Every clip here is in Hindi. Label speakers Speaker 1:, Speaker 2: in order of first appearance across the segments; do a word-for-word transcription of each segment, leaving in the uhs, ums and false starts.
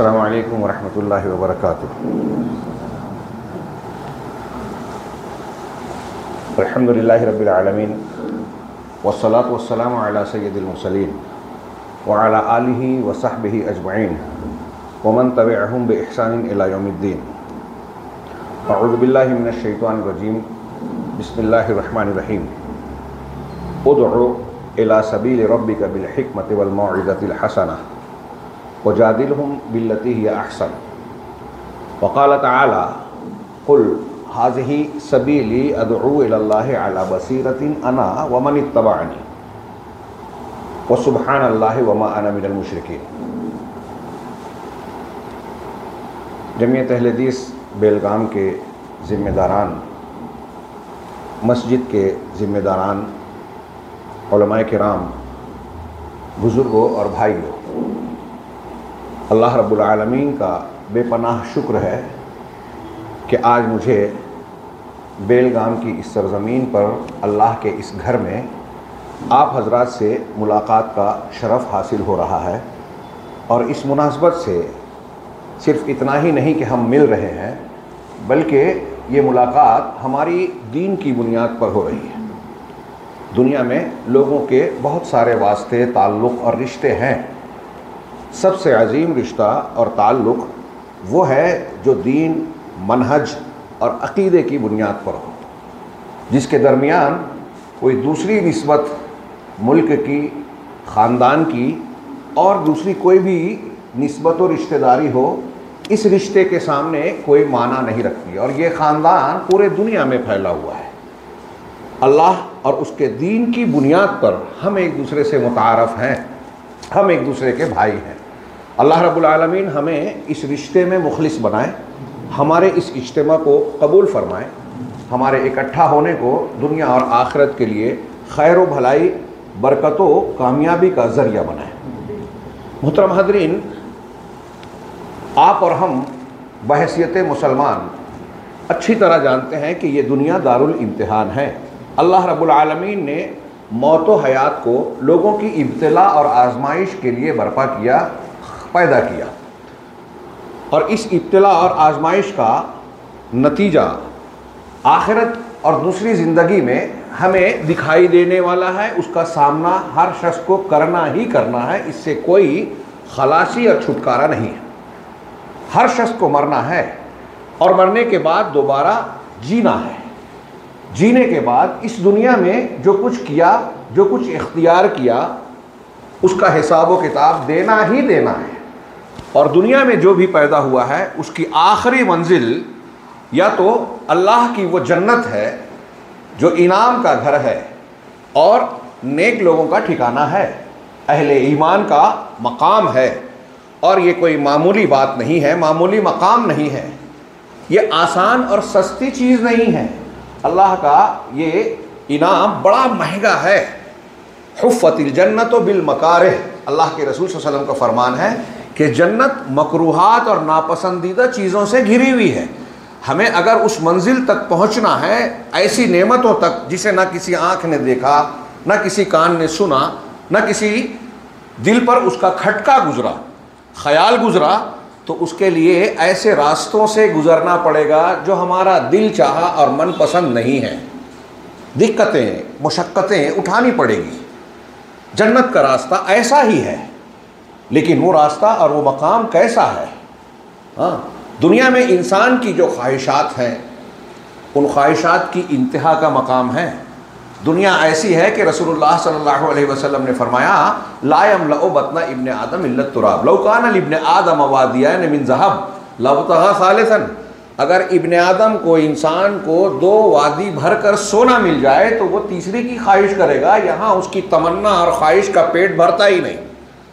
Speaker 1: अस्सलामु अलैकुम वरहमतुल्लाहि वबरकातुहू। अल्हम्दुलिल्लाहि रब्बिल आलमीन वस्सलातु वस्सलामु अला सय्यिदिल मुरसलीन व अला आलिहि व सहबिहि अजमईन व मन तबिअहुम बि इहसानिन इला यौमिद्दीन। अऊज़ु बिल्लाहि मिनश शैतानिर रजीम। बिस्मिल्लाहिर रहमानिर रहीम। उदउ इला सबीलि रब्बिका बिल हिकमति वल मौइज़तिल हसना वजादिलहुम बिल्लती हिय अहसन। वक़ाल तआला कुल हाज़िही सबीली अदउ इलल्लाहि अला बसीरतिन अना व मन इत्तबअनी व सुब्हानल्लाहि व मा अना मिनल मुशरिकीन। जमीयत अहले हदीस बेलगाम के ज़िम्मेदारान, मस्जिद के ज़िम्मेदारान, उलमाए किराम, बुज़ुर्गों और भाइयों, अल्लाह रब्बुल आलमीन का बेपनाह शुक्र है कि आज मुझे बेलगाम की इस सरज़मीन पर अल्लाह के इस घर में आप हज़रात से मुलाकात का शरफ़ हासिल हो रहा है। और इस मुनासबत से सिर्फ़ इतना ही नहीं कि हम मिल रहे हैं, बल्कि ये मुलाकात हमारी दीन की बुनियाद पर हो रही है। दुनिया में लोगों के बहुत सारे वास्ते, ताल्लुक़ और रिश्ते हैं। सबसे अजीम रिश्ता और ताल्लुक़ वो है जो दीन, मनहज और अक़ीदे की बुनियाद पर हो, जिसके दरमियान कोई दूसरी निस्बत मुल्क की, ख़ानदान की और दूसरी कोई भी निस्बत और रिश्तेदारी हो, इस रिश्ते के सामने कोई माना नहीं रखती। और ये ख़ानदान पूरे दुनिया में फैला हुआ है। अल्लाह और उसके दीन की बुनियाद पर हम एक दूसरे से मुतारफ़ हैं, हम एक दूसरे के भाई हैं। अल्लाह रब्बुल आलमीन हमें इस रिश्ते में मुखलिस बनाए, हमारे इस इज्तिमा को कबूल फरमाए, हमारे इकट्ठा होने को दुनिया और आखिरत के लिए खैर व भलाई, बरकतों, कामयाबी का ज़रिया बनाए। मुहतरम हाज़रीन, आप और हम बहैसियत मुसलमान अच्छी तरह जानते हैं कि ये दुनिया दारुल इम्तिहान है। अल्लाह रब्बुल आलमीन ने मौत व हयात को लोगों की इब्तिला और आजमाइश के लिए बर्पा किया, पैदा किया। और इस इब्तिला और आजमाइश का नतीजा आखिरत और दूसरी ज़िंदगी में हमें दिखाई देने वाला है। उसका सामना हर शख्स को करना ही करना है, इससे कोई खलासी और छुटकारा नहीं है। हर शख्स को मरना है और मरने के बाद दोबारा जीना है। जीने के बाद इस दुनिया में जो कुछ किया, जो कुछ इख्तियार किया, उसका हिसाब व किताब देना ही देना है। और दुनिया में जो भी पैदा हुआ है उसकी आखिरी मंजिल या तो अल्लाह की वो जन्नत है जो इनाम का घर है और नेक लोगों का ठिकाना है, अहले ईमान का मकाम है। और ये कोई मामूली बात नहीं है, मामूली मकाम नहीं है, ये आसान और सस्ती चीज़ नहीं है। अल्लाह का ये इनाम बड़ा महंगा है। हुफ़्फ़तिल जन्नतो बिल मकारिह, अल्लाह के रसूल सल्लल्लाहु अलैहि वसल्लम का फरमान है कि जन्नत मकरूहात और नापसंदीदा चीज़ों से घिरी हुई है। हमें अगर उस मंजिल तक पहुंचना है, ऐसी नेमतों तक जिसे ना किसी आँख ने देखा, ना किसी कान ने सुना, ना किसी दिल पर उसका खटका गुजरा, ख्याल गुजरा, तो उसके लिए ऐसे रास्तों से गुजरना पड़ेगा जो हमारा दिल चाहा और मन पसंद नहीं है। दिक्कतें, मुशक्क़तें उठानी पड़ेगी। जन्नत का रास्ता ऐसा ही है, लेकिन वो रास्ता और वो मकाम कैसा है? हाँ, दुनिया में इंसान की जो ख्वाहिशात हैं, उन ख्वाहिशात की इंतहा का मकाम है। दुनिया ऐसी है कि रसूलुल्लाह सल्लल्लाहु अलैहि वसल्लम ने फरमाया, ला यमलअ बत्न इब्न आदम इल्ला तुराब लौ काना लिब्न आदम वादियान मिन ज़हब लबतगा सालिसन। अगर इब्न आदम को, इंसान को दो वादी भर कर सोना मिल जाए तो वो तीसरी की ख्वाहिश करेगा। यहाँ उसकी तमन्ना और ख्वाहिश का पेट भरता ही नहीं।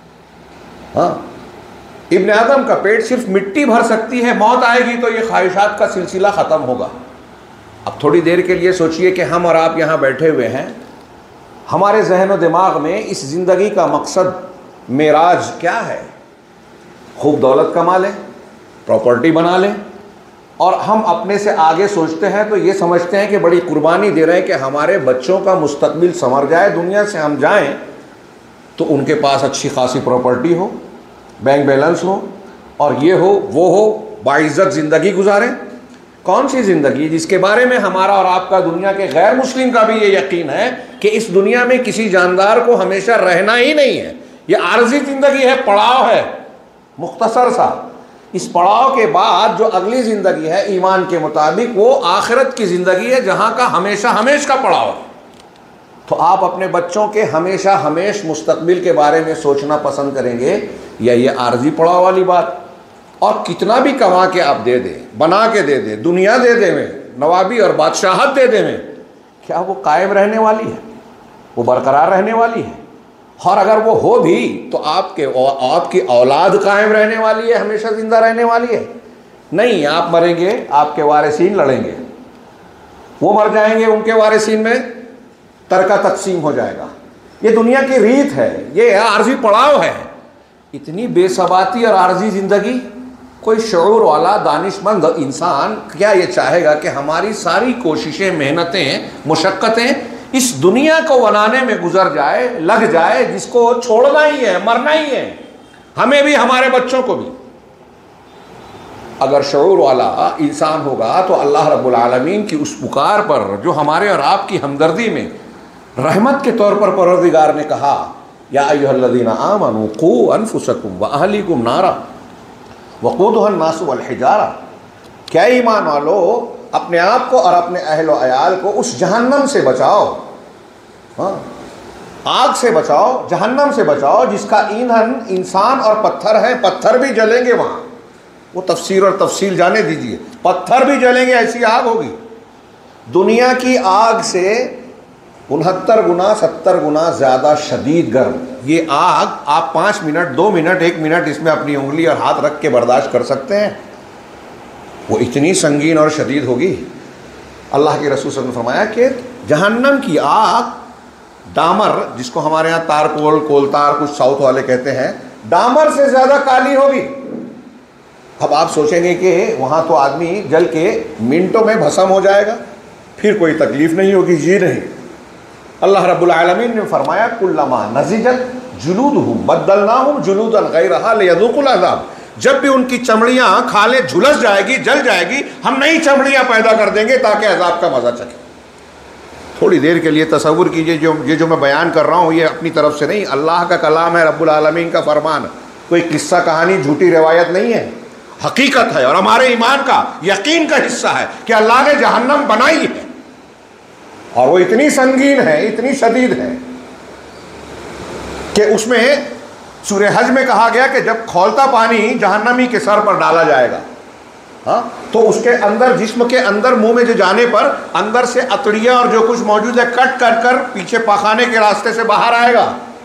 Speaker 1: हाँ, इब्न आदम का पेट सिर्फ मिट्टी भर सकती है, मौत आएगी तो ये ख्वाहिशात का सिलसिला ख़त्म होगा। अब थोड़ी देर के लिए सोचिए कि हम और आप यहाँ बैठे हुए हैं, हमारे जहन व दिमाग में इस ज़िंदगी का मकसद, मेराज क्या है? खूब दौलत कमा लें, प्रॉपर्टी बना लें, और हम अपने से आगे सोचते हैं तो ये समझते हैं कि बड़ी कुर्बानी दे रहे हैं कि हमारे बच्चों का मुस्तकबिल संवर जाए, दुनिया से हम जाएं तो उनके पास अच्छी खासी प्रॉपर्टी हो, बैंक बैलेंस हो, और ये हो वो हो, बाइज्जत ज़िंदगी गुजारें। कौन सी ज़िंदगी जिसके बारे में हमारा और आपका, दुनिया के गैर मुस्लिम का भी ये यकीन है कि इस दुनिया में किसी जानदार को हमेशा रहना ही नहीं है, ये आर्जी ज़िंदगी है, पड़ाव है मुख्तसर सा। इस पड़ाव के बाद जो अगली ज़िंदगी है ईमान के मुताबिक वो आखिरत की ज़िंदगी है, जहाँ का हमेशा हमेश का पड़ाव है। तो आप अपने बच्चों के हमेशा हमेश मुस्तकबिल के बारे में सोचना पसंद करेंगे या ये आर्जी पड़ाव वाली बात? और कितना भी कमा के आप दे दें, बना के दे दें, दुनिया दे दे में, नवाबी और बादशाहत दे दे में, क्या वो कायम रहने वाली है? वो बरकरार रहने वाली है? और अगर वो हो भी तो आपके आपकी औलाद कायम रहने वाली है, हमेशा जिंदा रहने वाली है? नहीं, आप मरेंगे, आपके वारिसीन लड़ेंगे, वो मर जाएंगे, उनके वारिसीन में तरका तकसीम हो जाएगा। ये दुनिया की रीत है, ये आर्जी पड़ाव है। इतनी बेसबाती और आर्जी ज़िंदगी, कोई शऊर वाला दानिशमंद इंसान क्या ये चाहेगा कि हमारी सारी कोशिशें, मेहनतें, मुशक्क़तें इस दुनिया को बनाने में गुजर जाए, लग जाए, जिसको छोड़ना ही है, मरना ही है, हमें भी हमारे बच्चों को भी? अगर शऊर वाला इंसान होगा तो अल्लाह रब्बुल आलमीन की उस पुकार पर जो हमारे और आपकी हमदर्दी में रहमत के तौर पर परवरदिगार ने कहा, या अय्युहल्लज़ीना आमनू क़ू अनफुसकुम व अहलीकुम नारा वक़ूदुहा अन्नासु वल हिजारा, क्या ईमान वालो, अपने आप को और अपने अहलो अयाल को उस जहन्नम से बचाओ। हाँ, आग से बचाओ, जहन्नम से बचाओ, जिसका ईंधन इंसान और पत्थर है। पत्थर भी जलेंगे वहाँ, वो तफसीर और तफसील जाने दीजिए, पत्थर भी जलेंगे, ऐसी आग होगी। दुनिया की आग से उनहत्तर गुना सत्तर गुना ज़्यादा शदीद गर्म ये आग आप पाँच मिनट, दो मिनट, एक मिनट इसमें अपनी उंगली और हाथ रख के बर्दाश्त कर सकते हैं? वो इतनी संगीन और शदीद होगी। अल्लाह के रसूल सल्लल्लाहु अलैहि वसल्लम ने फरमाया कि जहन्नम की आग डामर, जिसको हमारे यहाँ तारकोल, कोलतार, कुछ साउथ वाले कहते हैं, डामर से ज़्यादा काली होगी। अब आप सोचेंगे कि वहाँ तो आदमी जल के मिनटों में भस्म हो जाएगा, फिर कोई तकलीफ़ नहीं होगी। जी नहीं, अल्लाह रब्बुल आलमीन ने फरमाया कुल्लमा नज़िजत जुलूदहुम बद्दलनाहुम जुलूदन गैरहा लियज़ूक़ुल अज़ाब, जब भी उनकी चमड़ियाँ खाले झुलस जाएगी, जल जाएगी, हम नई चमड़ियाँ पैदा कर देंगे ताकि अज़ाब का मज़ा चखे। थोड़ी देर के लिए तसव्वुर कीजिए, जो ये जो मैं बयान कर रहा हूँ ये अपनी तरफ से नहीं, अल्लाह का कलाम है, रब्बुल आलमीन का फरमान, कोई किस्सा कहानी, झूठी रिवायत नहीं है, हकीकत है और हमारे ईमान का, यकीन का हिस्सा है कि अल्लाह ने जहन्नम बनाई है और वो इतनी संगीन है, इतनी शदीद है कि उसमें सूरह हज में कहा गया कि जब खौलता पानी जहन्नमी के सर पर डाला जाएगा, हाँ, तो उसके अंदर, जिस्म के अंदर, मुंह में जो जाने पर अंदर से अतड़ियाँ और जो कुछ मौजूद है कट कर कर पीछे पखाने के रास्ते से बाहर आएगा।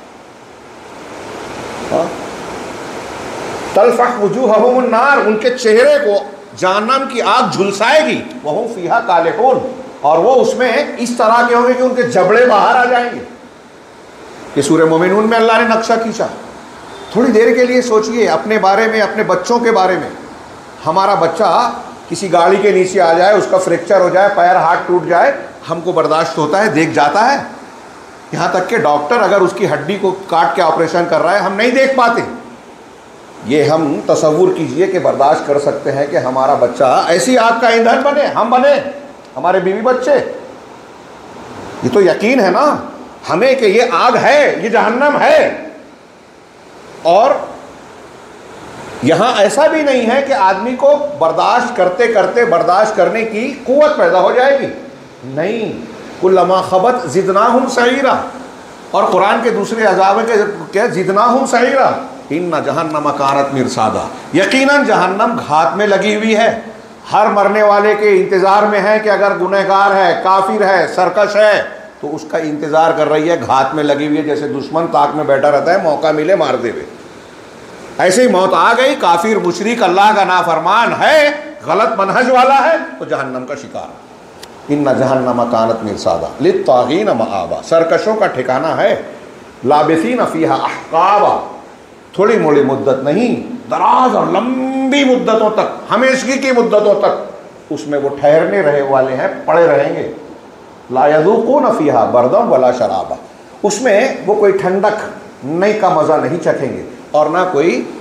Speaker 1: हाँ, तलफ़ह वुजूहहुमुन नार, उनके चेहरे को जहन्नम की आग झुलसाएगी। वहुम फ़ीहा कालिहून, और वो उसमें इस तरह के होंगे कि उनके जबड़े बाहर आ जाएंगे। ये सूरह मोमिनून में अल्लाह ने नक्शा खींचा। थोड़ी देर के लिए सोचिए अपने बारे में, अपने बच्चों के बारे में। हमारा बच्चा किसी गाड़ी के नीचे आ जाए, उसका फ्रैक्चर हो जाए, पैर हाथ टूट जाए, हमको बर्दाश्त होता है, देख जाता है। यहाँ तक कि डॉक्टर अगर उसकी हड्डी को काट के ऑपरेशन कर रहा है, हम नहीं देख पाते। ये हम तसव्वुर कीजिए कि बर्दाश्त कर सकते हैं कि हमारा बच्चा ऐसी आग का ईंधन बने, हम बने, हमारे बीवी बच्चे। ये तो यकीन है ना हमें कि ये आग है, ये जहन्नम है। और यहाँ ऐसा भी नहीं है कि आदमी को बर्दाश्त करते करते बर्दाश्त करने की कुव्वत पैदा हो जाएगी, नहीं। कुल्लमा खबत जिदनाहुम सईरा, और कुरान के दूसरे अज़ाब के क्या, जिदनाहुम सईरा इन्ना जहन्नम कानत मिरसादा, यकीनन जहन्नम घात में लगी हुई है। हर मरने वाले के इंतज़ार में है कि अगर गुनहगार है, काफिर है, सरकश है, तो उसका इंतज़ार कर रही है, घात में लगी हुई है। जैसे दुश्मन ताक में बैठा रहता है, मौका मिले मार दे वे, ऐसे ही मौत आ गई। काफिर, मुशरिक, अल्लाह का नाफरमान है, गलत मनहज वाला है, तो जहन्नम का शिकार। इन्ना जहन्नम कानत मिरसादा लित्तागीन मआबा, सरकशों का ठिकाना है। लाबिसीन फीहा अहकाबा, थोड़ी मोड़ी मुद्दत नहीं, दराज और लंबी मुद्दतों तक, हमेशगी की मुद्दतों तक उसमें वो ठहरने रहे वाले हैं, पड़े रहेंगे। ला यज़ूक़ून फ़ीहा बरदन वला शराबा, उसमें वो कोई ठंडक नहीं का मज़ा नहीं चखेंगे और ना कोई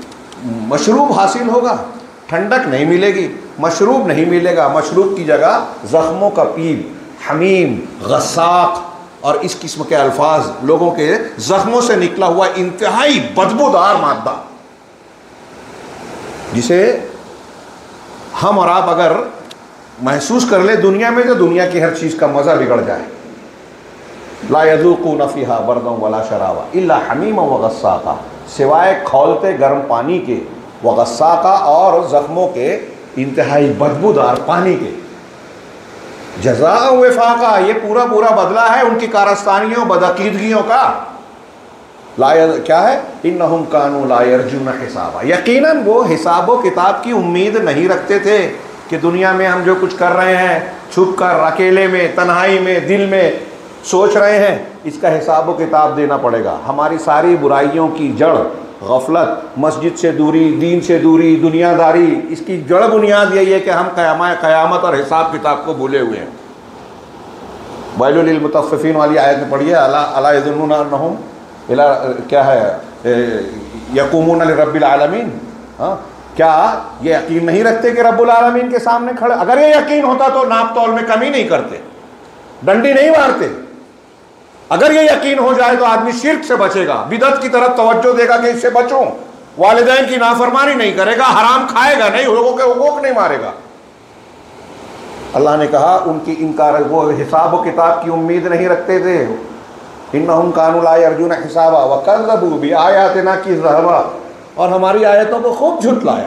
Speaker 1: मशरूब हासिल होगा, ठंडक नहीं मिलेगी, मशरूब नहीं मिलेगा। मशरूब की जगह ज़ख्मों का पीब, हमीम, गस्साक और इस किस्म के अल्फाज, लोगों के ज़ख्मों से निकला हुआ इंतहाई बदबूदार मादा, जिसे हम और आप अगर महसूस कर ले दुनिया में, तो दुनिया की हर चीज़ का मज़ा बिगड़ जाए। ला यज़ूक़ून फ़ीहा बरदन वला शराबा इल्ला हमीमा व गस्साका, सिवाय खौलते गर्म पानी के, व गस्साका और ज़ख्मों के इंतहाई बदबूदार पानी के। जज़ा वफ़ाक़ा, ये पूरा पूरा बदला है उनकी कारस्तानियों बदअक़ीदगियों का। ला क्या है, इन्नहुम कानू ला यरजून हिसाबा, यकीनन वो हिसाब व किताब की उम्मीद नहीं रखते थे कि दुनिया में हम जो कुछ कर रहे हैं, छुप कर, अकेले में, तन्हाई में, दिल में सोच रहे हैं, इसका हिसाब व किताब देना पड़ेगा। हमारी सारी बुराइयों की जड़ गफलत, मस्जिद से दूरी, दीन से दूरी, दुनियादारी, इसकी जड़ बुनियाद यही है कि हम क़यामा क़यामत और हिसाब किताब को भूले हुए हैं। वैलुल लिल मुतफ़्फ़िफ़ीन वाली आयत में पढ़िए, अला अला यज़ुन्नुना अन्नहुम इला क्या है यक़ूमून लिरब्बिल आलमीन। हाँ, क्या ये यकीन नहीं रखते कि रब्बुल आलमीन के सामने खड़े? अगर ये यकीन होता तो नाप तौल में कमी नहीं करते, डंडी नहीं मारते। अगर ये यकीन हो जाए तो आदमी शिर्क से बचेगा, बिदअत की तरफ तवज्जो देगा कि इससे बचूं, वालिदैन की नाफरमानी नहीं करेगा, हराम खाएगा नहीं, लोगों के हुकूक नहीं मारेगा। अल्लाह ने कहा उनकी इनकार, वो हिसाब व किताब की उम्मीद नहीं रखते थे। इन्नहुम कानू ला यरजून हिसाबा व कज़्ज़बू बिआयातिना की ज़हबा, और हमारी आयतों को खूब झुटलाया।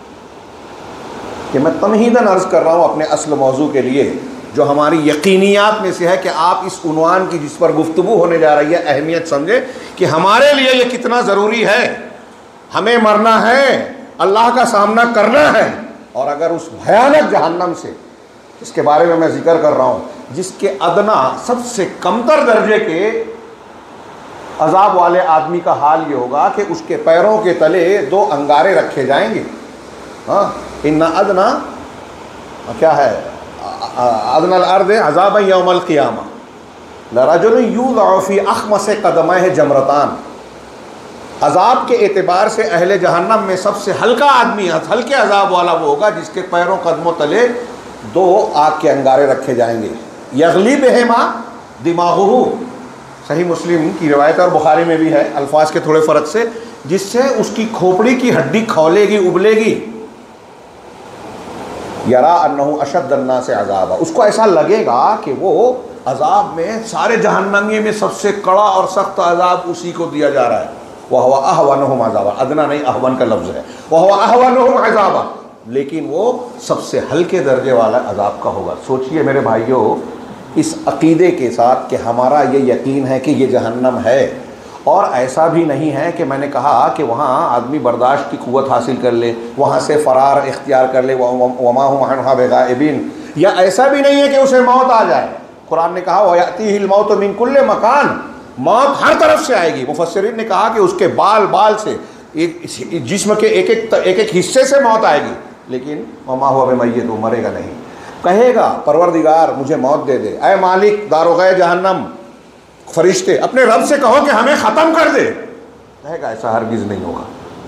Speaker 1: कि मैं तमहीदन अर्ज़ कर रहा हूँ अपने असल मौजू के लिए, जो हमारी यकीनियात में से है, कि आप इस उन्वान की जिस पर गुफ्तगू होने जा रही है अहमियत समझे कि हमारे लिए ये कितना ज़रूरी है। हमें मरना है, अल्लाह का सामना करना है, और अगर उस भयानक जहन्नम से, इसके बारे में मैं जिक्र कर रहा हूँ, जिसके अदना सबसे कमतर दर्जे के अजाब वाले आदमी का हाल ये होगा कि उसके पैरों के तले दो अंगारे रखे जाएंगे। हाँ, इन्ना अदना क्या है, अदनल अर्द अज़ाब यौमल क़ियामा लरजुल यूज़अ फ़ी अख़मस क़दमैहि जमरतान। अजाब के एतबार से अहले जहन्नम में सबसे हल्का आदमी, हल्के अजाब वाला वो होगा जिसके पैरों कदमों तले दो आग के अंगारे रखे जाएंगे। यगली बिहिमा दिमागुहु, सही मुस्लिम की रिवायत और बुखारी में भी है, अल्फाज के थोड़े फ़र्क से, जिससे उसकी खोपड़ी की हड्डी खौलेगी, उबलेगी। यरा अन्नहु अशद्दन्ना से अज़ाबा, उसको ऐसा लगेगा कि वो अजाब में, सारे जहन्नमी में सबसे कड़ा और सख्त अजाब उसी को दिया जा रहा है। वह हुआ अहवनुहुम अज़ाबा, अदना नहीं अहवन का लफ्ज़ है, वह हुआ अहवनुहुम अज़ाबा, लेकिन वो सबसे हल्के दर्जे वाला अजाब का होगा। सोचिए मेरे भाइयों, इस अक़ीदे के साथ कि हमारा ये यकीन है कि ये जहन्नम है, और ऐसा भी नहीं है कि मैंने कहा कि वहाँ आदमी बर्दाश्त की क़ुव्वत हासिल कर ले, वहाँ से फ़रार इख्तियार कर ले, वमा हुम अन्हा बिग़ाइबिन, या ऐसा भी नहीं है कि उसे मौत आ जाए। कुरान ने कहा वयअतीहिल मौतु मिन कुल्लि मकान, मौत हर तरफ से आएगी। मुफस्सिरीन ने कहा कि उसके बाल बाल से, एक जिस्म के एक एक एक एक हिस्से से मौत आएगी, लेकिन वमा हुवा बिमय्यित, वो मरेगा नहीं। कहेगा परवरदिगार मुझे मौत दे दे, ऐ मालिक दारोग़े जहन्नम, फरिश्ते अपने रब से कहो कि हमें ख़त्म कर दे। कहेगा ऐसा हरगिज़ नहीं होगा।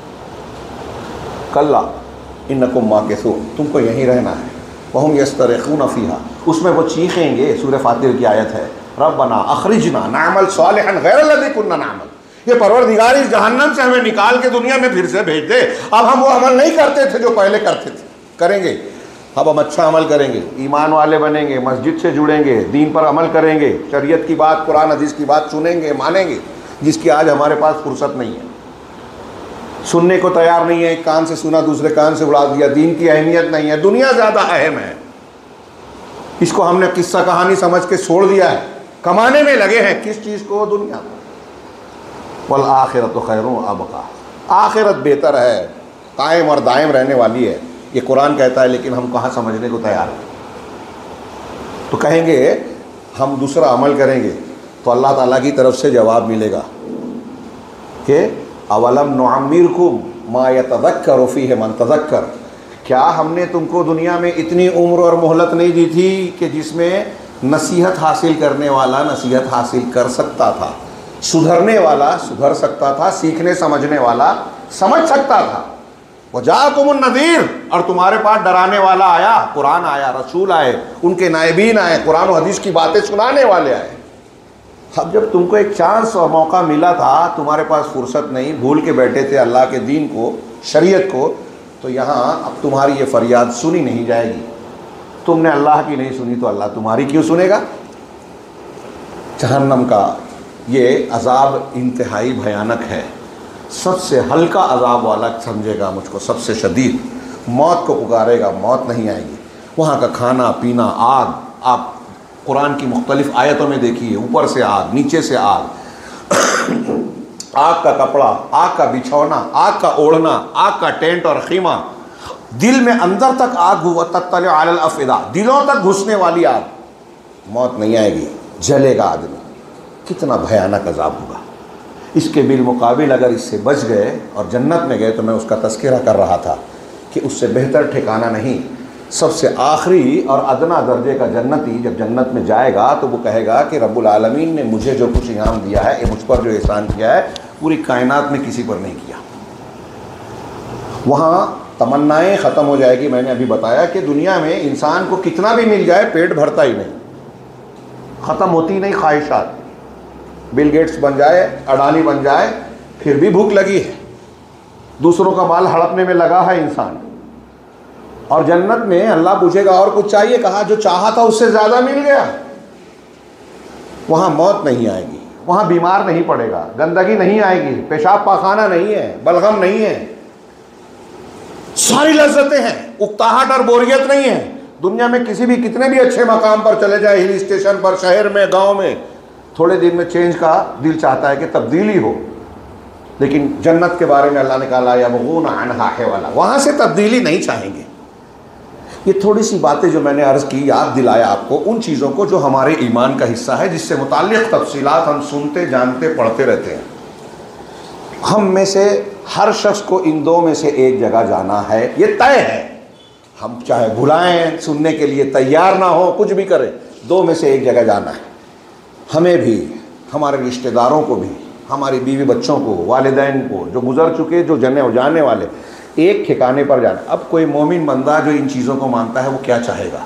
Speaker 1: कल्ला इन्नकुम माकिसून, तुमको यहीं रहना है। वहुम यस्तरिख़ून फ़ीहा, उसमें वो चीखेंगे। सूरह फातिर की आयत है, रब्बना अख़रिजना नअमल सालिहन गैरल्लज़ी कुन्ना नअमल, ये परवरदिगार इस जहन्नम से हमें निकाल के दुनिया में फिर से भेज दे। अब हम वो अमल नहीं करते थे जो पहले करते थे, करेंगे। अब हम अच्छा अमल करेंगे, ईमान वाले बनेंगे, मस्जिद से जुड़ेंगे, दीन पर अमल करेंगे, शरीयत की बात, कुरान हदीस की बात सुनेंगे, मानेंगे, जिसकी आज हमारे पास फुर्सत नहीं है। सुनने को तैयार नहीं है, एक कान से सुना दूसरे कान से उड़ा दिया। दीन की अहमियत नहीं है, दुनिया ज़्यादा अहम है, इसको हमने किस्सा कहानी समझ के छोड़ दिया है। कमाने में लगे हैं किस चीज़ को? दुनिया को। वल आखिरतु खैरुन व अबक़ा, आखिरत बेहतर है, कायम और दायम रहने वाली है, ये कुरान कहता है, लेकिन हम कहाँ समझने को तैयार हैं। तो कहेंगे हम दूसरा अमल करेंगे तो अल्लाह ताला की तरफ से जवाब मिलेगा कि अवलम नुअम्मिरकुम मा यतज़क्करु फ़ीहि मन तज़क्कर, क्या हमने तुमको दुनिया में इतनी उम्र और मोहलत नहीं दी थी कि जिसमें नसीहत हासिल करने वाला नसीहत हासिल कर सकता था, सुधरने वाला सुधर सकता था, सीखने समझने वाला समझ सकता था। वजाकुमुन नज़ीर, और तुम्हारे पास डराने वाला आया, कुरान आया, रसूल आए, उनके नायबीन आए, कुरान और हदीस की बातें सुनाने वाले आए। अब जब तुमको एक चांस और मौका मिला था, तुम्हारे पास फुर्सत नहीं, भूल के बैठे थे अल्लाह के दीन को, शरीयत को, तो यहाँ अब तुम्हारी ये फरियाद सुनी नहीं जाएगी। तुमने अल्लाह की नहीं सुनी तो अल्लाह तुम्हारी क्यों सुनेगा। जहन्नम का ये अजाब इंतहाई भयानक है, सबसे हल्का अजाब वाला समझेगा मुझको, सबसे शदीद। मौत को पुकारेगा, मौत नहीं आएगी। वहाँ का खाना पीना, आग, आप कुरान की मुख्तलिफ आयतों में देखिए, ऊपर से आग, नीचे से आग, आग का कपड़ा, आग का बिछौना, आग का ओढ़ना, आग का टेंट और खीमा, दिल में अंदर तक आग हुआ, तत्तले अलल अफिदा, दिलों तक घुसने वाली आग। मौत नहीं आएगी, जलेगा आदमी। कितना भयानक अजाब होगा। इसके बिलमुकाबिल अगर इससे बच गए और जन्नत में गए, तो मैं उसका तस्करा कर रहा था कि उससे बेहतर ठिकाना नहीं। सबसे आखिरी और अदना दर्जे का जन्नती जब जन्नत में जाएगा तो वो कहेगा कि रब्बुल आलमीन ने मुझे जो कुछ इनाम दिया है, ये मुझ पर जो एहसान किया है, पूरी कायनात में किसी पर नहीं किया। वहाँ तमन्नाएं ख़त्म हो जाएगी। मैंने अभी बताया कि दुनिया में इंसान को कितना भी मिल जाए पेट भरता ही नहीं, ख़त्म होती नहीं ख्वाहिशात। बिल गेट्स बन जाए, अडानी बन जाए, फिर भी भूख लगी है, दूसरों का माल हड़पने में लगा है इंसान। और जन्नत में अल्लाह पूछेगा और कुछ चाहिए, कहा जो चाहा था उससे ज़्यादा मिल गया। वहाँ मौत नहीं आएगी, वहाँ बीमार नहीं पड़ेगा, गंदगी नहीं आएगी, पेशाब पाखाना नहीं है, बलगम नहीं है, सारी लज्जतें हैं, उकताहट और बोरियत नहीं है। दुनिया में किसी भी कितने भी अच्छे मकाम पर चले जाए, हिल स्टेशन पर, शहर में, गाँव में, थोड़े दिन में चेंज का दिल चाहता है कि तब्दीली हो। लेकिन जन्नत के बारे में अल्लाह ने कहा यबगून अन्हा वाला, वहाँ से तब्दीली नहीं चाहेंगे। ये थोड़ी सी बातें जो मैंने अर्ज़ की, याद दिलाया आपको उन चीज़ों को जो हमारे ईमान का हिस्सा है, जिससे मुताल्लिक़ तफसीलात हम सुनते, जानते, पढ़ते रहते हैं। हम में से हर शख्स को इन दो में से एक जगह जाना है, ये तय है। हम चाहे भुलाएं, सुनने के लिए तैयार ना हो, कुछ भी करें, दो में से एक जगह जाना है। हमें भी, हमारे रिश्तेदारों को भी, हमारी बीवी बच्चों को, वालिदैन को, जो गुजर चुके, जो जने जाने वाले, एक ठिकाने पर जाना। अब कोई मोमिन बंदा जो इन चीज़ों को मानता है, वो क्या चाहेगा?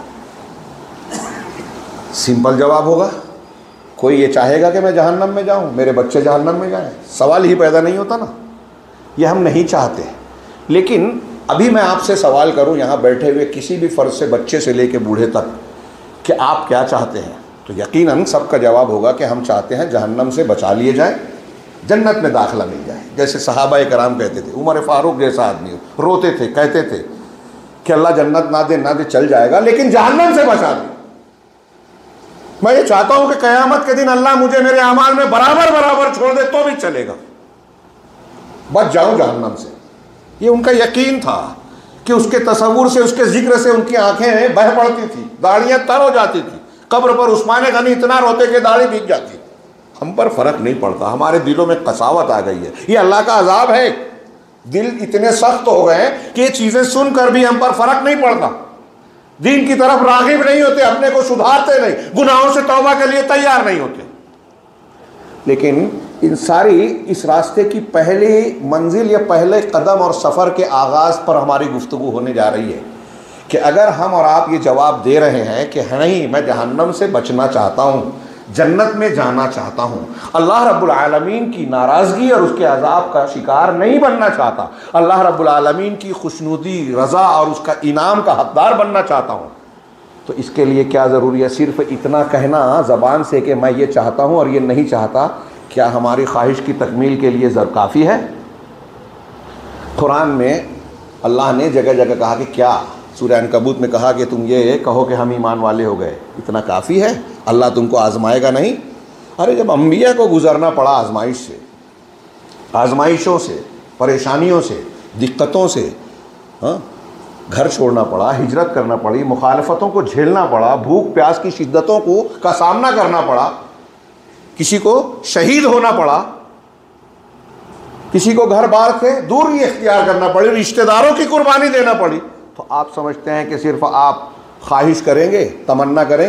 Speaker 1: सिंपल जवाब होगा, कोई ये चाहेगा कि मैं जहन्नम में जाऊं, मेरे बच्चे जहन्नम में जाएं? सवाल ही पैदा नहीं होता ना। ये हम नहीं चाहते। लेकिन अभी मैं आपसे सवाल करूं, यहाँ बैठे हुए किसी भी फ़र्द से, बच्चे से लेकर बूढ़े तक, कि आप क्या चाहते हैं, तो यकीनन सबका जवाब होगा कि हम चाहते हैं जहन्नम से बचा लिए जाए, जन्नत में दाखिला मिल जाए। जैसे सहाबा कराम कहते थे, उमर फारूक जैसा आदमी रोते थे, कहते थे कि अल्लाह जन्नत ना दे ना दे चल जाएगा, लेकिन जहन्नम से बचा दे। मैं ये चाहता हूं कि क़यामत के दिन अल्लाह मुझे मेरे अमाल में बराबर बराबर छोड़ दे तो भी चलेगा, बच जाऊं जहन्नम से। ये उनका यकीन था कि उसके तसव्वुर से, उसके जिक्र से उनकी आंखें बह पड़ती थी, दाढ़ियां तर हो जाती थी। कब्र पर उस्मान गनी इतना रोते कि दाढ़ी भीग जाती। हम पर फर्क नहीं पड़ता, हमारे दिलों में कसावत आ गई है। ये अल्लाह का अजाब है। दिल इतने सख्त हो गए कि ये चीज़ें सुनकर भी हम पर फर्क नहीं पड़ता, दीन की तरफ राग़िब नहीं होते, अपने को सुधारते नहीं, गुनाहों से तौबा के लिए तैयार नहीं होते। लेकिन इन सारी इस रास्ते की पहली मंजिल या पहले कदम और सफ़र के आगाज़ पर हमारी गुफ्तगू होने जा रही है कि अगर हम और आप ये जवाब दे रहे हैं कि नहीं, मैं जहन्नम से बचना चाहता हूँ, जन्नत में जाना चाहता हूँ, अल्लाह रब्बुल आलमीन की नाराज़गी और उसके अजाब का शिकार नहीं बनना चाहता, अल्लाह रब्बुल आलमीन की खुशनुदी, रज़ा और उसका इनाम का हकदार बनना चाहता हूँ, तो इसके लिए क्या ज़रूरी है? सिर्फ़ इतना कहना ज़बान से कि मैं ये चाहता हूँ और ये नहीं चाहता, क्या हमारी ख्वाहिश की तकमील के लिए ज़र काफ़ी है? कुरान में अल्लाह ने जगह जगह कहा कि क्या, सूरह अनकबूत में कहा कि तुम ये कहो कि हम ईमान वाले हो गए, इतना काफ़ी है? अल्लाह तुमको आज़माएगा नहीं? अरे जब अम्बिया को गुज़रना पड़ा आज़माइश से, आज़माइशों से, परेशानियों से, दिक्कतों से, हाँ, घर छोड़ना पड़ा, हिजरत करना पड़ी, मुखालफतों को झेलना पड़ा, भूख प्यास की शिद्दतों को का सामना करना पड़ा, किसी को शहीद होना पड़ा, किसी को घर बार से दूर ही इख्तियार करना पड़ी, रिश्तेदारों की कुर्बानी देना पड़ी, तो आप समझते हैं कि सिर्फ आप ख्वाहिश करेंगे, तमन्ना करेंगे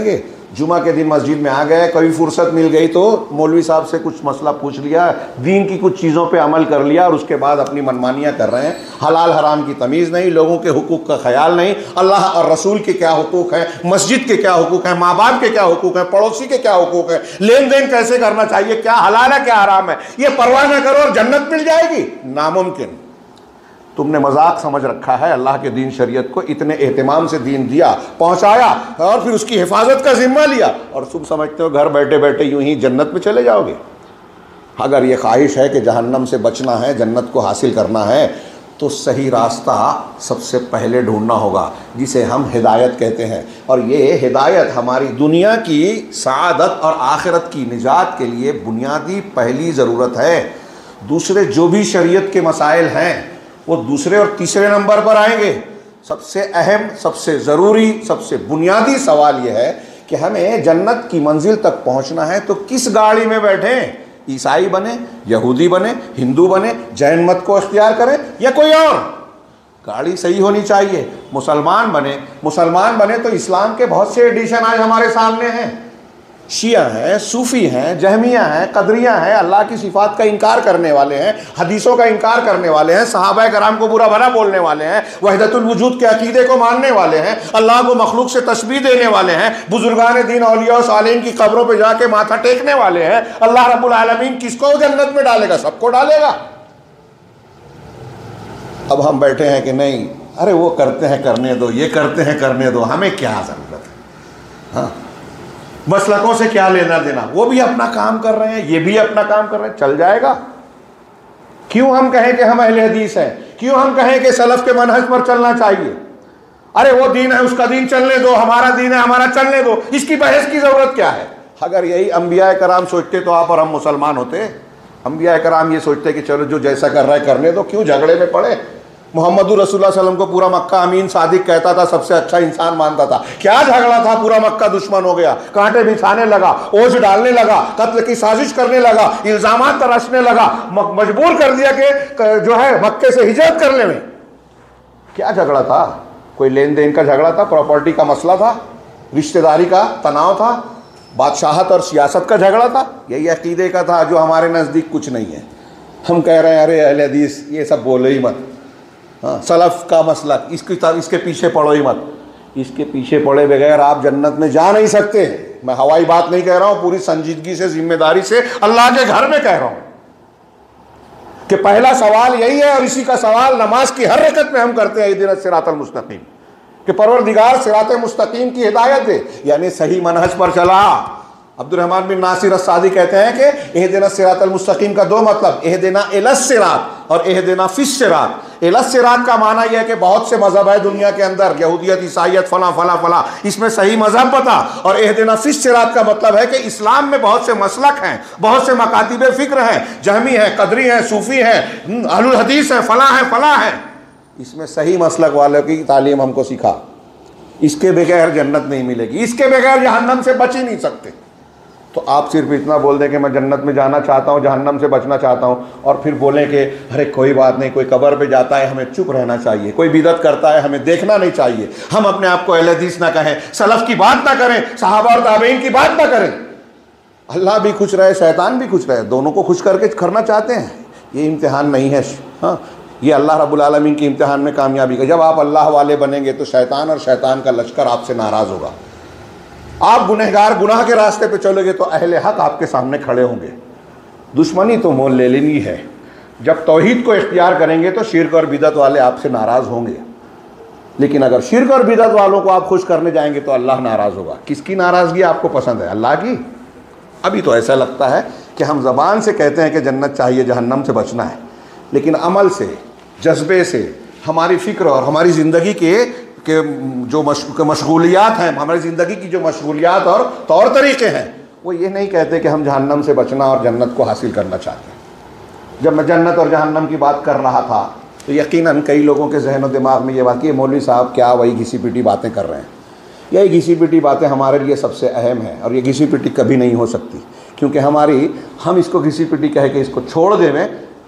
Speaker 1: जुमा के दिन मस्जिद में आ गए, कभी फुर्सत मिल गई तो मौलवी साहब से कुछ मसला पूछ लिया, दीन की कुछ चीज़ों पे अमल कर लिया और उसके बाद अपनी मनमानियाँ कर रहे हैं। हलाल हराम की तमीज़ नहीं, लोगों के हुकूक का ख्याल नहीं, अल्लाह और रसूल के क्या हुकूक हैं, मस्जिद के क्या हुकूक हैं, माँ बाप के क्या हुकूक हैं, पड़ोसी के क्या हुकूक हैं, लेन देन कैसे करना चाहिए, क्या हलाल है क्या हराम है, ये परवाह न करो और जन्नत मिल जाएगी, नामुमकिन। तुमने मजाक समझ रखा है अल्लाह के दीन शरीयत को, इतने एहतमाम से दीन दिया, पहुंचाया और फिर उसकी हिफाजत का जिम्मा लिया और तुम समझते हो घर बैठे बैठे यूं ही जन्नत में चले जाओगे। अगर ये ख्वाहिश है कि जहन्नम से बचना है, जन्नत को हासिल करना है, तो सही रास्ता सबसे पहले ढूंढना होगा, जिसे हम हिदायत कहते हैं। और ये हिदायत हमारी दुनिया की सआदत और आखिरत की निजात के लिए बुनियादी पहली ज़रूरत है। दूसरे जो भी शरीयत के मसाइल हैं वो दूसरे और तीसरे नंबर पर आएंगे। सबसे अहम, सबसे ज़रूरी, सबसे बुनियादी सवाल यह है कि हमें जन्नत की मंजिल तक पहुंचना है तो किस गाड़ी में बैठें? ईसाई बने, यहूदी बने, हिंदू बने, जैन मत को इख्तियार करें या कोई और? गाड़ी सही होनी चाहिए। मुसलमान बने मुसलमान बने तो इस्लाम के बहुत से एडिशन आज हमारे सामने हैं। शिया हैं, सूफ़ी हैं, जहमिया हैं, कदरिया हैं, अल्लाह की सिफ़ात का इनकार करने वाले हैं, हदीसों का इनकार करने वाले हैं, सहाबा कराम को बुरा भला बोलने वाले हैं, वहदतुल वजूद के अकीदे को मानने वाले हैं, अल्लाह को मखलूक से तशबीह देने वाले हैं, बुजुर्गान दीन औलिया और सालिहीन की कब्रों पर जाके माथा टेकने वाले हैं। अल्लाह रब्बुल आलमीन किसको जन्नत में डालेगा? सबको डालेगा। अब हम बैठे हैं कि नहीं, अरे वो करते हैं करने दो, ये करते हैं करने दो, हमें क्या ज़रूरत है, हाँ मसलकों से क्या लेना देना, वो भी अपना काम कर रहे हैं, ये भी अपना काम कर रहे हैं, चल जाएगा। क्यों हम कहें कि हम अहले हदीस हैं? क्यों हम कहें कि सलफ के मनहज पर चलना चाहिए? अरे वो दीन है, उसका दीन चलने दो, हमारा दीन है, हमारा चलने दो, इसकी बहस की ज़रूरत क्या है? अगर यही अंबिया कराम सोचते तो आप और हम मुसलमान होते। अंबिया कराम ये सोचते कि चलो जो जैसा कर रहा है करने दो, क्यों झगड़े में पड़े? मोहम्मद रसूलुल्लाह सल्लल्लाहु अलैहि वसल्लम को पूरा मक्का अमीन सादिक कहता था, सबसे अच्छा इंसान मानता था। क्या झगड़ा था? पूरा मक्का दुश्मन हो गया, कांटे बिछाने लगा, ओझ डालने लगा, कत्ल की साजिश करने लगा, इल्जामात तराशने लगा, मजबूर कर दिया कि जो है मक्के से हिजरत करने में। क्या झगड़ा था? कोई लेन देन का झगड़ा था? प्रॉपर्टी का मसला था? रिश्तेदारी का तनाव था? बादशाहत और सियासत का झगड़ा था? यही अकीदे का था जो हमारे नज़दीक कुछ नहीं है। हम कह रहे हैं अरे अहले हदीस ये सब बोलो ही मत, हाँ सलफ़ का मसला इसकी इसके पीछे पड़ो ही मत। इसके पीछे पड़े बगैर आप जन्नत में जा नहीं सकते। मैं हवाई बात नहीं कह रहा हूँ, पूरी संजीदगी से, जिम्मेदारी से अल्लाह के घर में कह रहा हूँ कि पहला सवाल यही है और इसी का सवाल नमाज की हर रकत में हम करते हैं, इहदिना सिरातल मुस्तकीम, कि परवरदिगार सिरात मुस्तकीम की हिदायत दे, यानी सही मनहज पर चला। अब्दुर्रहमान बिन नासिर अस्सादी कहते हैं कि इहदिना सिरातल मुस्तकीम का दो मतलब, इहदिना इलस सिरात और इहदिना फिस सिरात। इलस सिरात का माना यह है कि बहुत से मजहब है दुनिया के अंदर, यहूदियत, ईसाइयत, फला फला फला, इसमें सही मजहब बता। और इहदिना फिस सिरात का मतलब है कि इस्लाम में बहुत से मसलक हैं, बहुत से मकातिब फिक्र हैं, जहमी हैं, कदरी हैं, सूफ़ी हैं, अहलुल हदीस हैं, फला है फला है, इसमें सही मसलक वालों की तालीम हमको सिखा। इसके बगैर जन्नत नहीं मिलेगी, इसके बगैर जहन्नम से बच ही नहीं सकते। तो आप सिर्फ इतना बोल दें कि मैं जन्नत में जाना चाहता हूँ, जहन्नम से बचना चाहता हूँ, और फिर बोलें कि अरे कोई बात नहीं, कोई कब्र पे जाता है हमें चुप रहना चाहिए, कोई बिदअत करता है हमें देखना नहीं चाहिए, हम अपने आप को अहले हदीस ना कहें, सलफ़ की बात ना करें, सहाबा और ताबईन की बात ना करें। अल्लाह भी खुश रहे, शैतान भी खुश रहे, दोनों को खुश करके करना चाहते हैं। ये इम्तिहान नहीं है, हाँ ये अल्लाह रब्बुल आलमीन के इम्तिहान में कामयाबी का। जब आप अल्लाह वाले बनेंगे तो शैतान और शैतान का लश्कर आपसे नाराज़ होगा। आप गुनहगार गुनाह के रास्ते पे चलोगे तो अहले हक आपके सामने खड़े होंगे। दुश्मनी तो मोल ले लेनी है। जब तौहीद को इख्तियार करेंगे तो शिर्क और बिदअत वाले आपसे नाराज़ होंगे, लेकिन अगर शिर्क और बिदअत वालों को आप खुश करने जाएंगे तो अल्लाह नाराज़ होगा। किसकी नाराज़गी आपको पसंद है? अल्लाह की? अभी तो ऐसा लगता है कि हम ज़बान से कहते हैं कि जन्नत चाहिए, जहन्नम से बचना है, लेकिन अमल से, जज्बे से, हमारी फ़िक्र और हमारी ज़िंदगी के के जो मशगूलियात हैं, हमारी ज़िंदगी की जो मशगूलियात और तौर तरीक़े हैं, वो ये नहीं कहते कि हम जहन्नम से बचना और जन्नत को हासिल करना चाहते हैं। जब मैं जन्नत और जहन्नम की बात कर रहा था तो यकीनन कई लोगों के जहन और दिमाग में ये बात कि मौलवी साहब क्या वही घिसी पिटी बातें कर रहे हैं। यही घिसी पिटी बातें हमारे लिए सबसे अहम है, और ये घिसी पिटी कभी नहीं हो सकती, क्योंकि हमारी हम इसको घिसी पिटी कह के इसको छोड़ देवें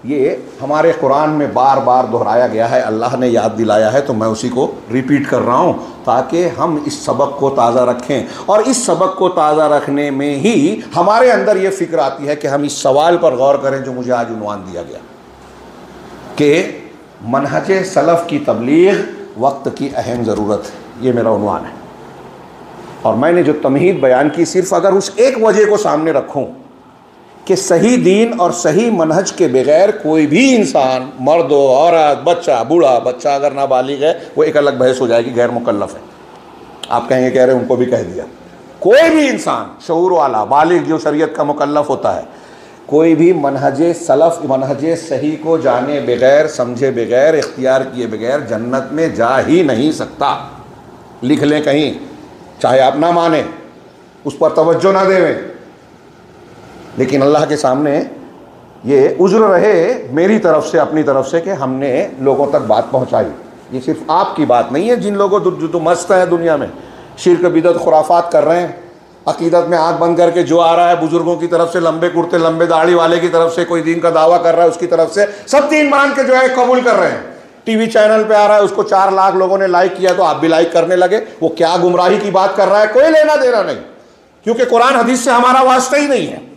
Speaker 1: ये हमारे कुरान में बार बार दोहराया गया है, अल्लाह ने याद दिलाया है, तो मैं उसी को रिपीट कर रहा हूँ ताकि हम इस सबक को ताज़ा रखें। और इस सबक को ताज़ा रखने में ही हमारे अंदर ये फ़िक्र आती है कि हम इस सवाल पर गौर करें जो मुझे आज उन्वान दिया गया कि मनहज सलफ़ की तबलीग वक्त की अहम ज़रूरत है। ये मेरा उन्वान है और मैंने जो तमहीद बयान की सिर्फ़ अगर उस एक वजह को सामने रखूँ कि सही दीन और सही मनहज के बग़ैर कोई भी इंसान, मर्द हो, औरत, बच्चा, बूढ़ा, बच्चा अगर नाबालिग है वो एक अलग बहस हो जाएगी, गैर मुकल्लफ है। आप कहेंगे कह रहे उनको भी कह दिया। कोई भी इंसान शऊर वाला बालिग जो शरीयत का मुकल्लफ होता है, कोई भी मनहज सलफ़, मनहज सही को जाने बग़ैर, समझे बग़ैर, इख्तियार किए बग़ैर जन्नत में जा ही नहीं सकता। लिख लें कहीं, चाहे आप ना माने, उस पर तवज्जो ना देवें, लेकिन अल्लाह के सामने ये उज़्र रहे मेरी तरफ से, अपनी तरफ से कि हमने लोगों तक बात पहुंचाई। ये सिर्फ आपकी बात नहीं है। जिन लोगों जो, जो, जो मस्त है दुनिया में, शिर्क, बिदअत, खुराफात कर रहे हैं, अकीदत में आँख बंद करके जो आ रहा है बुज़ुर्गों की तरफ से, लंबे कुर्ते लंबे दाढ़ी वाले की तरफ से, कोई दीन का दावा कर रहा है उसकी तरफ से, सब दीन मान के जो है कबूल कर रहे हैं। टीवी चैनल पे आ रहा है, उसको चार लाख लोगों ने लाइक किया तो आप भी लाइक करने लगे। वो क्या गुमराही की बात कर रहा है, कोई लेना देना नहीं, क्योंकि कुरान हदीस से हमारा वास्ता ही नहीं है।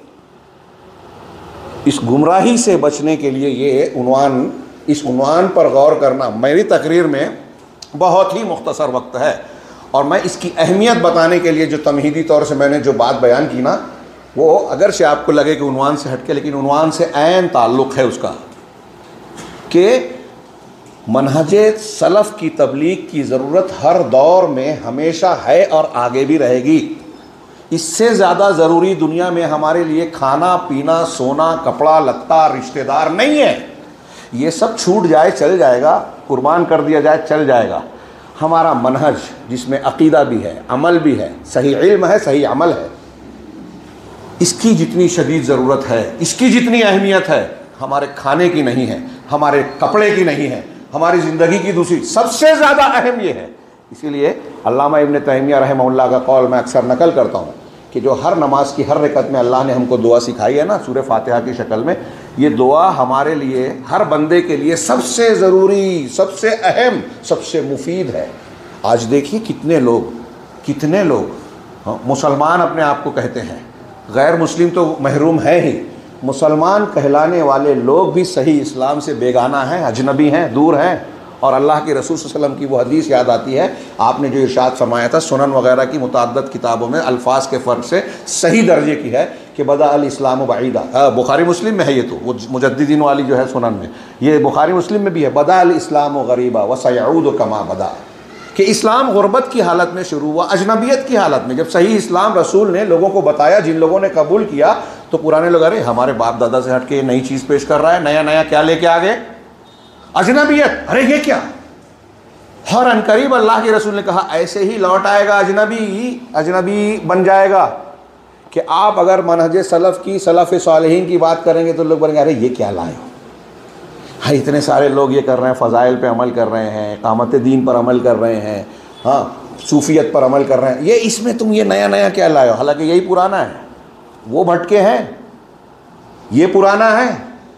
Speaker 1: इस गुमराही से बचने के लिए ये उन्वान, इस उन्वान पर गौर करना मेरी तकरीर में बहुत ही मुख्तसर वक्त है और मैं इसकी अहमियत बताने के लिए जो तमहीदी तौर से मैंने जो बात बयान की ना, वो अगर से आपको लगे कि उन्वान से हटके, लेकिन उन्वान से ऐन ताल्लुक़ है उसका कि मनहज सलफ़ की तबलीग की ज़रूरत हर दौर में हमेशा है और आगे भी रहेगी। इससे ज़्यादा ज़रूरी दुनिया में हमारे लिए खाना पीना, सोना, कपड़ा लत्ता, रिश्तेदार नहीं है। ये सब छूट जाए चल जाएगा, कुर्बान कर दिया जाए चल जाएगा। हमारा मनहज जिसमें अक़ीदा भी है, अमल भी है, सही इल्म है, सही अमल है, इसकी जितनी शदीद ज़रूरत है, इसकी जितनी अहमियत है, हमारे खाने की नहीं है, हमारे कपड़े की नहीं है, हमारी ज़िंदगी की दूसरी सबसे ज़्यादा अहम ये है। इसीलिए अल्लामा इब्न तैमिया रहमहुल्लाह का कौल मैं अक्सर नकल करता हूँ कि जो हर नमाज की हर रकत में अल्लाह ने हमको दुआ सिखाई है ना, सूरह फातिहा की शक्ल में, ये दुआ हमारे लिए, हर बंदे के लिए सबसे ज़रूरी, सबसे अहम, सबसे मुफीद है। आज देखिए कितने लोग, कितने लोग हाँ, मुसलमान अपने आप को कहते हैं, गैर मुस्लिम तो महरूम है ही, मुसलमान कहलाने वाले लोग भी सही इस्लाम से बेगाना हैं, अजनबी हैं, दूर हैं। और अल्लाह के रसूल सल्लल्लाहु अलैहि वसल्लम की वो हदीस याद आती है, आपने जो इरशाद फरमाया था, सुनन वगैरह की मुतअद्दिद किताबों में अल्फाज के फ़र्क से सही दर्जे की है कि बदा अल इस्लाम बईदा। बुखारी मुस्लिम में है ये, तो वो मुजद्दिदीन वाली जो है सुनन में, ये बुखारी मुस्लिम में भी है, बदा अल इस्लाम गरीबा व सयऊद कमा बदा, कि इस्लाम गुरबत की हालत में शुरू हुआ, अजनबियत की हालत में। जब सही इस्लाम रसूल ने लोगों को बताया, जिन लोगों ने कबूल किया, तो पुराने लोग अरे हमारे बाप दादा से हट के नई चीज़ पेश कर रहा है, नया नया क्या लेके आ गए, अजनबियत, अरे ये क्या। और अनकरीब अल्लाह के रसूल ने कहा ऐसे ही लौट आएगा, अजनबी अजनबी बन जाएगा कि आप अगर मनहज सलफ़ की, सलफ़ सालिहीन की बात करेंगे तो लोग बोलेंगे अरे ये क्या लाए हो। हाँ, इतने सारे लोग ये कर रहे हैं, फ़ज़ाइल पे अमल कर रहे हैं, इक़ामत दीन पर अमल कर रहे हैं, हाँ सूफ़ियत पर अमल कर रहे हैं, ये इसमें तुम ये नया नया क्या लाए हो। हालांकि यही पुराना है, वो भटके हैं, ये पुराना है,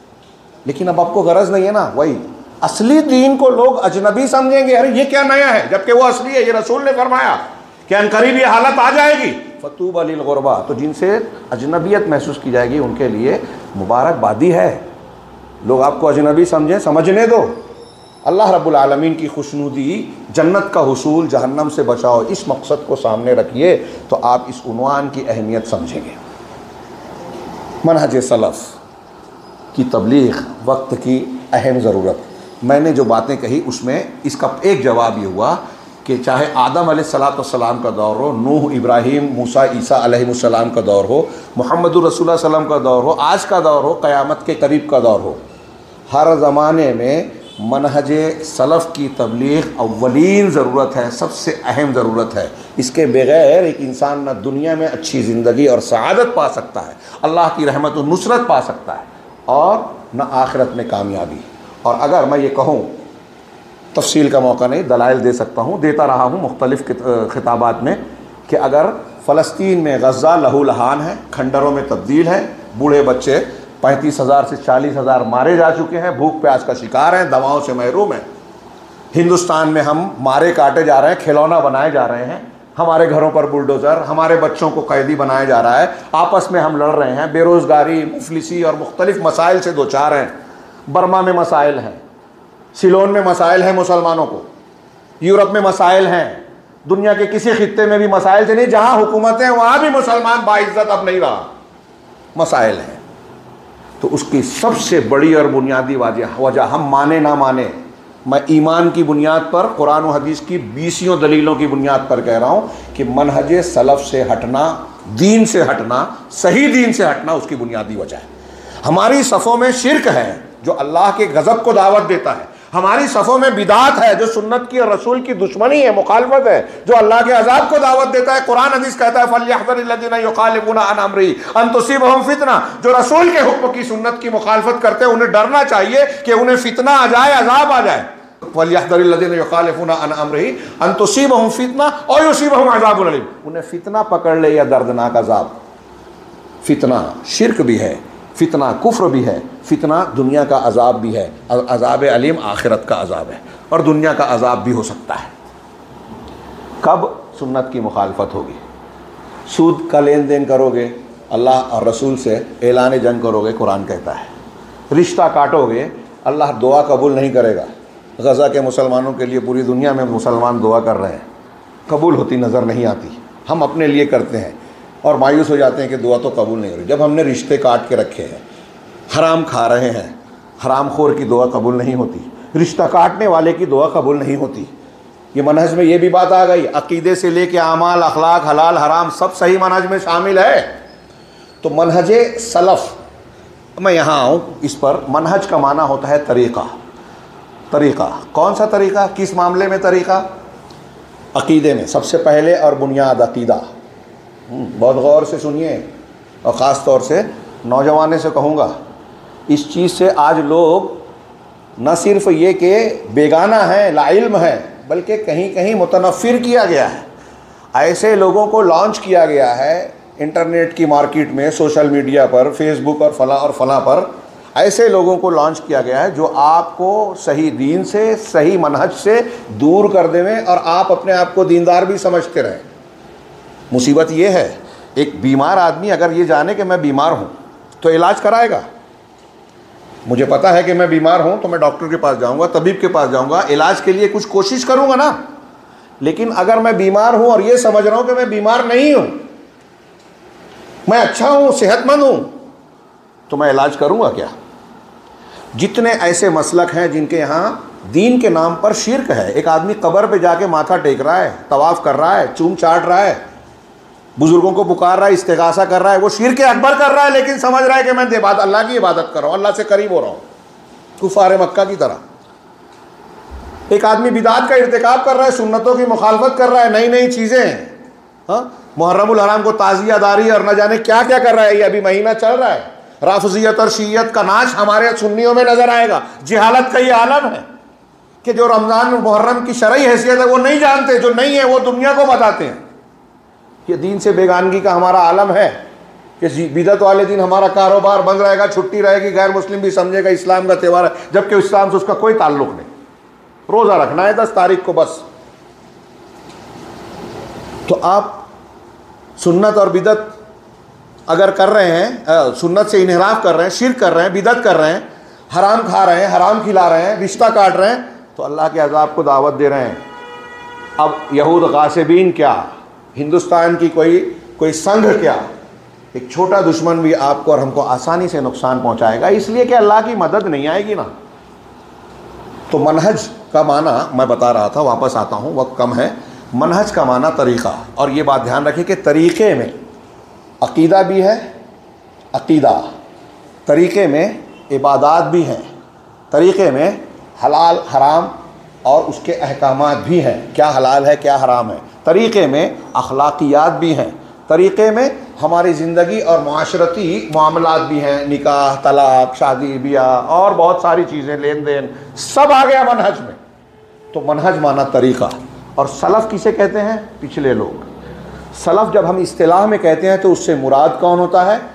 Speaker 1: लेकिन अब आपको गरज नहीं है ना। वही असली दीन को लोग अजनबी समझेंगे, अरे ये क्या नया है, जबकि वो असली है। ये रसूल ने फरमाया कि अनकरीब ये हालत आ जाएगी, फतूबा लिल गुरबा, तो जिनसे अजनबियत महसूस की जाएगी उनके लिए मुबारकबादी है। लोग आपको अजनबी समझें, समझने दो। अल्लाह रब्बुल आलमीन की खुशनुदी, जन्नत का हुसूल, जहन्नम से बचाओ, इस मकसद को सामने रखिए तो आप इस उन्वान की अहमियत समझेंगे। मनहज सलफ़ की तबलीग, वक्त की अहम ज़रूरत। मैंने जो बातें कही उसमें इसका एक जवाब ये हुआ कि चाहे आदम अलैहिस्सलाम का दौर हो, नूह, इब्राहीम, मूसा, ईसा अलैहिस्सलाम का दौर हो, मुहम्मदुर रसूलुल्लाह सल्लल्लाहु अलैहि वसल्लम का दौर हो, आज का दौर हो, क़यामत के करीब का दौर हो, हर ज़माने में मनहज सलफ़ की तबलीग अव्वलीन ज़रूरत है, सबसे अहम ज़रूरत है। इसके बग़ैर एक इंसान न दुनिया में अच्छी ज़िंदगी और सआदत पा सकता है, अल्लाह की रहमत और नुसरत पा सकता है, और न आखिरत में कामयाबी। और अगर मैं ये कहूँ, तफसील का मौका नहीं, दलाइल दे सकता हूँ, देता रहा हूँ मुख्तलिफ़ खिताबात में, कि अगर फ़लस्तीन में गज़ा लहू लहान है, खंडरों में तब्दील है, बूढ़े बच्चे पैंतीस हज़ार से चालीस हज़ार मारे जा चुके हैं, भूख प्यास का शिकार हैं, दवाओं से महरूम हैं। हिंदुस्तान में हम मारे काटे जा रहे हैं, खिलौना बनाए जा रहे हैं, हमारे घरों पर बुलडोज़र, हमारे बच्चों को कैदी बनाया जा रहा है, आपस में हम लड़ रहे हैं, बेरोज़गारी, मुफलिसी और मुख्तलिफ मसाइल से दो चार हैं। बर्मा में मसाइल हैं, सिलोन में मसाइल हैं मुसलमानों को, यूरोप में मसाइल हैं, दुनिया के किसी खित्ते में भी मसाइल से नहीं, जहाँ हुकूमतें हैं वहाँ भी मुसलमान बाइज्जत अब नहीं रहा, मसाइल हैं। तो उसकी सबसे बड़ी और बुनियादी वजह वजह हम माने ना माने, मैं ईमान की बुनियाद पर, कुरान और हदीस की बीसियों दलीलों की बुनियाद पर कह रहा हूँ कि मनहज सलफ़ से हटना, दीन से हटना, सही दीन से हटना उसकी बुनियादी वजह है। हमारी सफ़ों में शिरक है जो अल्लाह के गज़ब को दावत देता है, हमारी सफ़ों में बिदात है जो सुन्नत की और रसूल की दुश्मनी है, मुखालफत है, जो अल्लाह के अजाब को दावत देता है। कुरान हदीस कहता है फल्यहज़रिल्लज़ीना युखालिफूना अन अम्रिही अन तुसीबहुम फितना, जो रसूल के हुक्म की, सुन्नत की मुखालफत करते हैं उन्हें डरना चाहिए कि उन्हें फितना आ जाए, अजाब आ जाए। फल्यहज़रिल्लज़ीना युखालिफूना अन अम्रिही अन तुसीबहुम फितना और युसीबहुम अज़ाबुन अलीम, उन्हें फितना पकड़ ले या दर्दनाक अजाब। फितना शिरक भी है, फितना कुफ्र भी है, फितना दुनिया का अजाब भी है, अजाब अलीम आखिरत का अजाब है, और दुनिया का अजाब भी हो सकता है। कब सुन्नत की मुखालफत होगी, सूद का लेन देन करोगे, अल्लाह और रसूल से ऐलान जंग करोगे, कुरान कहता है। रिश्ता काटोगे, अल्लाह दुआ कबूल नहीं करेगा। गज़ा के मुसलमानों के लिए पूरी दुनिया में मुसलमान दुआ कर रहे हैं, कबूल होती नज़र नहीं आती। हम अपने लिए करते हैं और मायूस हो जाते हैं कि दुआ तो कबूल नहीं हो रही। जब हमने रिश्ते काट के रखे हैं, हराम खा रहे हैं, हराम खोर की दुआ कबूल नहीं होती, रिश्ता काटने वाले की दुआ कबूल नहीं होती। ये मनहज में ये भी बात आ गई, अकीदे से लेके आमाल, अखलाक, हलाल हराम सब सही मनहज में शामिल है। तो मनहज सलफ़, मैं यहाँ आऊँ इस पर। मनहज का माना होता है तरीक़ा। तरीक़ा कौन सा तरीक़ा, किस मामले में तरीक़ा? अकीदे में सबसे पहले और बुनियाद अकीदा। बहुत गौर से सुनिए, और ख़ास तौर से नौजवानों से कहूँगा, इस चीज़ से आज लोग न सिर्फ ये कि बेगाना हैं, लाइल्म है, बल्कि कहीं कहीं मुतनफ़िर किया गया है। ऐसे लोगों को लॉन्च किया गया है इंटरनेट की मार्केट में, सोशल मीडिया पर, फेसबुक और फला और फला पर, ऐसे लोगों को लॉन्च किया गया है जो आपको सही दीन से, सही मनहज से दूर कर देवें और आप अपने आप को दीनदार भी समझते रहें। मुसीबत ये है, एक बीमार आदमी अगर ये जाने कि मैं बीमार हूँ तो इलाज कराएगा। मुझे पता है कि मैं बीमार हूँ तो मैं डॉक्टर के पास जाऊँगा, तबीब के पास जाऊँगा, इलाज के लिए कुछ कोशिश करूँगा ना। लेकिन अगर मैं बीमार हूँ और ये समझ रहा हूँ कि मैं बीमार नहीं हूँ, मैं अच्छा हूँ, सेहतमंद हूँ, तो मैं इलाज करूँगा क्या? जितने ऐसे मसलक हैं जिनके यहाँ दीन के नाम पर शिरक है। एक आदमी कब्र पे जाके माथा टेक रहा है, तवाफ़ कर रहा है, चूम चाट रहा है, बुजुर्गों को पुकार रहा है, इस्तिगासा कर रहा है, वो शिरक अकबर कर रहा है, लेकिन समझ रहा है कि मैं इबादत, अल्लाह की इबादत कर रहा हूँ, अल्लाह से करीब हो रहा हूँ, कुफार मक्का की तरह। एक आदमी बिदात का इर्तिकाब कर रहा है, सुन्नतों की मुखालफत कर रहा है, नई नई चीज़ें हैं, हाँ, मुहर्रमुल हराम को ताज़ियादारी और न जाने क्या क्या कर रहा है। ये अभी महीना चल रहा है, राफिजियत और शीयत का नाच हमारे सुन्नियों में नज़र आएगा। जिहालत का ये आलम है कि जो रमज़ान मुहर्रम की शरई हैसियत है वो नहीं जानते, जो नहीं है वो दुनिया को बताते हैं। ये दीन से बेगानगी का हमारा आलम है कि बिदत वाले दिन हमारा कारोबार बंद रहेगा, छुट्टी रहेगी, गैर मुस्लिम भी समझेगा इस्लाम का त्यौहार है, जबकि इस्लाम से उसका कोई ताल्लुक़ नहीं। रोज़ा रखना है दस तारीख को बस। तो आप सुन्नत और बिदत अगर कर रहे हैं, सुन्नत से इन्हिराफ कर रहे हैं, शिर्क कर रहे हैं, बिदत कर रहे हैं, हराम खा रहे हैं, हराम खिला रहे हैं, रिश्ता काट रहे हैं, तो अल्लाह के अजाब को दावत दे रहे हैं। अब यहूद गासिबीन क्या, हिंदुस्तान की कोई कोई संघ क्या, एक छोटा दुश्मन भी आपको और हमको आसानी से नुकसान पहुंचाएगा, इसलिए कि अल्लाह की मदद नहीं आएगी ना। तो मनहज का माना मैं बता रहा था, वापस आता हूँ, वक्त कम है। मनहज का माना तरीक़ा, और ये बात ध्यान रखें कि तरीक़े में अकीदा भी है, अकीदा तरीक़े में इबादात भी हैं, तरीक़े में हलाल हराम और उसके अहकामात भी हैं, क्या हलाल है क्या हराम है, तरीक़े में अखलाकियात भी हैं, तरीक़े में हमारी ज़िंदगी और माशरती मामलात भी हैं, निकाह, तलाक, शादी ब्याह और बहुत सारी चीज़ें, लेन देन, सब आ गया मनहज में। तो मनहज माना तरीक़ा। और सलफ़ किसे कहते हैं? पिछले लोग। सलफ़ जब हम इस्तिलाह में कहते हैं तो उससे मुराद कौन होता है?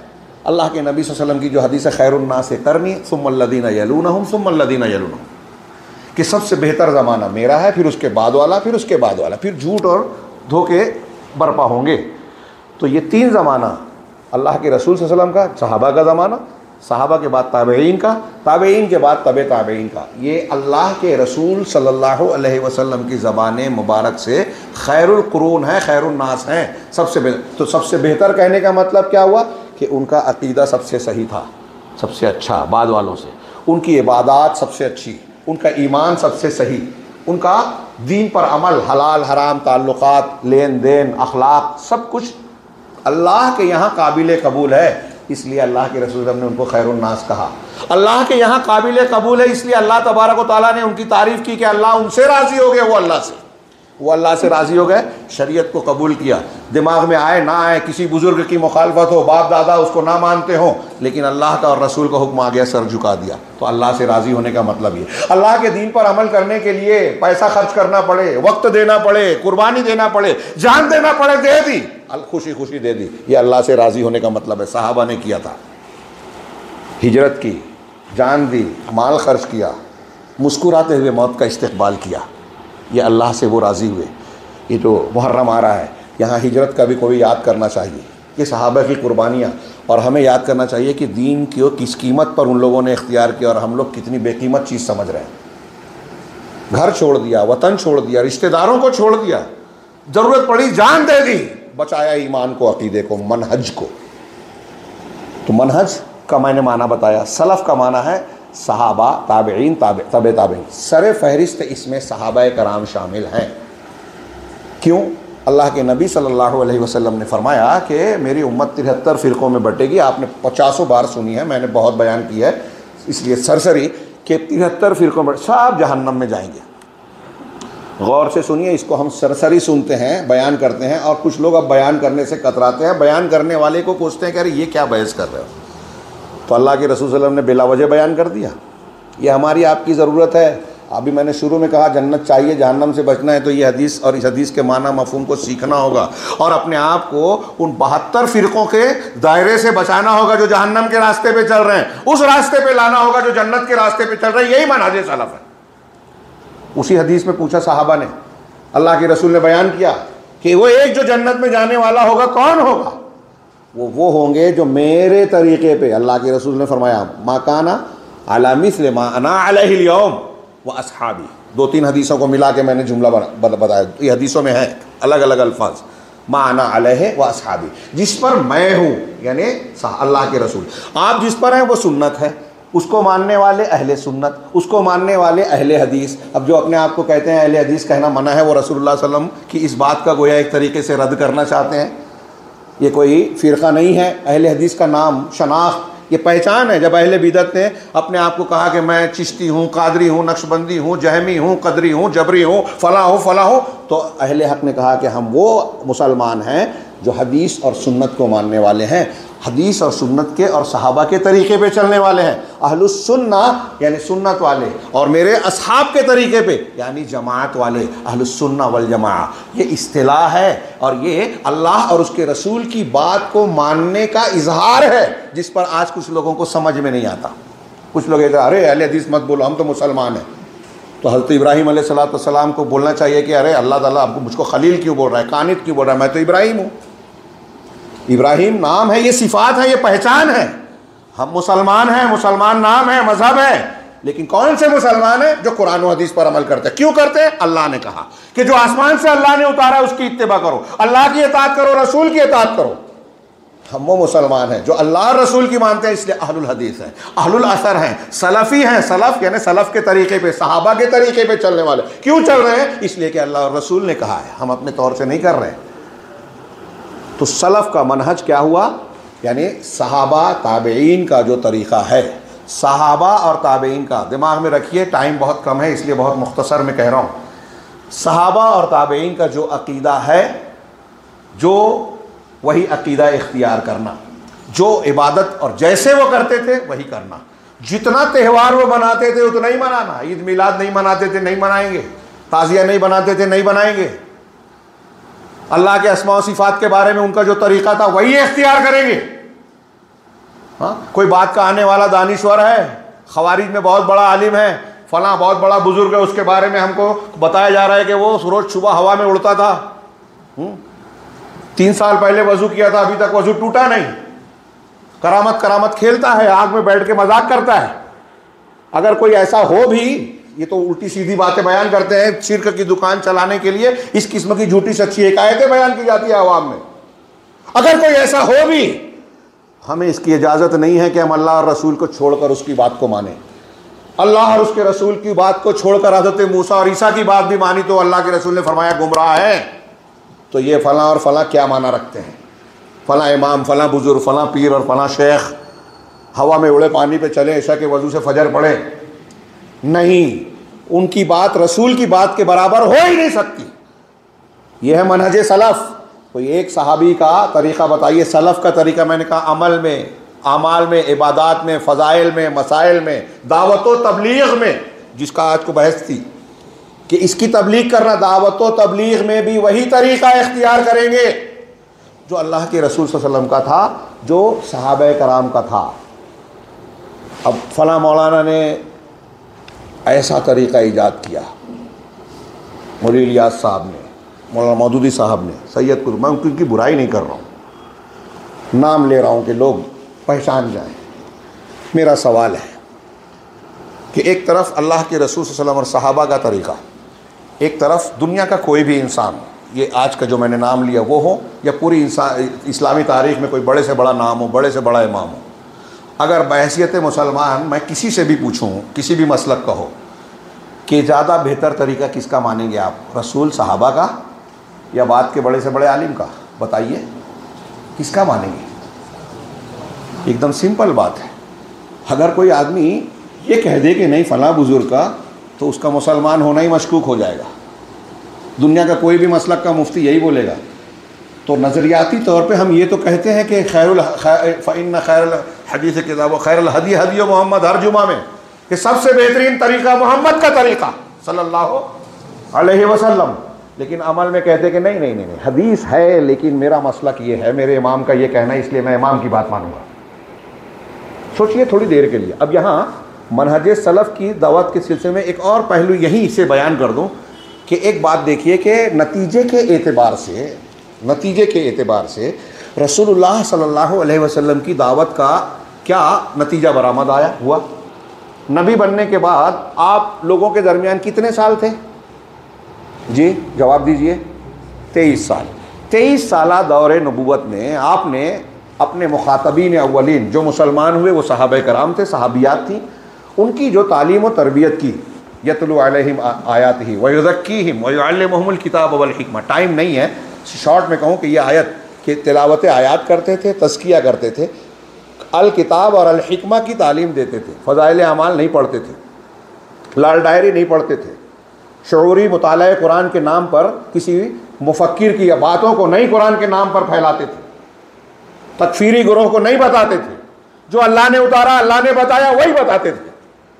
Speaker 1: अल्लाह के नबी सल्लल्लाहु अलैहि वसल्लम की जो हदीस है, खैरुन्नास करनी सुम्मल्लज़ीना यलूनहुम सुम्मल्लज़ीना यलूनहुम, कि सबसे बेहतर ज़माना मेरा है, फिर उसके बाद वाला, फिर उसके बाद वाला, फिर झूठ और धोखे बर्पा होंगे। तो ये तीन ज़माना, अल्लाह के रसूल सल्लल्लाहु अलैहि वसल्लम का, सहाबा का ज़माना, सहाबा के बाद ताबईन का, ताबईन के बाद तबे ताबईन का, ये अल्लाह के रसूल सल्लल्लाहु अलैहि वसल्लम की ज़बान मुबारक से खैरुल कुरून है, खैरुन्नास हैं, सबसे बेहतर। तो सबसे बेहतर कहने का मतलब क्या हुआ कि उनका अक़ीदा सबसे सही था, सबसे अच्छा बाद वालों से, उनकी इबादत सबसे अच्छी, उनका ईमान सबसे सही, उनका दीन पर अमल, हलाल हराम ताल्लुकात, लेन देन, अखलाक, सब कुछ अल्लाह के यहाँ काबिल कबूल है, इसलिए अल्लाह के रसूल ने उनको खैरुन्नास कहा। अल्लाह के यहाँ काबिल कबूल है, इसलिए अल्लाह तबारक व तआला ने उनकी तारीफ़ की कि अल्लाह उनसे राज़ी हो गए, वो अल्लाह से वो अल्लाह से राज़ी हो गए, शरीयत को कबूल किया। दिमाग में आए ना आए, किसी बुज़ुर्ग की मुखालफत हो, बाप दादा उसको ना मानते हो, लेकिन अल्लाह का और रसूल का हुक्म आ गया, सर झुका दिया, तो अल्लाह से राज़ी होने का मतलब ये। अल्लाह के दीन पर अमल करने के लिए पैसा खर्च करना पड़े, वक्त देना पड़े, कुर्बानी देना पड़े, जान देना पड़े, दे दी, खुशी खुशी दे दी, ये अल्लाह से राज़ी होने का मतलब है। सहाबा ने किया था, हिजरत की, जान दी, माल खर्च किया, मुस्कुराते हुए मौत का इस्तकबाल किया, ये अल्लाह से वो राज़ी हुए। ये तो मुहर्रम आ रहा है, यहाँ हिजरत का भी कोई याद करना चाहिए, ये सहाबा की कुर्बानियाँ, और हमें याद करना चाहिए कि दीन की किस कीमत पर उन लोगों ने इख्तियार किया और हम लोग कितनी बेकीमत चीज़ समझ रहे हैं। घर छोड़ दिया, वतन छोड़ दिया, रिश्तेदारों को छोड़ दिया, ज़रूरत पड़ी जान दे दी, बचाया ईमान को, अक़ीदे को, मनहज को। तो मनहज का मैंने माना बताया, सलफ़ का माना है सहाबा, ताबईन, ताबे तबे ताबईन, सरे फहरिस्त इसमें सहाबा कराम शामिल हैं। क्यों? अल्लाह के नबी सल्लल्लाहु अलैहि वसल्लम ने फरमाया कि मेरी उम्मत तिहत्तर फ़िरक़ों में बटेगी। आपने पचासों बार सुनी है, मैंने बहुत बयान किया है, इसलिए सरसरी कि तिहत्तर फ़िरक़ों में सब जहन्नम में जाएंगे। गौर से सुनिए, इसको हम सरसरी सुनते हैं, बयान करते हैं, और कुछ लोग अब बयान करने से कतराते हैं, बयान करने वाले को पूछते हैं कि अरे ये क्या बहस कर रहे हो। तो अल्लाह के रसूल सल्लल्लाहु अलैहि वसल्लम ने बिला वजह बयान कर दिया। ये हमारी आपकी ज़रूरत है। अभी मैंने शुरू में कहा जन्नत चाहिए, जहन्नम से बचना है, तो ये हदीस और इस हदीस के माना मफ़हूम को सीखना होगा और अपने आप को उन बहत्तर फ़िरक़ों के दायरे से बचाना होगा जो जहन्नम के रास्ते पे चल रहे हैं, उस रास्ते पे लाना होगा जो जन्नत के रास्ते पे चल रहे हैं। यही मनहज सलफ़ है। उसी हदीस में पूछा साहबा ने, अल्लाह के रसूल ने बयान किया कि वो एक जो जन्नत में जाने वाला होगा, कौन होगा? वो वो होंगे जो मेरे तरीक़े पे, अल्लाह के रसूल ने फरमाया मा काना अला मिस्ल मा अना अलैहिल यौम व अस्हाबी। दो तीन हदीसों को मिला के मैंने जुमला बताया, ये हदीसों में है अलग अलग अल्फाज, मा अना अलैहि व अस्हाबी, जिस पर मैं हूँ, यानी अल्लाह के रसूल, आप जिस पर हैं वो सुन्नत है, उसको मानने वाले अहले सुन्नत, उसको मानने वाले अहले हदीस। अब जो अपने आप को कहते हैं अहले हदीस कहना मना है, वो रसूलुल्लाह सल्लल्लाहु अलैहि वसल्लम की इस बात का गोया एक तरीके से रद्द करना चाहते हैं। ये कोई फ़िरक़ा नहीं है, अहले हदीस का नाम, शनाख्त, ये पहचान है। जब अहले बिदत ने अपने आप को कहा कि मैं चिश्ती हूँ, कादरी हूँ, नक्शबंदी हूँ, जहमी हूँ, कदरी हूँ, जबरी हूँ, फ़ला हूँ फ़ला हूँ, तो अहले हक़ ने कहा कि हम वो मुसलमान हैं जो हदीस और सुन्नत को मानने वाले हैं, हदीस और सुन्नत के और सहाबा के तरीक़े पे चलने वाले हैं, अहलुस सुन्ना यानी सुन्नत वाले, और मेरे असहाब के तरीक़े पे यानी जमात वाले, अहलुस सुन्ना वल जमाआ। ये इस्तिलाह है और ये अल्लाह और उसके रसूल की बात को मानने का इजहार है, जिस पर आज कुछ लोगों को समझ में नहीं आता। कुछ लोग कहते हैं अरे अहले हदीस मत बोलो, हम तो मुसलमान हैं। तो हज़रत इब्राहीम अलैहिस्सलातु वस्सलाम को बोलना चाहिए कि अरे अल्लाह ताला आपको मुझको खलील क्यों बोल रहा है, कानित क्यों बोल रहा है, मैं तो इब्राहीम हूँ। इब्राहीम नाम है, ये सिफ़ात है, ये पहचान है। हम मुसलमान हैं, मुसलमान नाम है, मज़हब है, लेकिन कौन से मुसलमान हैं? जो कुरान और हदीस पर अमल करते हैं। क्यों करते हैं? अल्लाह ने कहा कि जो आसमान से अल्लाह ने उतारा उसकी इत्तिबा करो, अल्लाह की इताअत करो, रसूल की इताअत करो। हम वो मुसलमान हैं जो अल्लाह रसूल की मानते हैं, इसलिए अहलुल हदीस हैं, अहलुल असर हैं, सलफ़ी हैं। सलफ़ यानी सलफ़ के तरीक़े पे, सहाबा के तरीक़े पे चलने वाले। क्यों चल रहे हैं? इसलिए कि अल्लाह और रसूल ने कहा है, हम अपने तौर से नहीं कर रहे हैं। तो सलफ़ का मनहज क्या हुआ? यानी सहाबा ताबईन का जो तरीक़ा है, सहाबा और ताबईन का, दिमाग में रखिए, टाइम बहुत कम है इसलिए बहुत मुख्तसर में कह रहा हूँ। सहाबा और ताबईन का जो अक़ीदा है, जो वही अक़ीदा इख्तियार करना, जो इबादत और जैसे वो करते थे वही करना। जितना त्यौहार वो मनाते थे उतना ही मनाना। ईद मिलाद नहीं मनाते थे, नहीं मनाएंगे। ताज़िया नहीं बनाते थे, नहीं बनाएंगे। अल्लाह के अस्मा व सिफ़ात के बारे में उनका जो तरीक़ा था वही इख्तियार करेंगे। हाँ, कोई बात का आने वाला दानिश्वर है, खवारिज में बहुत बड़ा आलिम है, फला बहुत बड़ा बुजुर्ग है, उसके बारे में हमको बताया जा रहा है कि वो रोज सुबह हवा में उड़ता था, हुँ? तीन साल पहले वजू किया था, अभी तक वजू टूटा नहीं, करामत करामत खेलता है, आग में बैठ के मजाक करता है। अगर कोई ऐसा हो भी, ये तो उल्टी सीधी बातें बयान करते हैं, शिर्क की दुकान चलाने के लिए इस किस्म की झूठी सच्ची हिकायतें बयान की जाती है आवाम में। अगर कोई ऐसा हो भी, हमें इसकी इजाज़त नहीं है कि हम अल्लाह और रसूल को छोड़कर उसकी बात को माने। अल्लाह और उसके रसूल की बात को छोड़कर हज़रत मूसा और ईसा की बात भी मानी तो अल्लाह के रसूल ने फरमाया गुमराह है। तो ये फ़लाँ और फ़लाँ क्या माना रखते हैं, फ़लाँ इमाम, फ़लाँ बुजुर्ग, फ़लाँ पीर और फ़लाँ शेख हवा में उड़े, पानी पे चले, ऐसा के वजू से फजर पड़े, नहीं, उनकी बात रसूल की बात के बराबर हो ही नहीं सकती। यह है मनहज सलफ़। कोई एक सहाबी का तरीक़ा बताइए, सलफ़ का तरीक़ा। मैंने कहा अमल में, आमाल में, इबादात में, फ़ज़ाइल में, मसाइल में, दावत व तबलीग में, जिसका आज को बहस थी कि इसकी तबलीग करना, दावत व तबलीग में भी वही तरीक़ा इख्तियार करेंगे जो अल्लाह के रसूल सल्लल्लाहु अलैहि वसल्लम का था, जो सहाबा कराम का था। अब फ़लाँ मौलाना ने ऐसा तरीक़ा ईजाद किया, मौलवी इलियास साहब ने, मौलाना मौदूदी साहब ने, सैयद कुतुब, मैं उनकी बुराई नहीं कर रहा हूँ, नाम ले रहा हूँ कि लोग पहचान जाएं। मेरा सवाल है कि एक तरफ अल्लाह के रसूल सल्लल्लाहु अलैहि वसल्लम और सहाबा का तरीक़ा, एक तरफ दुनिया का कोई भी इंसान, ये आज का जो मैंने नाम लिया वो हो, या पूरी इंसान इस्लामी तारीख़ में कोई बड़े से बड़ा नाम हो, बड़े से बड़ा इमाम हो, अगर बहैसियत मुसलमान मैं किसी से भी पूछूं, किसी भी मसलक का हो, कि ज़्यादा बेहतर तरीक़ा किसका मानेंगे आप, रसूल सहाबा का या बात के बड़े से बड़े आलिम का, बताइए किसका मानेंगे? एकदम सिंपल बात है। अगर कोई आदमी ये कह दे कि नहीं फ़लाँ बुज़ुर्ग का, तो उसका मुसलमान होना ही मशकूक हो जाएगा। दुनिया का कोई भी मसलक का मुफ्ती यही बोलेगा। तो नज़रियाती तौर पे हम ये तो कहते हैं कि खैरुल फ़इन्न खैरुल हदीस किताब खैरुल हदी हदी मोहम्मद, हर जुमा में, कि सबसे बेहतरीन तरीक़ा मोहम्मद का तरीक़ा सल्लल्लाहु अलैहि वसल्लम। लेकिन अमल में कहते कि नहीं नहीं नहीं नहीं हदीस है, लेकिन मेरा मसलक ये है, मेरे इमाम का ये कहना है, इसलिए मैं इमाम की बात मानूंगा। सोचिए थोड़ी देर के लिए। अब यहाँ मनहज सलफ़ की दावत के सिलसिले में एक और पहलू यहीं से बयान कर दूँ कि एक बात देखिए कि नतीजे के एतबार से नतीजे के एतबार से रसूलुल्लाह सल्लल्लाहु अलैहि वसल्लम की दावत का क्या नतीजा बरामद आया हुआ। नबी बनने के बाद आप लोगों के दरमियान कितने साल थे? जी जवाब दीजिए। तेईस साल। तेईस साला दौरे नबूवत में आपने अपने मुखातबीन अव्वलीन जो मुसलमान हुए वो सहाबा कराम थे, सहाबियात थी, उनकी जो तालीम व तरबियत की, यतलू अलैहिम आयातिही व युज़क्कीहिम व युअल्लिमुहुमुल किताब वल हिकमा। टाइम नहीं है, शॉर्ट में कहूँ कि ये आयत के तिलावत आयात करते थे, तज़किया करते थे, अल किताब और अल हिकमा की तालीम देते थे, फ़ज़ाइल अमाल नहीं पढ़ते थे, लाल डायरी नहीं पढ़ते थे, शऊरी मुताला कुरान के नाम पर किसी मुफक्किर की या बातों को नहीं कुरान के नाम पर फैलाते थे, तकफीरी गुरोह को नहीं बताते थे, जो अल्लाह ने उतारा, अल्लाह ने बताया वही बताते थे।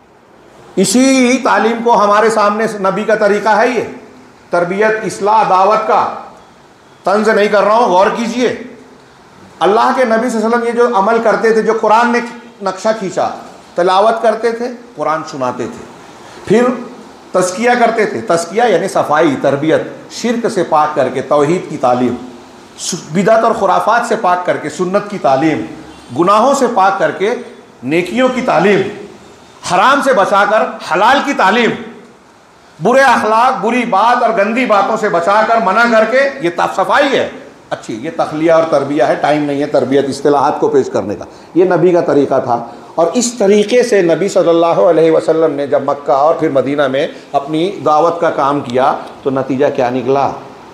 Speaker 1: इसी तालीम को हमारे सामने नबी का तरीक़ा है ये, तरबियत, इस्लाह, दावत का। तंज नहीं कर रहा हूँ, गौर कीजिए। अल्लाह के नबी सल्लल्लाहु अलैहि वसल्लम ये जो अमल करते थे, जो कुरान ने नक्शा खींचा, तिलावत करते थे, कुरान सुनाते थे, फिर तज़किया करते थे। तज़किया यानी सफाई, तरबियत, शिर्क से पाक करके तौहीद की तालीम, बिदअत और खुराफात से पाक करके सुन्नत की तालीम, गुनाहों से पाक करके नेकियों की तालीम, हराम से बचाकर हलाल की तालीम, बुरे अखलाक, बुरी बात और गंदी बातों से बचाकर मना करके, ये सफाई है। अच्छी, ये तखलिया और तरबिया है। टाइम नहीं है तरबियत इस्तिलाहात को पेश करने का। ये नबी का तरीक़ा था। और इस तरीक़े से नबी सल्लल्लाहु अलैहि वसल्लम ने जब मक्का और फिर मदीना में अपनी दावत का काम किया तो नतीजा क्या निकला?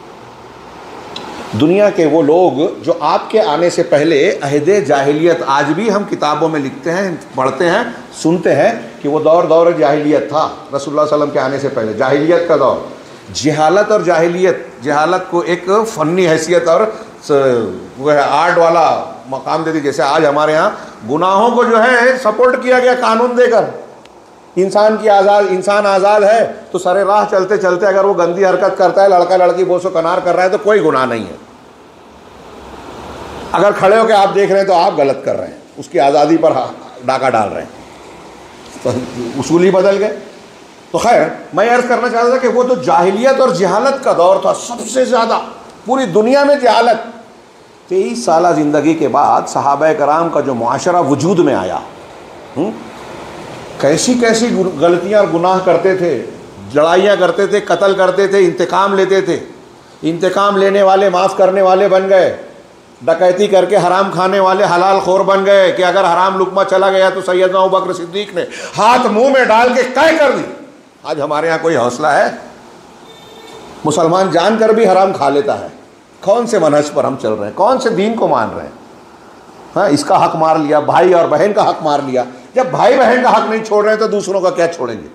Speaker 1: दुनिया के वो लोग जो आपके आने से पहले अहदे जाहिलियत, आज भी हम किताबों में लिखते हैं, पढ़ते हैं, सुनते हैं कि वो दौर दौर जाहिलियत था रसूलुल्लाह सल्लल्लाहु अलैहि वसल्लम के आने से पहले, जाहिलियत का दौर। जहालत और जाहिलियत, जहालत को एक फ़नी हैसियत और वह आर्ट वाला मकाम दे दी। जैसे आज हमारे यहाँ गुनाहों को जो है सपोर्ट किया गया कानून देकर। इंसान की आज़ाद इंसान आज़ाद है तो सरे राह चलते चलते अगर वो गंदी हरकत करता है, लड़का लड़की बोसो कनार कर रहा है, तो कोई गुनाह नहीं है। अगर खड़े होकर आप देख रहे हैं तो आप गलत कर रहे हैं। उसकी आज़ादी पर डाका डाल रहे हैं, तो उसूल ही बदल गए। तो खैर, मैं अर्ज़ करना चाहता था कि वो तो जाहिलियत और जहालत का दौर था, सबसे ज़्यादा पूरी दुनिया में जहालत। तेईस साल ज़िंदगी के बाद सहाबा कराम का जो मुआशरा वजूद में आया, हुँ? कैसी कैसी गलतियाँ और गुनाह करते थे, लड़ाइयाँ करते थे, कत्ल करते थे, इंतकाम लेते थे। इंतकाम लेने वाले माफ़ करने वाले बन गए, डकैती करके हराम खाने वाले हलाल खोर बन गए कि अगर हराम लुकमा चला गया तो सैयदना अबू बकर सिद्दीक ने हाथ मुंह में डाल के तय कर दी। आज हमारे यहाँ कोई हौसला है? मुसलमान जानकर भी हराम खा लेता है। कौन से मनहज पर हम चल रहे हैं, कौन से दीन को मान रहे हैं? हाँ, इसका हक मार लिया, भाई और बहन का हक मार लिया। जब भाई बहन का हक नहीं छोड़ रहे हैं तो दूसरों का क्या छोड़ेंगे?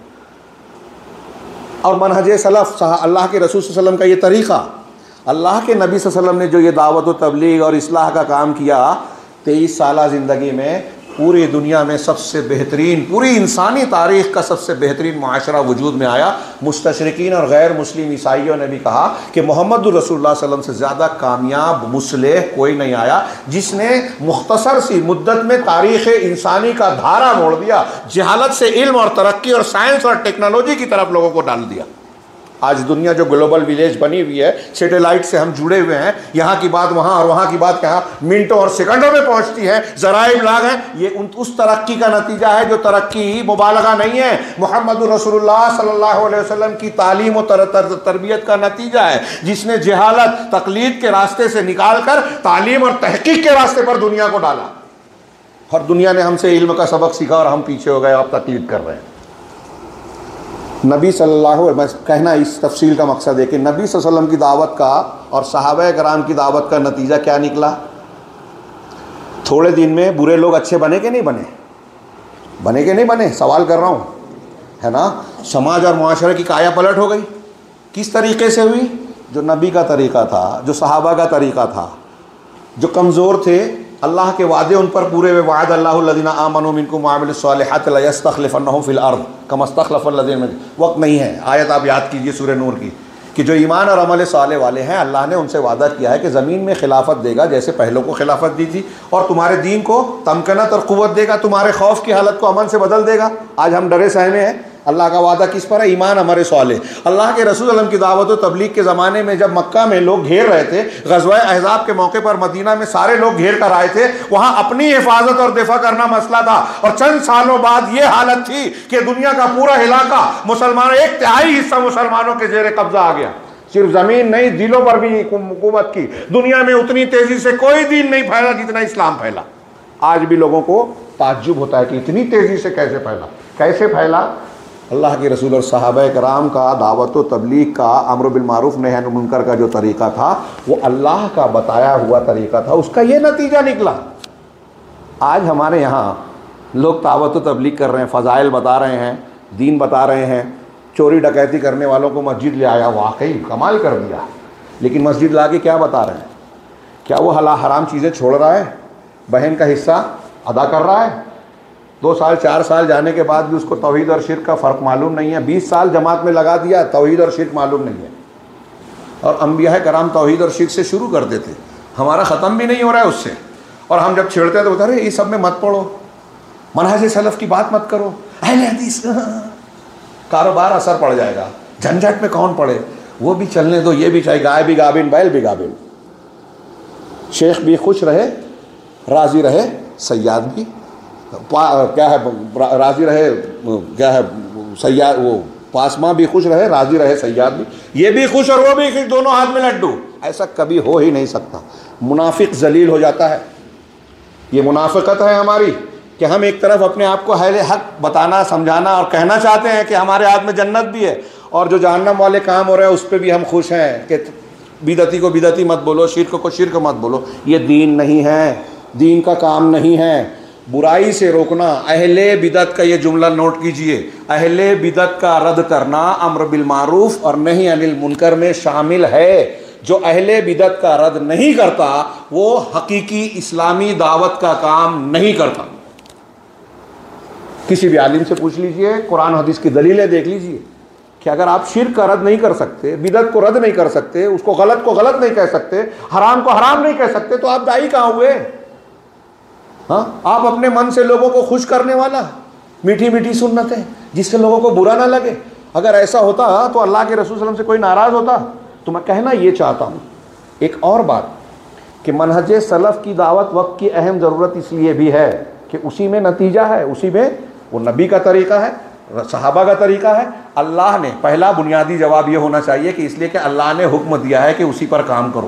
Speaker 1: और मनहज सलफ, अल्लाह के रसूल सल्लल्लाहु अलैहि वसल्लम का ये तरीक़ा, अल्लाह के नबी सल्लल्लाहु अलैहि वसल्लम ने जो ये दावत व तबलीग और इस्लाह का काम किया, तेईस साल ज़िंदगी में पूरी दुनिया में सबसे बेहतरीन, पूरी इंसानी तारीख़ का सबसे बेहतरीन मुआशरा वजूद में आया। मुस्तशरिकीन और गैर मुस्लिम ईसाइयों ने भी कहा कि मोहम्मद रसूलुल्लाह सल्लल्लाहु अलैहि वसल्लम से ज़्यादा कामयाब मुस्लिह कोई नहीं आया, जिसने मुख्तसर सी मुद्दत में तारीख़ इंसानी का धारा मोड़ दिया, जहालत से इल्म और तरक्की और साइंस और टेक्नोलॉजी की तरफ लोगों को डाल दिया। आज दुनिया जो ग्लोबल विलेज बनी हुई है, सैटेलाइट से हम जुड़े हुए हैं, यहाँ की बात वहाँ और वहाँ की बात यहाँ मिनटों और सेकंडों में पहुँचती है, ज़राए इब्लाग हैं। ये उन उस तरक्की का नतीजा है जो तरक्की मुबालगा नहीं है, मोहम्मद रसूलुल्लाह सल्लल्लाहु अलैहि वसल्लम की तालीम और तर, तर, तरबियत का नतीजा है, जिसने जहालत तकलीद के रास्ते से निकाल कर तालीम और तहकीक के रास्ते पर दुनिया को डाला। और दुनिया ने हमसे इल्म का सबक सीखा और हम पीछे हो गए, आप तकलीद कर रहे हैं। नबी सल्लल्लाहु अलैहि वसल्लम, कहना इस तफसील का मकसद है कि नबी सल्लल्लाहु अलैहि वसल्लम की दावत का और सहाबा कराम की दावत का नतीजा क्या निकला? थोड़े दिन में बुरे लोग अच्छे बने कि नहीं बने? बने कि नहीं बने? सवाल कर रहा हूँ, है ना? समाज और मुआशरे की काया पलट हो गई। किस तरीके से हुई? जो नबी का तरीक़ा था, जो सहाबा का तरीक़ा था। जो कमज़ोर थे, अल्लाह के वादे उन पर पूरे हुए। वाद अल्लाहुल्लज़ीना आमनू मिनकुम व अमिलुस सालिहात लयस्तख़लिफ़न्नहुम फ़िल अर्ज़ कमा इस्तख़लफ़ल्लज़ीना। वक्त नहीं है, आयत आप याद कीजिए सूरह नूर की, कि जो ईमान और अमल साले वाले हैं, अल्लाह ने उनसे वादा किया है कि ज़मीन में खिलाफत देगा जैसे पहलों को खिलाफत दी थी, और तुम्हारे दीन को तमकनत और क़ुव्वत देगा, तुम्हारे खौफ की हालत को अमन से बदल देगा। आज हम डरे सहमे हैं। अल्लाह का वादा किस पर है? ईमान अमल साले। अल्लाह के रसूल सल्लल्लाहु अलैहि वसल्लम की दावत और तबलीग के ज़माने में जब मक्का में लोग घेर रहे थे, ग़ज़वा अहज़ाब के मौके पर मदीना में सारे लोग घेर कर आए थे, वहाँ अपनी हिफाजत और दिफा करना मसला था। और चंद सालों बाद ये हालत थी कि दुनिया का पूरा इलाका मुसलमान, एक तिहाई हिस्सा मुसलमानों के ज़ेरे कब्जा आ गया। सिर्फ ज़मीन नहीं, दिलों पर भी हुकूमत की। दुनिया में उतनी तेज़ी से कोई दीन नहीं फैला जितना इस्लाम फैला। आज भी लोगों को ताज्जुब होता है कि इतनी तेज़ी से कैसे फैला। कैसे फैला? अल्लाह के रसूल और सहाबा कराम का दावत व तबलीग का, अम्र बिल मारूफ नही अनिल मुनकर का जो तरीक़ा था, वो अल्लाह का बताया हुआ तरीक़ा था, उसका ये नतीजा निकला। आज हमारे यहाँ लोग दावत व तबलीग कर रहे हैं, फ़ज़ाइल बता रहे हैं, दीन बता रहे हैं, चोरी डकैती करने वालों को मस्जिद ले आया, वाकई कमाल कर दिया। लेकिन मस्जिद ला के क्या बता रहे हैं? क्या वो हला हराम चीज़ें छोड़ रहा है? बहन का हिस्सा अदा कर रहा है? दो साल चार साल जाने के बाद भी उसको तौहीद और शिर्क का फ़र्क मालूम नहीं है। बीस साल जमात में लगा दिया, तौहीद और शिर्क मालूम नहीं है। और अम्बिया कराम तौहीद और शिर्क से शुरू करते थे, हमारा ख़त्म भी नहीं हो रहा है उससे। और हम जब छेड़ते हैं तो बता रहे ये सब में मत पढ़ो, मनहज सलफ़ की बात मत करो, अहले हदीस कारोबार असर पड़ जाएगा, झंझट में कौन पड़े, वो भी चलने दो, ये भी चाहिए, गाय भी गाबिन बैल भी गाबिन। शेख भी खुश रहे, राज़ी रहे, सयाद भी क्या है, राज़ी रहे, क्या है सयाद, वो पासमां भी खुश रहे, राज़ी रहे सयाद भी, ये भी खुश और वो भी खुश, दोनों हाथ में लड्डू। ऐसा कभी हो ही नहीं सकता। मुनाफिक जलील हो जाता है। ये मुनाफिकत है हमारी कि हम एक तरफ अपने आप को अहले हक बताना, समझाना और कहना चाहते हैं कि हमारे हाथ में जन्नत भी है, और जो जहन्नम वाले काम हो रहे हैं उस पर भी हम खुश हैं कि बिदती को बिदती मत बोलो, शिर्क को शिर्क मत बोलो। ये दीन नहीं है, दीन का काम नहीं है। बुराई से रोकना, अहले बिदत का ये जुमला नोट कीजिए, अहले बिदत का रद्द करना अम्र बिल मारूफ और नही अनिल मुनकर में शामिल है। जो अहले बिदत का रद्द नहीं करता वो हकीकी इस्लामी दावत का काम नहीं करता। किसी भी आलिम से पूछ लीजिए, कुरान हदीस की दलीलें देख लीजिए कि अगर आप शिर्क का रद्द नहीं कर सकते, बिदत को रद्द नहीं कर सकते, उसको गलत को गलत नहीं कह सकते, हराम को हराम नहीं कह सकते, तो आप दाई कहाँ हुए? हाँ, आप अपने मन से लोगों को खुश करने वाला, मीठी मीठी सुन्नतें जिससे लोगों को बुरा ना लगे। अगर ऐसा होता तो अल्लाह के रसूल सल्लल्लाहु अलैहि वसल्लम से कोई नाराज़ होता? तो मैं कहना ये चाहता हूँ एक और बात कि मनहज सलफ़ की दावत वक्त की अहम ज़रूरत इसलिए भी है कि उसी में नतीजा है, उसी में वो नबी का तरीक़ा है, सहाबा का तरीक़ा है। अल्लाह ने पहला बुनियादी जवाब ये होना चाहिए कि इसलिए कि अल्लाह ने हुक्म दिया है कि उसी पर काम करो,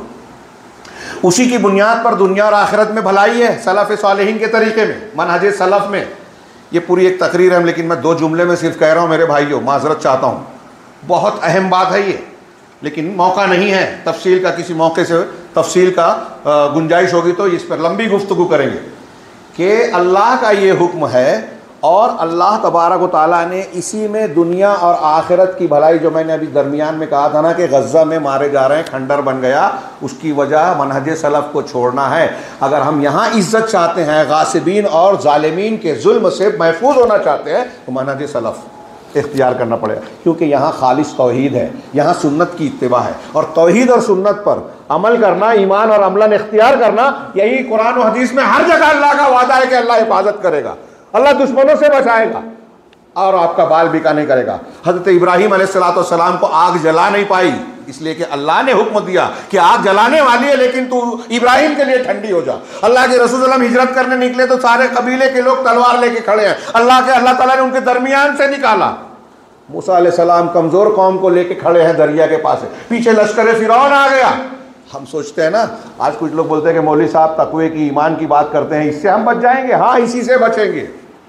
Speaker 1: उसी की बुनियाद पर दुनिया और आखिरत में भलाई है। सलफ़ सालिहीन के तरीक़े में, मनहज सलफ़ में। ये पूरी एक तकरीर है, लेकिन मैं दो जुमले में सिर्फ कह रहा हूँ मेरे भाइयों, माज़रत चाहता हूँ। बहुत अहम बात है ये, लेकिन मौका नहीं है तफसील का। किसी मौके से तफसील का गुंजाइश होगी तो इस पर लंबी गुफ्तगू करेंगे कि अल्लाह का ये हुक्म है और अल्लाह तबारक व तआला ने इसी में दुनिया और आखिरत की भलाई, जो मैंने अभी दरमियान में कहा था ना कि गज़ा में मारे जा रहे हैं, खंडर बन गया, उसकी वजह मनहज सलफ़ को छोड़ना है। अगर हम यहाँ इज़्ज़त चाहते हैं, गासिबीन और ज़ालिमीन के जुल्म से महफूज होना चाहते हैं, तो मनहज सलफ़ इख्तियार करना पड़ेगा, क्योंकि यहाँ खालिस तौहीद है, यहाँ सुन्नत की इत्तिबा है। और तौहीद और सुन्नत पर अमल करना, ईमान और अमलन इख्तियार करना, यही कुरान और हदीस में हर जगह अल्लाह का वादा है कि अल्लाह हिफाजत करेगा, अल्लाह दुश्मनों से बचाएगा और आपका बाल बिका नहीं करेगा। हज़रत इब्राहीम अलैहिस्सलाम को आग जला नहीं पाई, इसलिए कि अल्लाह ने हुक्म दिया कि आग जलाने वाली है, लेकिन तू इब्राहीम के लिए ठंडी हो जा। अल्लाह के रसूल सल्लल्लाहु अलैहि वसल्लम हिजरत करने निकले तो सारे कबीले के लोग तलवार लेके खड़े हैं, अल्लाह के अल्लाह ताला ने उनके दरमियान से निकाला। मूसा अलैहिस्सलाम कमज़ोर कौम को लेके खड़े हैं दरिया के पास, पीछे लश्कर फिरौन आ गया। हम सोचते हैं ना, आज कुछ लोग बोलते हैं कि मौलवी साहब तकवे की, ईमान की बात करते हैं, इससे हम बच जाएंगे। हाँ, इसी से बचेंगे।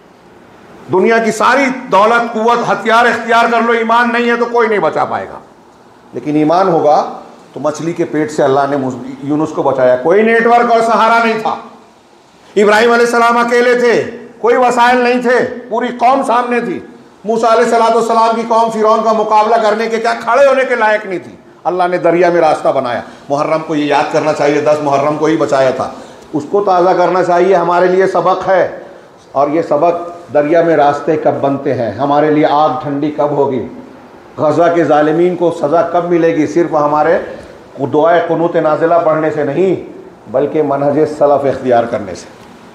Speaker 1: दुनिया की सारी दौलत, कुव्वत, हथियार इख्तियार कर लो, ईमान नहीं है तो कोई नहीं बचा पाएगा। लेकिन ईमान होगा तो मछली के पेट से अल्लाह ने यूनुस को बचाया। कोई नेटवर्क और सहारा नहीं था। इब्राहिम अलैहिस्सलाम अकेले थे, कोई वसाइल नहीं थे, पूरी कौम सामने थी। मूसा अलैहिस्सलाम की कौम फिरौन का मुकाबला करने के क्या खड़े होने के लायक नहीं थी। अल्लाह ने दरिया में रास्ता बनाया। मुहर्रम को ये याद करना चाहिए, दस मुहर्रम को ही बचाया था, उसको ताज़ा करना चाहिए। हमारे लिए सबक है, और ये सबक दरिया में रास्ते कब बनते हैं, हमारे लिए आग ठंडी कब होगी, गज़ा के ज़ालिमीन को सज़ा कब मिलेगी, सिर्फ हमारे दुआए कुनूत नाज़िला पढ़ने से नहीं, बल्कि मनहज सलफ़ इख्तियार करने से।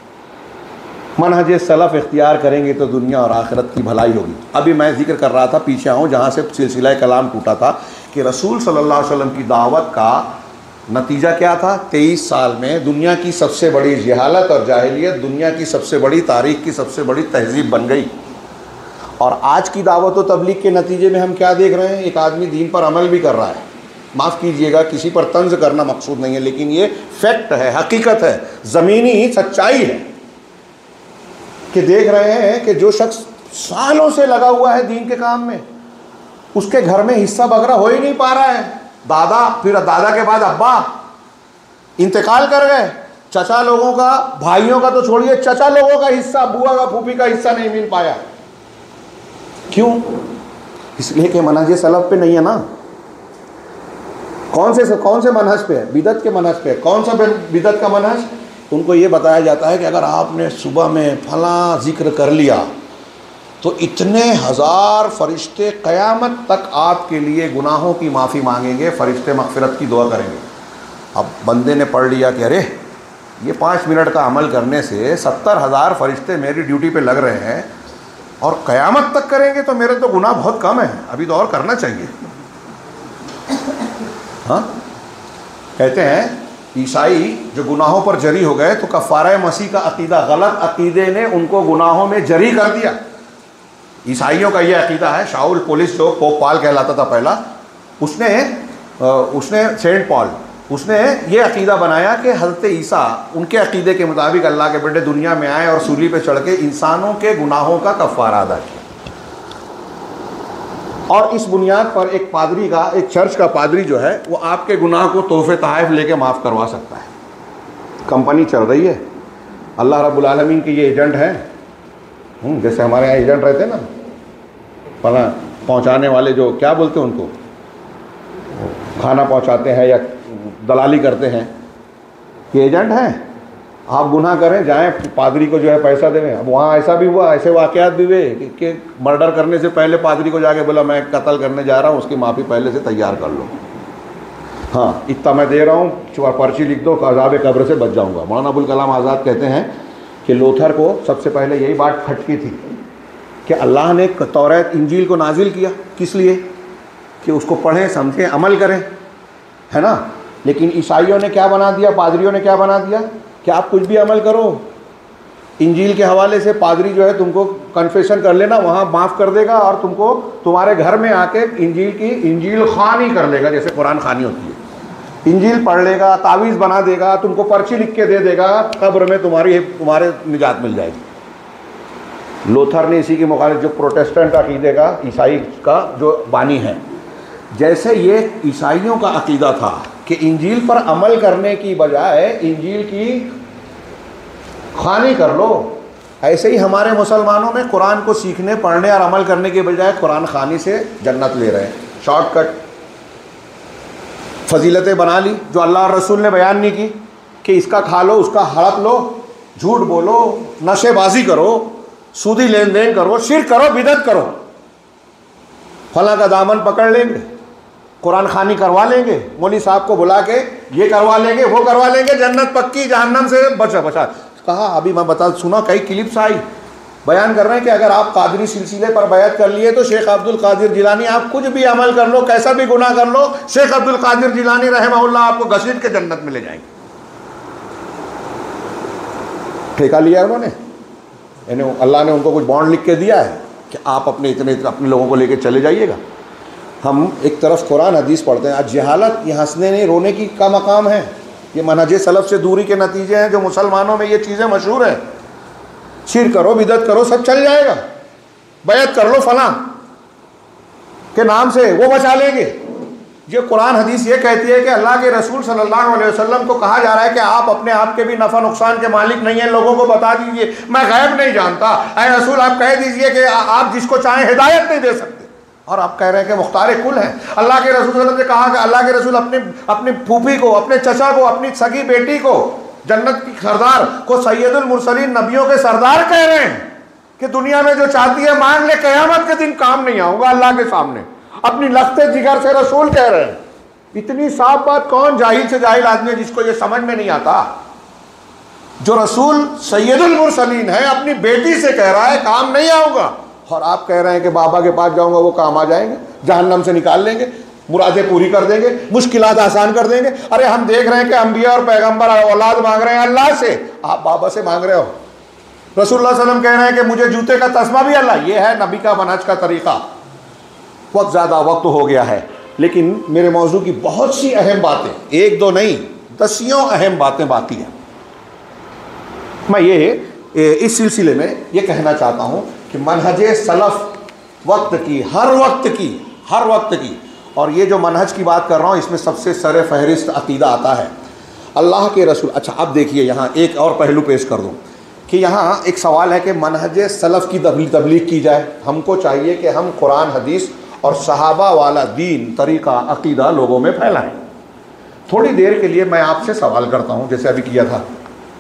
Speaker 1: मनहज सलफ़ इख्तियार करेंगे तो दुनिया और आखिरत की भलाई होगी। अभी मैं जिक्र कर रहा था, पीछे आऊँ जहाँ से सिलसिला कलाम टूटा था, कि रसूल सल्लल्लाहु अलैहि वसल्लम की दावत का नतीजा क्या था। तेईस साल में दुनिया की सबसे बड़ी जहालत और जाहिलियत, दुनिया की सबसे बड़ी तारीख़ की सबसे बड़ी तहज़ीब बन गई। और आज की दावत व तबलीग के नतीजे में हम क्या देख रहे हैं, एक आदमी दीन पर अमल भी कर रहा है। माफ़ कीजिएगा, किसी पर तंज करना मकसूद नहीं है, लेकिन ये फैक्ट है, हकीकत है, ज़मीनी सच्चाई है कि देख रहे हैं कि जो शख्स सालों से लगा हुआ है दीन के काम में, उसके घर में हिस्सा बगरा हो ही नहीं पा रहा है। दादा, फिर दादा के बाद अब्बा इंतकाल कर गए, चचा लोगों का, भाइयों का तो छोड़िए, चचा लोगों का हिस्सा, बुआ का, फूफी का हिस्सा नहीं मिल पाया। क्यों? इसलिए कि मनहज सलफ़ पे नहीं है ना। कौन से कौन से मनहज पे है? बिदत के मनहज पे। कौन सा बिदत का मनहज? उनको ये बताया जाता है कि अगर आपने सुबह में फला जिक्र कर लिया तो इतने हज़ार फरिश्ते क़यामत तक आपके लिए गुनाहों की माफ़ी मांगेंगे, फरिश्ते मग़फ़िरत की दुआ करेंगे। अब बंदे ने पढ़ लिया कि अरे ये पाँच मिनट का अमल करने से सत्तर हज़ार फरिश्ते मेरी ड्यूटी पे लग रहे हैं और क़यामत तक करेंगे, तो मेरे तो गुनाह बहुत कम है, अभी तो और करना चाहिए। हाँ, कहते हैं ईसाई जो गुनाहों पर जरी हो गए तो कफ़ारा मसीह का अक़ीदा, गलत अक़ीदे ने उनको गुनाहों में जरी कर दिया। ईसाइयों का ये अक़ीदा है। शाउल पुलिस जो पोप पाल कहलाता था पहला, उसने उसने सेंट पॉल उसने ये अक़ीदा बनाया कि हज़रत ईसा उनके अक़ीदे के मुताबिक अल्लाह के बेटे दुनिया में आए और सूली पे चढ़ के इंसानों के गुनाहों का कफ़ारा अदा किया। और इस बुनियाद पर एक पादरी का, एक चर्च का पादरी जो है, वो आपके गुनाह को तोहफ़े तोहफ़ लेके माफ़ करवा सकता है। कंपनी चल रही है, अल्लाह रब्बुल आलमीन के ये एजेंट हैं। जैसे हमारे यहाँ एजेंट रहते हैं ना, पना पहुँचाने वाले, जो क्या बोलते हैं उनको, खाना पहुँचाते हैं या दलाली करते हैं, ये एजेंट हैं। आप गुनाह करें, जाएं पादरी को जो है पैसा देवें। अब वहाँ ऐसा भी हुआ, ऐसे वाक़यात भी हुए कि, कि मर्डर करने से पहले पादरी को जाके बोला मैं कत्ल करने जा रहा हूँ, उसकी माफ़ी पहले से तैयार कर लो। हाँ, इतना मैं दे रहा हूँ, पर्ची लिख दो, अज़ाब कब्र से बच जाऊँगा। मौलाना अबुल कलाम आज़ाद कहते हैं कि लूथर को सबसे पहले यही बात खटकी थी कि अल्लाह ने तौरात इंजील को नाजिल किया किस लिए, कि उसको पढ़ें, समझें, अमल करें, है ना। लेकिन ईसाइयों ने क्या बना दिया, पादरियों ने क्या बना दिया कि आप कुछ भी अमल करो, इंजील के हवाले से पादरी जो है तुमको कन्फेशन कर लेना, वहाँ माफ़ कर देगा और तुमको तुम्हारे घर में आके इंजील की इंजील खानी कर लेगा, जैसे कुरान खानी होती है, इंजील पढ़ लेगा, तावीज़ बना देगा, तुमको पर्ची लिख के दे देगा, कब्र में तुम्हारी तुम्हारे निजात मिल जाएगी। लूथर ने इसी के मुखालिफ, जो प्रोटेस्टेंट अकीदे का, ईसाई का जो बानी है, जैसे ये ईसाइयों का अकीदा था कि इंजील पर अमल करने की बजाय इंजील की खानी कर लो, ऐसे ही हमारे मुसलमानों में कुरान को सीखने, पढ़ने और अमल करने के बजाय कुरान खानी से जन्नत ले रहे हैं, शॉर्टकट फजीलतें बना ली जो अल्लाह और रसूल ने बयान नहीं की, कि इसका खा लो, उसका हड़प लो, झूठ बोलो, नशेबाजी करो, सूदी लेन देन करो, शिर्क करो, बिदत करो, फला का दामन पकड़ लेंगे, कुरान खानी करवा लेंगे, मौली साहब को बुला के ये करवा लेंगे, वो करवा लेंगे, जन्नत पक्की, जहन्नम से बचा बचा। कहा अभी मैं बता सुना, कई क्लिप्स आई, बयान कर रहे हैं कि अगर आप कादरी सिलसिले पर बैत कर लिए तो शेख अब्दुल कादिर जिलानी, आप कुछ भी अमल कर लो, कैसा भी गुनाह कर लो, शेख अब्दुल कादिर जिलानी रहमहुल्लाह आपको घसीट के जन्नत में ले जाएंगे। ठेका लिया उन्होंने, यानी अल्लाह ने उनको कुछ बॉन्ड लिख के दिया है कि आप अपने इतने अपने लोगों को लेके चले जाइएगा। हम एक तरफ कुरान हदीस पढ़ते हैं, आज जहालत, ये हंसने नहीं रोने की का मकाम है, ये मनहज सलफ से दूरी के नतीजे हैं जो मुसलमानों में ये चीज़ें मशहूर हैं। शिर करो, बिदत करो, सब चल जाएगा, बैत कर लो फला के नाम से, वो बचा लेंगे। ये कुरान हदीस ये कहती है कि अल्लाह के रसूल सल्लल्लाहु अलैहि वसल्लम को कहा जा रहा है कि आप अपने आप के भी नफ़ा नुकसान के मालिक नहीं हैं, लोगों को बता दीजिए मैं गैब नहीं जानता। ऐ रसूल आप कह दीजिए कि आप जिसको चाहें हिदायत नहीं दे सकते, और आप कह रहे हैं कि मुख्तार कुल हैं। अल्लाह के रसूल सल्लल्लाहु अलैहि वसल्लम ने कहा कि अल्लाह के रसूल अपने अपनी फूफी को, अपने चचा को, अपनी सगी बेटी को, जन्नत की सरदार को सैयदुल मुरसलीन, नबियों के सरदार कह रहे हैं कि दुनिया में जो चाहती है मांग ले, क़यामत के दिन काम नहीं आऊंगा अल्लाह के सामने। अपनी लख्ते जिगर से रसूल कह रहे हैं। इतनी साफ बात कौन जाहिल से जाहिल आदमी है जिसको ये समझ में नहीं आता? जो रसूल सैयदुल मुरसलीन है अपनी बेटी से कह रहा है काम नहीं आऊंगा, और आप कह रहे हैं कि बाबा के पास जाऊंगा वो काम आ जाएंगे, जहन्नम से निकाल लेंगे, मुरादें पूरी कर देंगे, मुश्किलात आसान कर देंगे। अरे हम देख रहे हैं कि अंबिया और पैगंबर औलाद मांग रहे हैं अल्लाह से, आप बाबा से मांग रहे हो। रसूलुल्लाह सल्लल्लाहु अलैहि वसल्लम कह रहे हैं कि मुझे जूते का तस्मा भी अल्लाह। ये है नबी का मनहज का तरीका। वक्त ज़्यादा वक्त हो गया है, लेकिन मेरे मौजू की बहुत सी अहम बातें, एक दो नहीं दसियों अहम बातें बाकी हैं। मैं ये इस सिलसिले में ये कहना चाहता हूँ कि मनहज सलफ़ वक्त की, हर वक्त की, हर वक्त की, और ये जो मनहज की बात कर रहा हूँ इसमें सबसे सर फहरिस्त अकीदा आता है अल्लाह के रसूल। अच्छा अब देखिए यहाँ एक और पहलू पेश कर दूँ कि यहाँ एक सवाल है कि मनहज सलफ़ की तबलीग की जाए। हमको चाहिए कि हम कुरान हदीस और सहाबा वाला दीन, तरीक़ा, अकीदा लोगों में फैलाएं। थोड़ी देर के लिए मैं आपसे सवाल करता हूँ, जैसे अभी किया था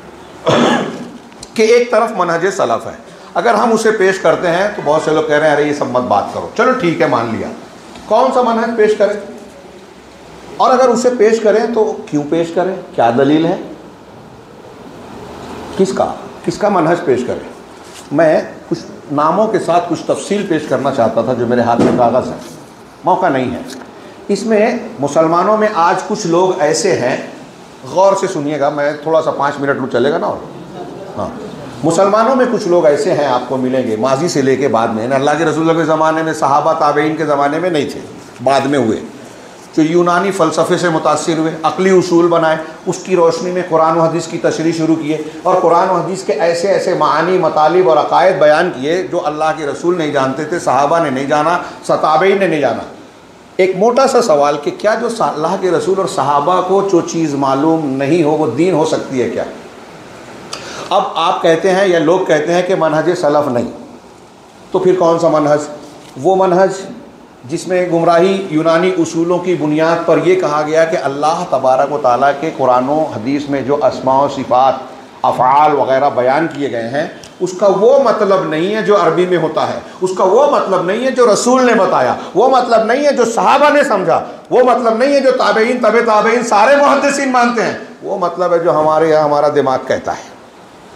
Speaker 1: कि एक तरफ मनहज सलफ़ है, अगर हम उसे पेश करते हैं तो बहुत से लोग कह रहे हैं अरे ये सब मत बात करो। चलो ठीक है, मान लिया, कौन सा मनहज पेश करें? और अगर उसे पेश करें तो क्यों पेश करें, क्या दलील है, किसका किसका मनहज पेश करें? मैं कुछ नामों के साथ कुछ तफसील पेश करना चाहता था जो मेरे हाथ में कागज़ है, मौका नहीं है। इसमें मुसलमानों में आज कुछ लोग ऐसे हैं, गौर से सुनिएगा, मैं थोड़ा सा पाँच मिनट में चलेगा ना। हाँ, मुसलमानों में कुछ लोग ऐसे हैं आपको मिलेंगे, माजी से लेके बाद में, अल्लाह के रसूल के ज़माने में, सहाबा ताबईन के ज़माने में नहीं थे, बाद में हुए, जो यूनानी फ़लसफ़े से मुतासिर हुए, अक़ली उसूल बनाए, उसकी रोशनी में कुरान व हदीस की तशरीह शुरू किए, और कुरान व हदीस के ऐसे ऐसे मानी, मतालिब और अक़ायद बयान किए जो अल्लाह के रसूल नहीं जानते थे, सहाबा ने नहीं जाना, ताबईन ने नहीं जाना। एक मोटा सा सवाल कि क्या जो अल्लाह के रसूल और सहाबा को जो चीज़ मालूम नहीं हो वो दीन हो सकती है क्या? अब आप कहते हैं या लोग कहते हैं कि मनहज सलफ़ नहीं, तो फिर कौन सा मनहज? वो मनहज जिसमें गुमराही यूनानी उसूलों की बुनियाद पर यह कहा गया कि अल्लाह तबारक व तआला के कुरान व हदीस में जो अस्मा व सिफ़ात, अफ़आल वग़ैरह बयान किए गए हैं उसका वो मतलब नहीं है जो अरबी में होता है, उसका वो मतलब नहीं है जो रसूल ने बताया, वो मतलब नहीं है जो सहाबा ने समझा, वो मतलब नहीं है जो ताबईन, तबे ताबईन सारे मुहद्दिसीन मानते हैं, वो मतलब है जो हमारे यहाँ हमारा दिमाग कहता है।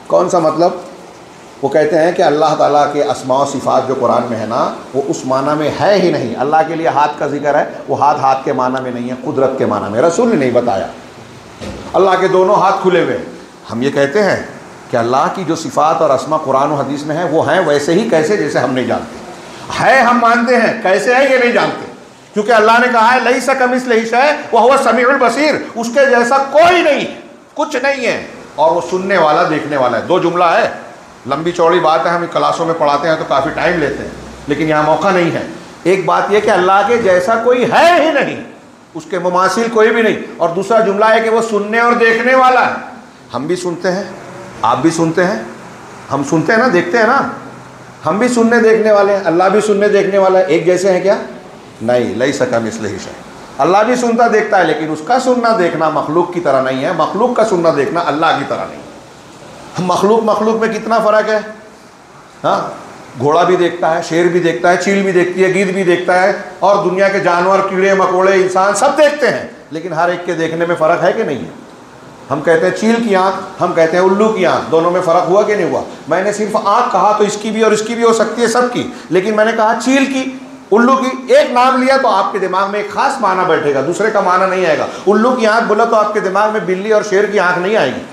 Speaker 1: कौन सा मतलब? वो कहते हैं कि अल्लाह ताला के अस्मा व सिफ़ात जो कुरान में है ना, वो उस माना में है ही नहीं। अल्लाह के लिए हाथ का जिक्र है, वो हाथ हाथ के माना में नहीं है, कुदरत के माना में। रसूल ने नहीं बताया। अल्लाह के दोनों हाथ खुले हुए। हम ये कहते हैं कि अल्लाह की जो सिफ़ात और अस्मा कुरान और हदीस में है वो हैं वैसे ही कैसे जैसे हम नहीं जानते। है हम मानते हैं, कैसे है ये नहीं जानते, क्योंकि अल्लाह ने कहा है लैसा कमिस्लिही शै व हुवा समीउल बसीर, उसके जैसा कोई नहीं, कुछ नहीं है, और वो सुनने वाला देखने वाला है। दो जुमला है, लंबी चौड़ी बात है, हम क्लासों में पढ़ाते हैं तो काफ़ी टाइम लेते हैं, लेकिन यहाँ मौका नहीं है। एक बात यह कि अल्लाह के जैसा कोई है ही नहीं, उसके मुमासिल कोई भी नहीं, और दूसरा जुमला है कि वो सुनने और देखने वाला है। हम भी सुनते हैं, आप भी सुनते हैं, हम सुनते हैं ना, देखते हैं ना, हम भी सुनने देखने वाले हैं, अल्लाह भी सुनने देखने वाला है। एक जैसे हैं क्या? नहीं, लैसा कमिस्लिही शै। अल्लाह भी सुनता देखता है, लेकिन उसका सुनना देखना मखलूक की तरह नहीं है, मखलूक का सुनना देखना अल्लाह की तरह नहीं है। मखलूक मखलूक में कितना फ़र्क है? हाँ, घोड़ा भी देखता है, शेर भी देखता है, चील भी देखती है, गिद्ध भी देखता है, और दुनिया के जानवर, कीड़े मकोड़े, इंसान सब देखते हैं, लेकिन हर एक के देखने में फ़र्क है कि नहीं है? हम कहते हैं चील की आँख, हम कहते हैं उल्लू की आँख, दोनों में फ़र्क हुआ कि नहीं हुआ? मैंने सिर्फ आँख कहा तो इसकी भी और इसकी भी हो सकती है, सबकी, लेकिन मैंने कहा चील की, उल्लू की, एक नाम लिया तो आपके दिमाग में एक खास माना बैठेगा, दूसरे का माना नहीं आएगा। उल्लू की आँख बोला तो आपके दिमाग में बिल्ली और शेर की आँख नहीं आएगी।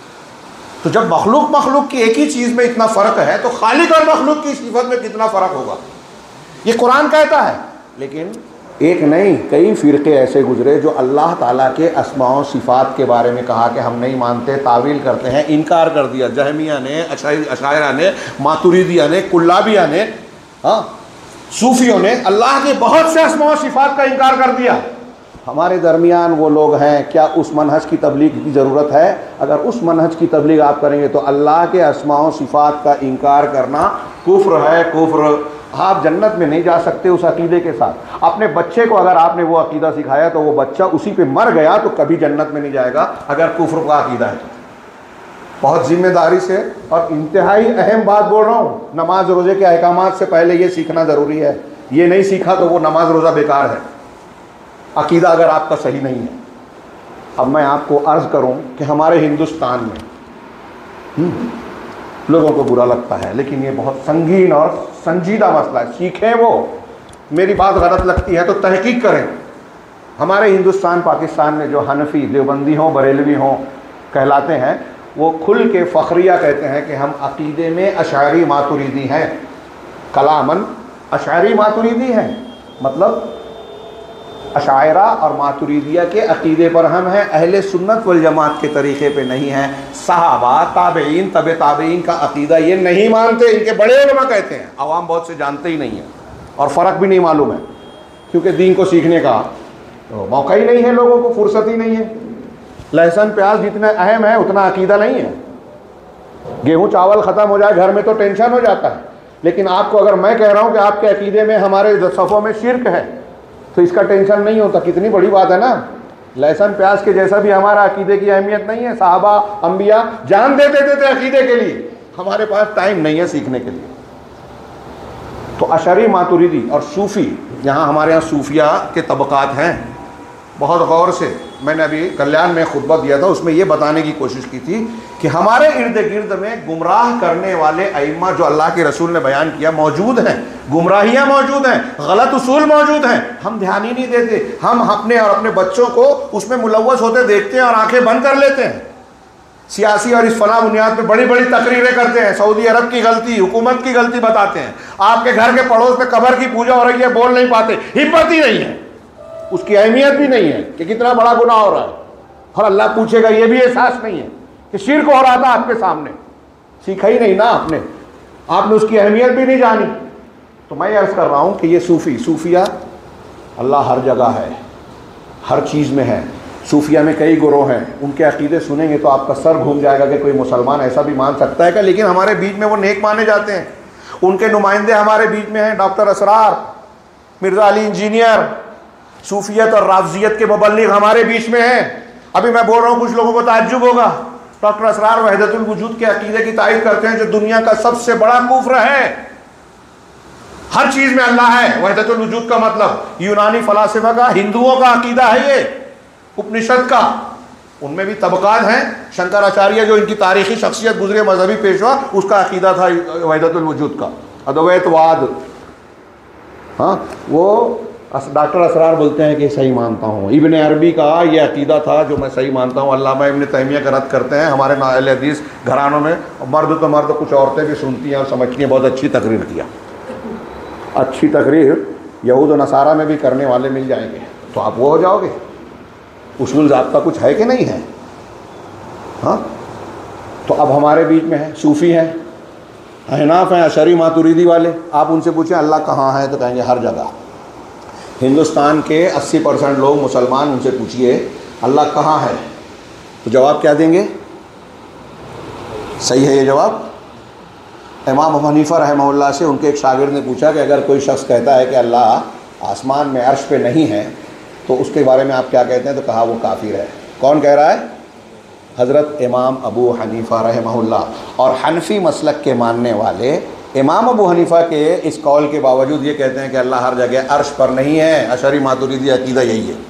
Speaker 1: तो जब मखलूक मखलूक की एक ही चीज़ में इतना फ़र्क है, तो खालिक और मखलूक की सिफत में कितना फ़र्क होगा? ये कुरान कहता है। लेकिन एक नहीं, कई फ़िरक़े ऐसे गुजरे जो अल्लाह ताला के अस्मा व सिफ़ात के बारे में कहा कि हम नहीं मानते, तावील करते हैं, इनकार कर दिया। जहमिया ने, अशायरा ने, मातुरीदिया ने, कुल्लाबिया ने, हाँ, सूफियों ने अल्लाह के बहुत से अस्मा व सिफ़ात का इनकार कर दिया। हमारे दरमियान वो लोग हैं, क्या उस मनहज की तबलीग की ज़रूरत है? अगर उस मनहज की तबलीग आप करेंगे तो अल्लाह के अस्मा व सिफ़ात का इनकार करना कुफ्र है, कुफ्र। आप जन्नत में नहीं जा सकते उस अकीदे के साथ। अपने बच्चे को अगर आपने वो अकीदा सिखाया तो वो बच्चा उसी पे मर गया तो कभी जन्नत में नहीं जाएगा, अगर कुफ्र का अकीदा है तो। बहुत ज़िम्मेदारी से और इंतहाई अहम बात बोल रहा हूँ, नमाज रोज़े के अहकामात से पहले ये सीखना ज़रूरी है। ये नहीं सीखा तो वो नमाज रोज़ा बेकार है, अकीदा अगर आपका सही नहीं है। अब मैं आपको अर्ज़ करूं कि हमारे हिंदुस्तान में लोगों को बुरा लगता है, लेकिन ये बहुत संगीन और संजीदा मसला है। सीखें, वो मेरी बात गलत लगती है तो तहकीक करें। हमारे हिंदुस्तान पाकिस्तान में जो हनफी, देवबंदी हों, बरेलवी हों कहलाते हैं, वो खुल के फ़ख्रिया कहते हैं कि हम अकीदे में अशारी मातुरीदी हैं, कलामन अशारी मातुरीदी हैं। मतलब अशायरा और मातुरीदिया के अकीदे पर हम हैं, अहले सुन्नत वल जमात के तरीक़े पे नहीं हैं। सहाबा, ताबईन, तबे ताबईन का अकीदा ये नहीं मानते, इनके बड़े उलमा कहते हैं। आवाम बहुत से जानते ही नहीं है और फ़र्क भी नहीं मालूम है, क्योंकि दीन को सीखने का तो मौका ही नहीं है, लोगों को फुर्सत ही नहीं है। लहसुन प्याज जितना अहम है उतना अकीदा नहीं है। गेहूँ चावल ख़त्म हो जाए घर में तो टेंशन हो जाता है, लेकिन आपको अगर मैं कह रहा हूँ कि आपके अकीदे में, हमारे सफ़ों में शिर्क है, तो इसका टेंशन नहीं होता। कितनी बड़ी बात है ना। लहसुन प्याज के जैसा भी हमारा अकीदे की अहमियत नहीं है। साहबा, अंबिया जान दे देते थे अकीदे के लिए, हमारे पास टाइम नहीं है सीखने के लिए। तो अशरी, मातुरीदी और सूफ़ी, यहाँ हमारे यहाँ सूफिया के तबक़ात हैं। बहुत गौर से मैंने अभी कल्याण में खुतबा दिया था, उसमें ये बताने की कोशिश की थी कि हमारे इर्द गिर्द में गुमराह करने वाले अइम्मा जो अल्लाह के रसूल ने बयान किया मौजूद हैं, गुमराहियाँ मौजूद हैं, गलत उसूल मौजूद हैं। हम ध्यान ही नहीं देते, हम अपने और अपने बच्चों को उसमें मुलव्वस होते देखते हैं और आंखें बंद कर लेते हैं। सियासी और इस फला बुनियाद पर बड़ी बड़ी तकरीरें करते हैं, सऊदी अरब की गलती, हुकूमत की गलती बताते हैं। आपके घर के पड़ोस में कब्र की पूजा हो रही है, बोल नहीं पाते, हिम्मत ही नहीं है, उसकी अहमियत भी नहीं है कि कितना बड़ा गुनाह हो रहा है, और अल्लाह पूछेगा, ये भी एहसास नहीं है कि शिर्क हो रहा था आपके सामने, सीखा ही नहीं ना आपने, आपने उसकी अहमियत भी नहीं जानी। तो मैं अर्ज़ कर रहा हूँ कि ये सूफ़ी, सूफिया, अल्लाह हर जगह है, हर चीज़ में है। सूफिया में कई गुरोह हैं, उनके अकीदे सुनेंगे तो आपका सर घूम जाएगा कि कोई मुसलमान ऐसा भी मान सकता है क्या। लेकिन हमारे बीच में वो नेक माने जाते हैं, उनके नुमाइंदे हमारे बीच में हैं। डॉक्टर असरार, मिर्ज़ा अली इंजीनियर, सूफियत और राफ़ज़ियत के मुबल्लिग हमारे बीच में हैं। अभी मैं बोल रहा हूँ, कुछ लोगों को ताज्जुब होगा, डॉक्टर असरार वहदतुल वजूद के अकीदे की तायीद करते हैं, जो दुनिया का सबसे बड़ा कुफ्र है। हर चीज़ में अल्लाह है, वहदतुल वजूद का मतलब यूनानी फ़लासफ़ा का, हिंदुओं का अकीदा है, ये उपनिषद का। उनमें भी तबकात हैं। शंकराचार्य जो इनकी तारीखी शख्सियत गुजरे मजहबी पेशवा, उसका अकीदा था वहदतुल वजूद का, अद्वैतवाद। हाँ, वो डॉक्टर असरार बोलते हैं कि सही मानता हूँ। इब्न अरबी का ये अकीदा था जो मैं सही मानता हूँ। अल्लामा इब्न तैमिया का रद्द करते हैं। हमारे अहले हदीस घरानों में मर्द तो मर्द, कुछ औरतें भी सुनती हैं और समझती हैं। बहुत अच्छी तकरीर किया, अच्छी तकरीर यहूद और नसारा में भी करने वाले मिल जाएंगे तो आप वो हो जाओगे। उसूल ज़ाब्ता कुछ है कि नहीं है? हाँ, तो अब हमारे बीच में है सूफ़ी हैं, अहनाफ हैं, अशरी मातुरीदी वाले। आप उनसे पूछें अल्लाह कहाँ है तो कहेंगे हर जगह। हिंदुस्तान के अस्सी परसेंट लोग मुसलमान, उनसे पूछिए अल्लाह कहाँ है तो जवाब क्या देंगे? सही है ये जवाब? इमाम अबू हनीफा रहमहुल्लाह से उनके एक शागिर्द ने पूछा कि अगर कोई शख्स कहता है कि अल्लाह आसमान में अर्श पे नहीं है तो उसके बारे में आप क्या कहते हैं? तो कहा वो काफिर है। कौन कह रहा है? हज़रत इमाम अबू हनीफा रहमहुल्लाह। और हनफी मसलक के मानने वाले इमाम अबू हनीफा के इस कौल के बावजूद ये कहते हैं कि अल्लाह हर जगह अर्श पर नहीं है। अशरी मातुरीदी अकीदा यही है।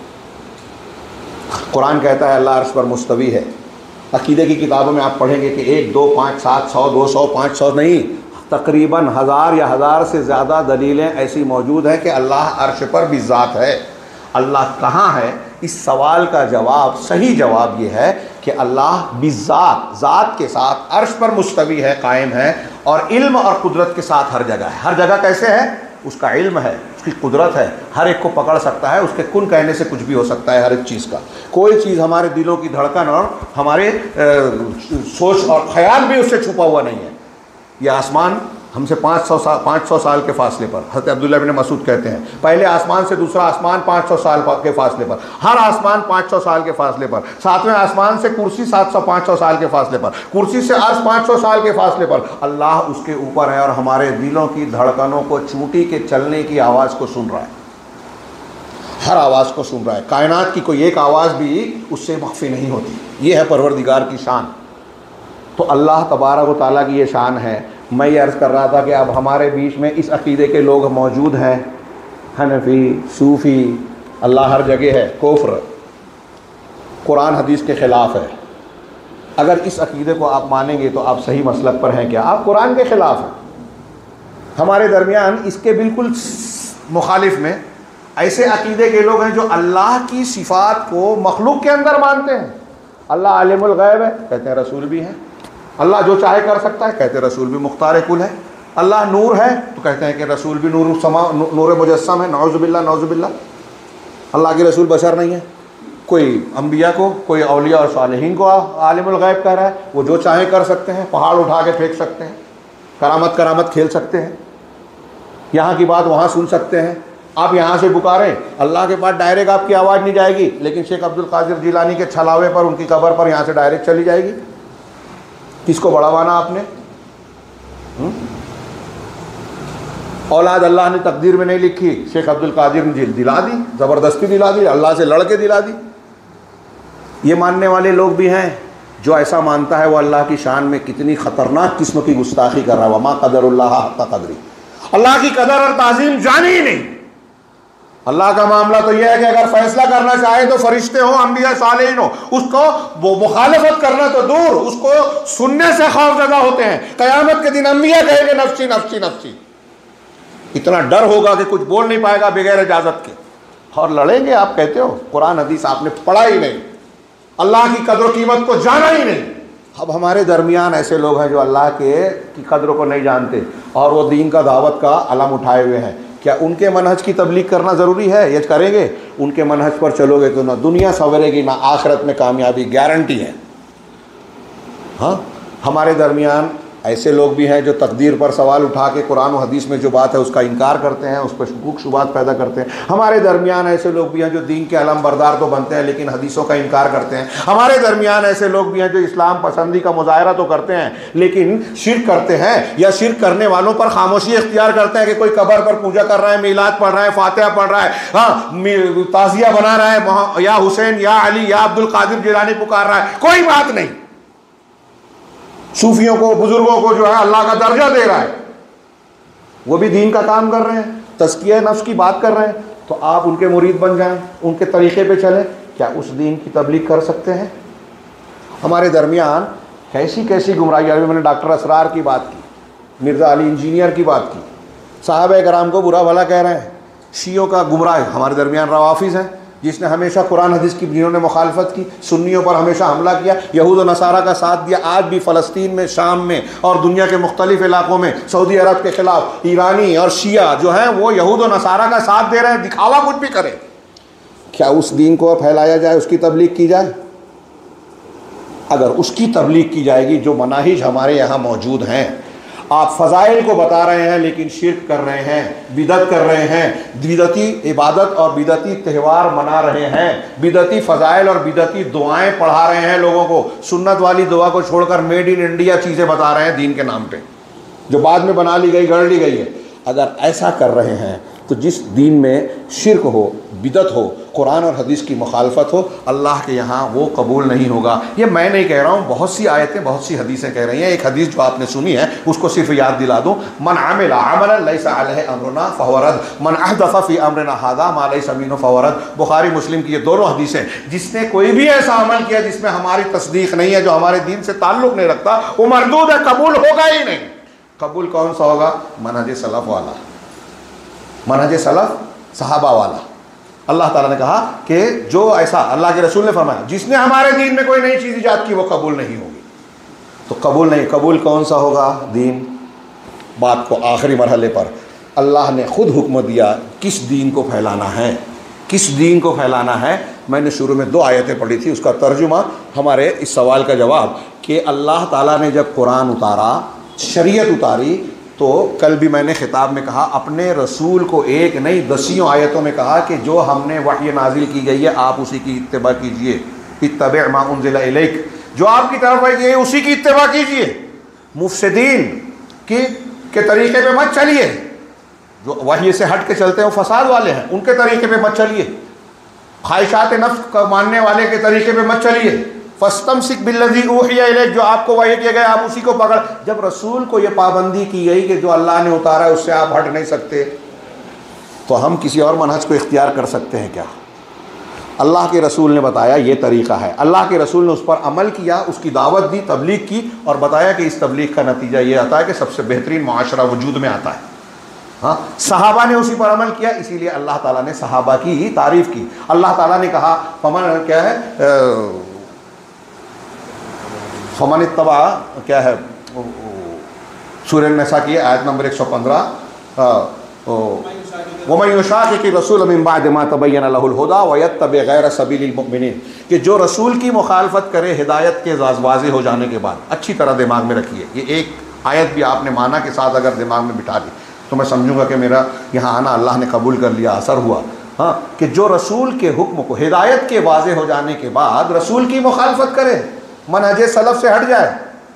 Speaker 1: कुरान कहता है अल्लाह अर्श पर मुस्तवी है। अकीदे की किताबों में आप पढ़ेंगे कि एक दो पाँच सात सौ दो सौ पाँच सौ नहीं, तकरीबन हज़ार या हज़ार से ज़्यादा दलीलें ऐसी मौजूद हैं कि अल्लाह अर्श पर भी ज़ात है। अल्लाह कहाँ है, इस सवाल का जवाब, सही जवाब ये है कि अल्लाह बिज़ात, ज़ात के साथ अर्श पर मुस्तवी है, कायम है, और इल्म और कुदरत के साथ हर जगह है। हर जगह कैसे है? उसका इल्म है, उसकी कुदरत है, हर एक को पकड़ सकता है। उसके कुन कहने से कुछ भी हो सकता है। हर एक चीज़ का, कोई चीज़ हमारे दिलों की धड़कन और हमारे ए, सोच और ख्याल भी उससे छुपा हुआ नहीं है। यह आसमान हमसे पाँच सौ साल पाँच सौ साल के फासले पर, हज़रत अब्दुल्ला इब्न मसूद कहते हैं, पहले आसमान से दूसरा आसमान पाँच सौ साल के फासले पर, हर आसमान पाँच सौ साल के फासले पर, सातवें आसमान से कुर्सी सात सौ पाँच सौ साल के फासले पर, कुर्सी से अर्श पाँच सौ साल के फासले पर। अल्लाह उसके ऊपर है और हमारे दिलों की धड़कनों को, चूंटी के चलने की आवाज़ को सुन रहा है, हर आवाज़ को सुन रहा है। कायनात की कोई एक आवाज़ भी उससे मख्फी नहीं होती। ये है परवरदिगार की शान। तो अल्लाह तबारक व तआला की ये शान है। मैं ये अर्ज़ कर रहा था कि अब हमारे बीच में इस अकीदे के लोग मौजूद हैं, हनफी, सूफ़ी, अल्लाह हर जगह है, कुफ्र, कुरान हदीस के ख़िलाफ़ है। अगर इस अकीदे को आप मानेंगे तो आप सही मसलक पर हैं क्या? आप कुरान के ख़िलाफ़ हैं। हमारे दरमियान इसके बिल्कुल मुखालिफ में ऐसे अकीदे के लोग हैं जो अल्लाह की सिफ़ात को मखलूक के अंदर मानते हैं। अल्लाह आलिमुल गैब है, कहते हैं रसूल भी हैं। अल्लाह जो चाहे कर सकता है, कहते हैं रसूल भी मुख्तार कुल है। अल्लाह नूर है तो कहते हैं कि रसूल भी नूर समा नूर मुजस्सम है। नौज़ुबिल्लाह नौज़ुबिल्लाह। अल्लाह के रसूल बशर नहीं है। कोई अम्बिया को, कोई औलिया और सालिहीन को आलिमुल गैब कह रहा है। वो जो चाहे कर सकते हैं, पहाड़ उठा के फेंक सकते हैं, करामत करामत खेल सकते हैं, यहाँ की बात वहाँ सुन सकते हैं। आप यहाँ से पुकारें, अल्लाह के पास डायरेक्ट आपकी आवाज़ नहीं जाएगी, लेकिन शेख अब्दुल कादिर जिलानी के छलावे पर, उनकी कब्र पर यहाँ से डायरेक्ट चली जाएगी। किसको बढ़ावाना आपने? हुँ? औलाद अल्लाह ने तकदीर में नहीं लिखी, शेख अब्दुल कादिर ने दिला दी, ज़बरदस्ती दिला दी, अल्लाह से लड़के दिला दी। ये मानने वाले लोग भी हैं। जो ऐसा मानता है वो अल्लाह की शान में कितनी ख़तरनाक किस्म की गुस्ताखी कर रहा है। वमा क़दरुल्लाह हक़्क़ क़द्री, अल्लाह की कदर और ताज़ीम जानी ही नहीं। अल्लाह का मामला तो यह है कि अगर फैसला करना चाहे तो फरिश्ते हो, अंबिया सालेहीन हो, उसको वो मुखालफत करना तो दूर, उसको सुनने से खौफजदा होते हैं। क़यामत के दिन अंबिया कहेंगे नफ्सी नफ्सी नफ्सी, इतना डर होगा कि कुछ बोल नहीं पाएगा बगैर इजाज़त के, और लड़ेंगे। आप कहते हो कुरान हदीस आपने पढ़ा ही नहीं, अल्लाह की कदर कीमत को जाना ही नहीं। अब हमारे दरमियान ऐसे लोग हैं जो अल्लाह के की कदर को नहीं जानते और वो दीन का दावत का अलम उठाए हुए हैं। क्या उनके मनहज की तबलीग करना ज़रूरी है? ये करेंगे, उनके मनहज पर चलोगे तो ना दुनिया संवरेगी ना आखिरत में कामयाबी, गारंटी है। हाँ, हमारे दरमियान ऐसे लोग भी हैं जो तकदीर पर सवाल उठा के कुरान और हदीस में जो बात है उसका इनकार करते हैं, उस पर शुकूक शुबात पैदा करते हैं। हमारे दरमियान ऐसे लोग भी हैं जो दीन के अलम बरदार तो बनते हैं लेकिन हदीसों का इनकार करते हैं। हमारे दरमियान ऐसे लोग भी हैं जो इस्लाम पसंदी का मुजाहरा तो करते हैं लेकिन शिर्क करते हैं, या शिर्क करने वालों पर खामोशी इख्तियार करते हैं कि कोई कब्र पर पूजा कर रहा है, मीलाद पढ़ रहा है, फातिहा पढ़ रहा है, हाँ ताज़िया बना रहा है, या हुसैन या अली या अब्दुल कादिर जिलानी पुकार रहा है, कोई बात नहीं। सूफियों को, बुजुर्गों को जो है अल्लाह का दर्जा दे रहा है, वो भी दीन का काम कर रहे हैं, तज़किया नफ्स की बात कर रहे हैं। तो आप उनके मुरीद बन जाएं, उनके तरीक़े पे चलें, क्या उस दीन की तबलीग कर सकते हैं? हमारे दरमियान कैसी कैसी गुमराही। अभी मैंने डॉक्टर असरार की बात की, मिर्ज़ा अली इंजीनियर की बात की, साहबे कराम को बुरा भला कह रहे हैं। शियों का गुमराह हमारे दरमियान रवाफिज़ हैं, जिसने हमेशा कुरान हदीस की जिन्होंने मुखालफत की, सुन्नियों पर हमेशा हमला किया, यहूद और नसारा का साथ दिया। आज भी फ़लस्तीन में, शाम में और दुनिया के मुख्तलिफ़ इलाक़ों में सऊदी अरब के ख़िलाफ़ ईरानी और शिया जो हैं वो यहूद और नसारा का साथ दे रहे हैं, दिखावा कुछ भी करें। क्या उस दीन को फैलाया जाए, उसकी तबलीग की जाए? अगर उसकी तबलीग की जाएगी जो मनाहिज हमारे यहाँ मौजूद हैं, आप फ़ज़ाइल को बता रहे हैं लेकिन शिर्क कर रहे हैं, बिदत कर रहे हैं, बिदती इबादत और बिदती त्यौहार मना रहे हैं, बिदती फ़ज़ाइल और बिदती दुआएं पढ़ा रहे हैं लोगों को, सुन्नत वाली दुआ को छोड़कर मेड इन इंडिया चीज़ें बता रहे हैं दीन के नाम पे, जो बाद में बना ली गई, गढ़ ली गई है। अगर ऐसा कर रहे हैं तो जिस दीन में शिर्क हो, बिदत हो, कुरान और हदीस की मुखालफत हो, अल्लाह के यहाँ वो कबूल नहीं होगा। ये मैं नहीं कह रहा हूँ, बहुत सी आयतें, बहुत सी हदीसें कह रही हैं। एक हदीस जो आपने सुनी है उसको सिर्फ याद दिला दूँ, मन आमिला अमलन लैसा अलैहि अमरुना फहुव रद्द, मन अहदसा फी अमरिना हाज़ा मा लैसा मिन्हु फहुव रद्द। बुखारी मुस्लिम की ये दोनों हदीसें, जिसने कोई भी ऐसा अमल किया जिसमें हमारी तस्दीक नहीं है, जो हमारे दीन से ताल्लुक़ नहीं रखता, वो मरदूद है, कबूल होगा ही नहीं। कबूल कौन सा होगा? मनहज सलफ़ वाला, मनहज सलफ़ सहाबा वाला। अल्लाह ताला ने कहा कि जो ऐसा, अल्लाह के रसूल ने फरमाया, जिसने हमारे दीन में कोई नई चीज़ ईजाद की वो कबूल नहीं होगी। तो कबूल नहीं, कबूल कौन सा होगा दीन? बात को आखिरी मरहले पर अल्लाह ने ख़ुद हुक्म दिया किस दीन को फैलाना है, किस दीन को फैलाना है। मैंने शुरू में दो आयतें पढ़ी थी, उसका तर्जुमा हमारे इस सवाल का जवाब कि अल्लाह ताला ने जब कुरान उतारा, शरीयत उतारी, तो कल भी मैंने खिताब में कहा, अपने रसूल को एक नहीं दसियों आयतों में कहा कि जो हमने वही नाजिल की गई है आप उसी की इत्तिबा कीजिए, इत्तबि मा उनज़िला इलैक, जो आपकी तरफ आई है उसी की इत्तिबा कीजिए, मुफसिदीन की के तरीके पे मत चलिए, जो वही से हट के चलते हैं वो फसाद वाले हैं, उनके तरीके पे मत चलिए, ख्वाहिशात नफ्स को मानने वाले के तरीके पे मत चलिए, फस्तमसिक बिल्लज़ी ऊहिया इलैक, जो आपको वही किया गया आप उसी को पकड़। जब रसूल को ये पाबंदी की गई कि जो अल्लाह ने उतारा है उससे आप हट नहीं सकते, तो हम किसी और मनहज को इख्तियार कर सकते हैं क्या? अल्लाह के रसूल ने बताया ये तरीक़ा है, अल्लाह के रसूल ने उस पर अमल किया, उसकी दावत दी, तबलीग की और बताया कि इस तबलीग का नतीजा ये आता है कि सबसे बेहतरीन मुआशरा वजूद में आता है। हाँ, सहाबा ने उसी पर अमल किया, इसीलिए अल्लाह ताला ने सहाबा की तारीफ़ की। अल्लाह ताला ने कहा फमन क्या है, फमन इत्तबा क्या है, सूरह निसा की आयत नंबर एक सौ पंद्रह, वमन युशाक़िक़ि रसूल मिन बअद मा तबय्यन लहुल हुदा व यत्तबि गैर सबीलिल मुमिनीन, कि जो रसूल की मुखालफत करे हिदायत के वाज़ेह हो जाने के बाद। अच्छी तरह दिमाग में रखिए, ये एक आयत भी आपने माना के साथ अगर दिमाग में बिठा दी तो मैं समझूंगा कि मेरा यहाँ आना अल्लाह ने कबूल कर लिया, असर हुआ। हाँ, कि जो रसूल के हुक्म को हिदायत के वाज़ेह हो जाने के बाद रसूल की मुखालफत करे, मनहज सलफ़ से हट जाए,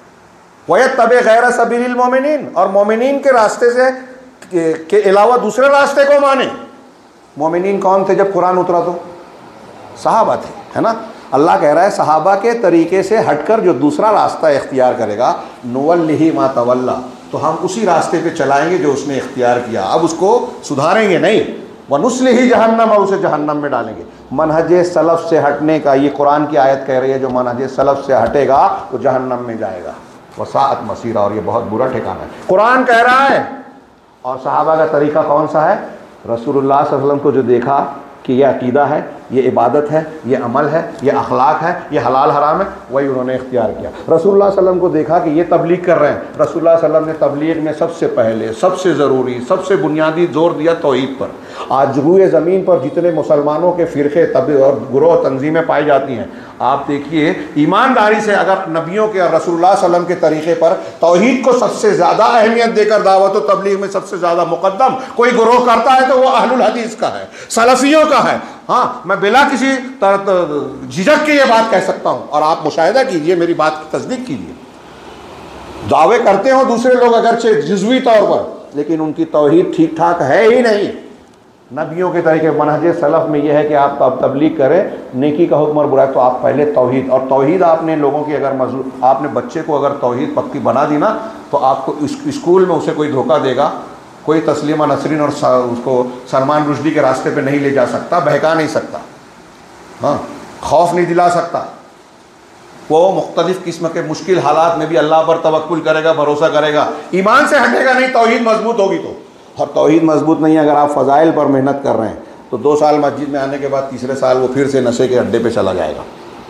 Speaker 1: वयत्तबि गैर सबीलिल मुमिनीन, और मोमिनीन के रास्ते से के, के अलावा दूसरे रास्ते को माने। मोमिनीन कौन थे जब कुरान उतरा? तो सहाबा थे, है ना। अल्लाह कह रहा है सहाबा के तरीके से हटकर जो दूसरा रास्ता इख्तियार करेगा, नुवल्लिही मा तवल्ला, तो हम उसी रास्ते पे चलाएंगे जो उसने इख्तियार किया। अब उसको सुधारेंगे नहीं, वनुस्लिही जहन्नम, और उसे जहन्नम में डालेंगे। मनहज सलफ़ से हटने का ये कुरान की आयत कह रही है, जो मनहज सलफ़ से हटेगा वो जहन्नम में जाएगा, वसाअत मसीरा, और ये बहुत बुरा ठिकाना है। कुरान कह रहा है, और सहाबा का तरीका कौन सा है? रसूलुल्लाह सल्लल्लाहु अलैहि वसल्लम को जो देखा कि ये अकीदा है, ये इबादत है, ये अमल है, ये अखलाक है, ये हलाल हराम है, वही उन्होंने इख्तियार किया। रसूलुल्लाह सल्लल्लाहु अलैहि वसल्लम को देखा कि ये तबलीग कर रहे हैं, रसूलुल्लाह सल्लल्लाहु अलैहि वसल्लम ने तबलीग में सबसे पहले, सबसे ज़रूरी, सबसे बुनियादी जोर दिया तौहीद पर। आज रूए ज़मीन पर जितने मुसलमानों के फ़िरक़े तब और गुरोह तंजीमें पाई जाती हैं, आप देखिए ईमानदारी से अगर नबियों के और रसूलुल्लाह सल्लल्लाहु अलैहि वसल्लम के तरीक़े पर तौहीद को सबसे ज़्यादा अहमियत देकर दावत व तबलीग में सबसे ज़्यादा मुक़द्दम कोई गुरोह करता है तो वो अहलुल हदीस का है, सलफ़ियों का है। हाँ, मैं बिला किसी झिझक के ये बात कह सकता हूँ, और आप मुशाहिदा कीजिए, मेरी बात की तस्दीक कीजिए। दावे करते हो दूसरे लोग अगरचे जुज़वी तौर पर, लेकिन उनकी तौहीद ठीक ठाक है ही नहीं। नबियों के तरीके मनहज सलफ़ में यह है कि आप तब तबलीग करें, नेकी का हुक्म और बुराई, तो आप पहले तौहीद, और तौहीद आपने लोगों की अगर मजलू आपने बच्चे को अगर तौहीद पक्की बना दी ना, तो आपको स्कूल में उसे कोई धोखा देगा, कोई तस्लीमा नसरीन और उसको सलमान रुश्दी के रास्ते पे नहीं ले जा सकता, बहका नहीं सकता, हाँ, खौफ नहीं दिला सकता। वो मुख्तलिफ़ किस्म के मुश्किल हालात में भी अल्लाह पर तवक्कुल करेगा, भरोसा करेगा, ईमान से हटेगा नहीं, तौहीद मजबूत होगी तो। और तौहीद मजबूत नहीं, अगर आप फ़ज़ाइल पर मेहनत कर रहे हैं तो दो साल मस्जिद में आने के बाद तीसरे साल वो फिर से नशे के अड्डे पे चला जाएगा।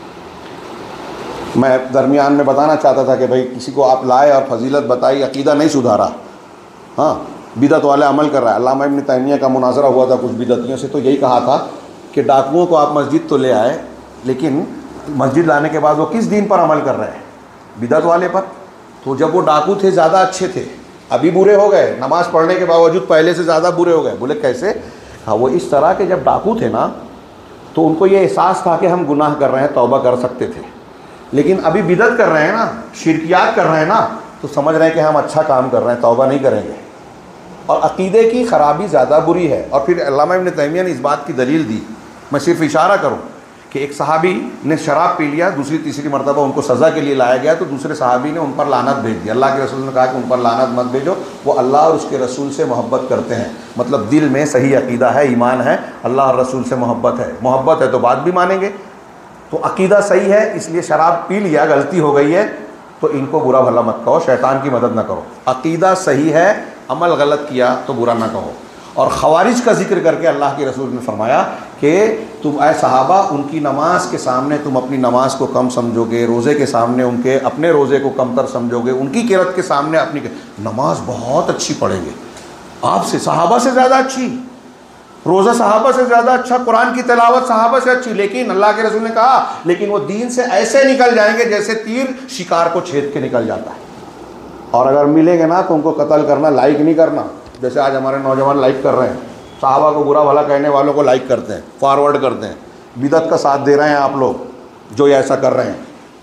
Speaker 1: मैं दरमियान में बताना चाहता था कि भाई किसी को आप लाए और फजीलत बताई, अकीदा नहीं सुधारा, हाँ बिदत वाले अमल कर रहा है। अल्लामा इब्न तैमिया का मुनाजरा हुआ था कुछ बिदतियों से, तो यही कहा था कि डाकुओं को आप मस्जिद तो ले आए, लेकिन मस्जिद लाने के बाद वो किस दीन पर अमल कर रहे हैं? बिदत वाले पर। तो जब वो डाकू थे ज़्यादा अच्छे थे, अभी बुरे हो गए, नमाज़ पढ़ने के बावजूद पहले से ज़्यादा बुरे हो गए। बोले कैसे? हाँ, वो इस तरह के जब डाकू थे ना तो उनको ये एहसास था कि हम गुनाह कर रहे हैं, तौबा कर सकते थे, लेकिन अभी बिदत कर रहे हैं ना, शिरकियात कर रहे हैं ना, तो समझ रहे हैं कि हम अच्छा काम कर रहे हैं, तौबा नहीं करेंगे। और अकीदे की ख़राबी ज़्यादा बुरी है। और फिर अल्लामा इब्न तैमिया ने इस बात की दलील दी। मैं सिर्फ इशारा करूँ कि एक सहाबी ने शराब पी लिया, दूसरी तीसरी मरतबा उनको सज़ा के लिए लाया गया, तो दूसरे सहाबी ने उन पर लानत भेज दी। अल्लाह के रसूल ने कहा कि उन पर लानत मत भेजो, वो अल्लाह और उसके रसूल से मोहब्बत करते हैं। मतलब दिल में सही अकीदा है, ईमान है, अल्लाह और रसूल से मोहब्बत है। मोहब्बत है तो बात भी मानेंगे। तो अकीदा सही है, इसलिए शराब पी लिया, गलती हो गई है, तो इनको बुरा भला मत कहो, शैतान की मदद ना करो। अकीदा सही है, अमल गलत किया तो बुरा ना कहो। और ख़वारिज का जिक्र करके अल्लाह के रसूल ने फरमाया कि तुम ऐ सहाबा, उनकी नमाज के सामने तुम अपनी नमाज को कम समझोगे, रोज़े के सामने उनके अपने रोज़े को कमतर समझोगे, उनकी किरत के सामने अपनी नमाज बहुत अच्छी पढ़ेंगे, आपसे सहाबा से ज़्यादा अच्छी, रोज़ा सहाबा से ज़्यादा अच्छा, कुरान की तिलावत सहाबा से अच्छी। लेकिन अल्लाह के रसूल ने कहा लेकिन वो दीन से ऐसे निकल जाएंगे जैसे तीर शिकार को छेद के निकल जाता है। और अगर मिलेंगे ना तो उनको कत्ल करना, लाइक नहीं करना। जैसे आज हमारे नौजवान लाइक कर रहे हैं, सहाबा को बुरा भला कहने वालों को लाइक करते हैं, फॉरवर्ड करते हैं, बिदत का साथ दे रहे हैं आप लोग जो ये ऐसा कर रहे हैं।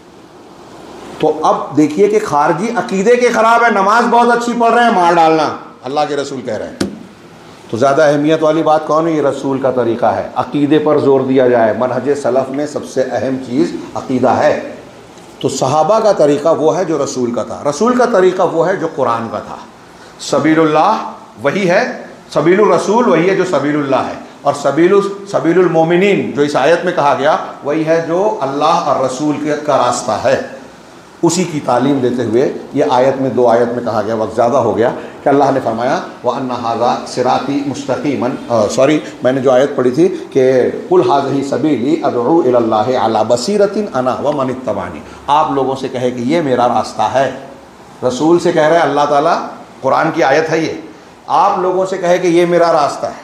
Speaker 1: तो अब देखिए कि खारजी अकीदे के ख़राब है, नमाज बहुत अच्छी पढ़ रहे हैं, मार डालना अल्लाह के रसूल कह रहे हैं। तो ज़्यादा अहमियत वाली बात कौन है? ये रसूल का तरीक़ा है, अकीदे पर ज़ोर दिया जाए। मनहज सलफ़ में सबसे अहम चीज़ अकीदा है। तो सहाबा का तरीक़ा वो है जो रसूल का था, रसूल का तरीक़ा वो है जो कुरान का था। सबीलुल्लाह वही है, सबीलुर रसूल वही है जो सबीलुल्लाह है, और सबीलु सबीलुल मोमिनीन जो इस आयत में कहा गया वही है जो अल्लाह और रसूल के का रास्ता है। उसी की तालीम देते हुए ये आयत में, दो आयत में कहा गया, वक्त ज़्यादा हो गया, कि अल्लाह ने फरमाया व अन्ना हाज़ा सिराती मुस्तक़ीमन, सॉरी मैंने जो आयत पढ़ी थी कि कुल हाज़िही सबीली अदऊ इलल्लाहि अला बसीरतिन अना व मन इत्तबानी। आप लोगों से कहे कि ये मेरा रास्ता है, रसूल से कह रहे हैं अल्लाह ताला, कुरान की आयत है ये। आप लोगों से कहे कि ये मेरा रास्ता है,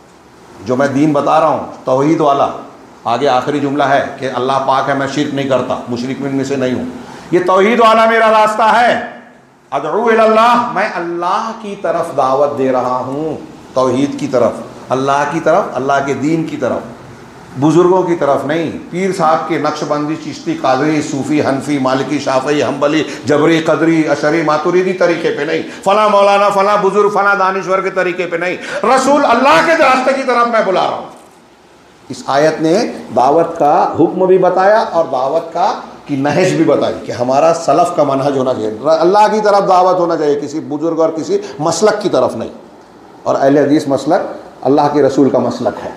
Speaker 1: जो मैं दीन बता रहा हूँ तौहीद वाला। आगे आखिरी जुमला है कि अल्लाह पाक है, मैं शिर्क नहीं करता, मुशरिकीन में से नहीं हूँ, ये तौहीद वाला मेरा रास्ता है। अदऊ इलल्लाह, मैं अल्लाह की तरफ दावत दे रहा हूँ, तौहीद की तरफ, अल्लाह की तरफ, अल्लाह के दीन की तरफ, बुज़ुर्गों की तरफ नहीं, पीर साहब के, नक्शबंदी, चिश्ती, कादरी, सूफ़ी, हनफी, मालिकी, शाफ़ी, हम्बली, जबरी, कदरी, अशरी, मातुरीदी तरीके पे नहीं, फ़ला मौलाना, फ़ला बुज़ुर्ग, फ़ला दानिश्वर के तरीके पे नहीं, रसूल अल्लाह के रास्ते की तरफ मैं बुला रहा हूँ। इस आयत ने दावत का हुक्म भी बताया और दावत का की नहज भी बताई कि हमारा सलफ़ का मनहज होना चाहिए, अल्लाह की तरफ दावत होना चाहिए, किसी बुज़ुर्ग और किसी मसलक की तरफ नहीं। और अहले हदीस मसलक अल्लाह के रसूल का मसलक है।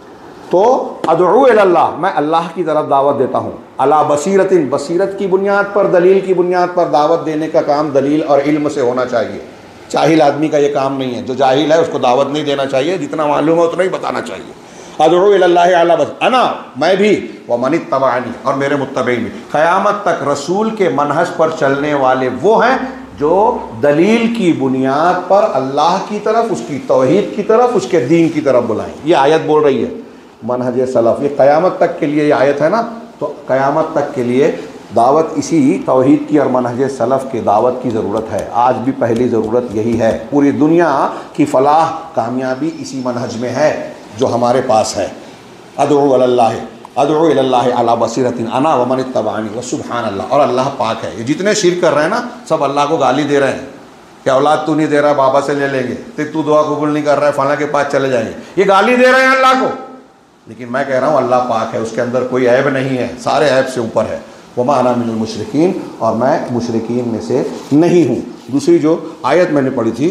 Speaker 1: तो अदऊ इलल्लाह, मैं अल्लाह की तरफ दावत देता हूँ, अला बसीरतिन, बसीरत की बुनियाद पर, दलील की बुनियाद पर दावत देने का काम दलील और इल्म से होना चाहिए। जाहिल आदमी का ये काम नहीं है, जो जाहिल है उसको दावत नहीं देना चाहिए, जितना मालूम है उतना ही बताना चाहिए। अदऊ इलल्लाहि अला बस अना, मैं भी, व मन इत्तबानी, और मेरे मुत्तबईन भी। क़यामत तक रसूल के मनहज पर चलने वाले वो हैं जो दलील की बुनियाद पर अल्लाह की तरफ, उसकी तौहीद की तरफ, उसके दीन की तरफ बुलाएं। ये आयत बोल रही है मनहज सलफ़, ये क़यामत तक के लिए ये आयत है ना, तो क़यामत तक के लिए दावत इसी तौहीद की और मनहज सलफ़ के दावत की ज़रूरत है। आज भी पहली ज़रूरत यही है। पूरी दुनिया की फ़लाह, कामयाबी इसी मनहज में है जो हमारे पास है। अदऊ इलल्लाह, अदऊ इलल्लाह अला बसीरतिन अना व मन इत्तबानी व सुब्हान अल्लाह, और अल्लाह पाक है। ये जितने शिर्क कर रहे हैं ना, सब अल्लाह को गाली दे रहे हैं कि औलाद तू नहीं दे रहा, बाबा से ले लेंगे, तो तू दुआ कबूल नहीं कर रहा है, फला के पास चले जाएंगे, ये गाली दे रहे हैं अल्लाह को। लेकिन मैं कह रहा हूँ अल्लाह पाक है, उसके अंदर कोई ऐब नहीं है, सारे ऐब से ऊपर है। वमा अना मिनल मुशरिकीन, और मैं मुशरिकीन में से नहीं हूँ। दूसरी जो आयत मैंने पढ़ी थी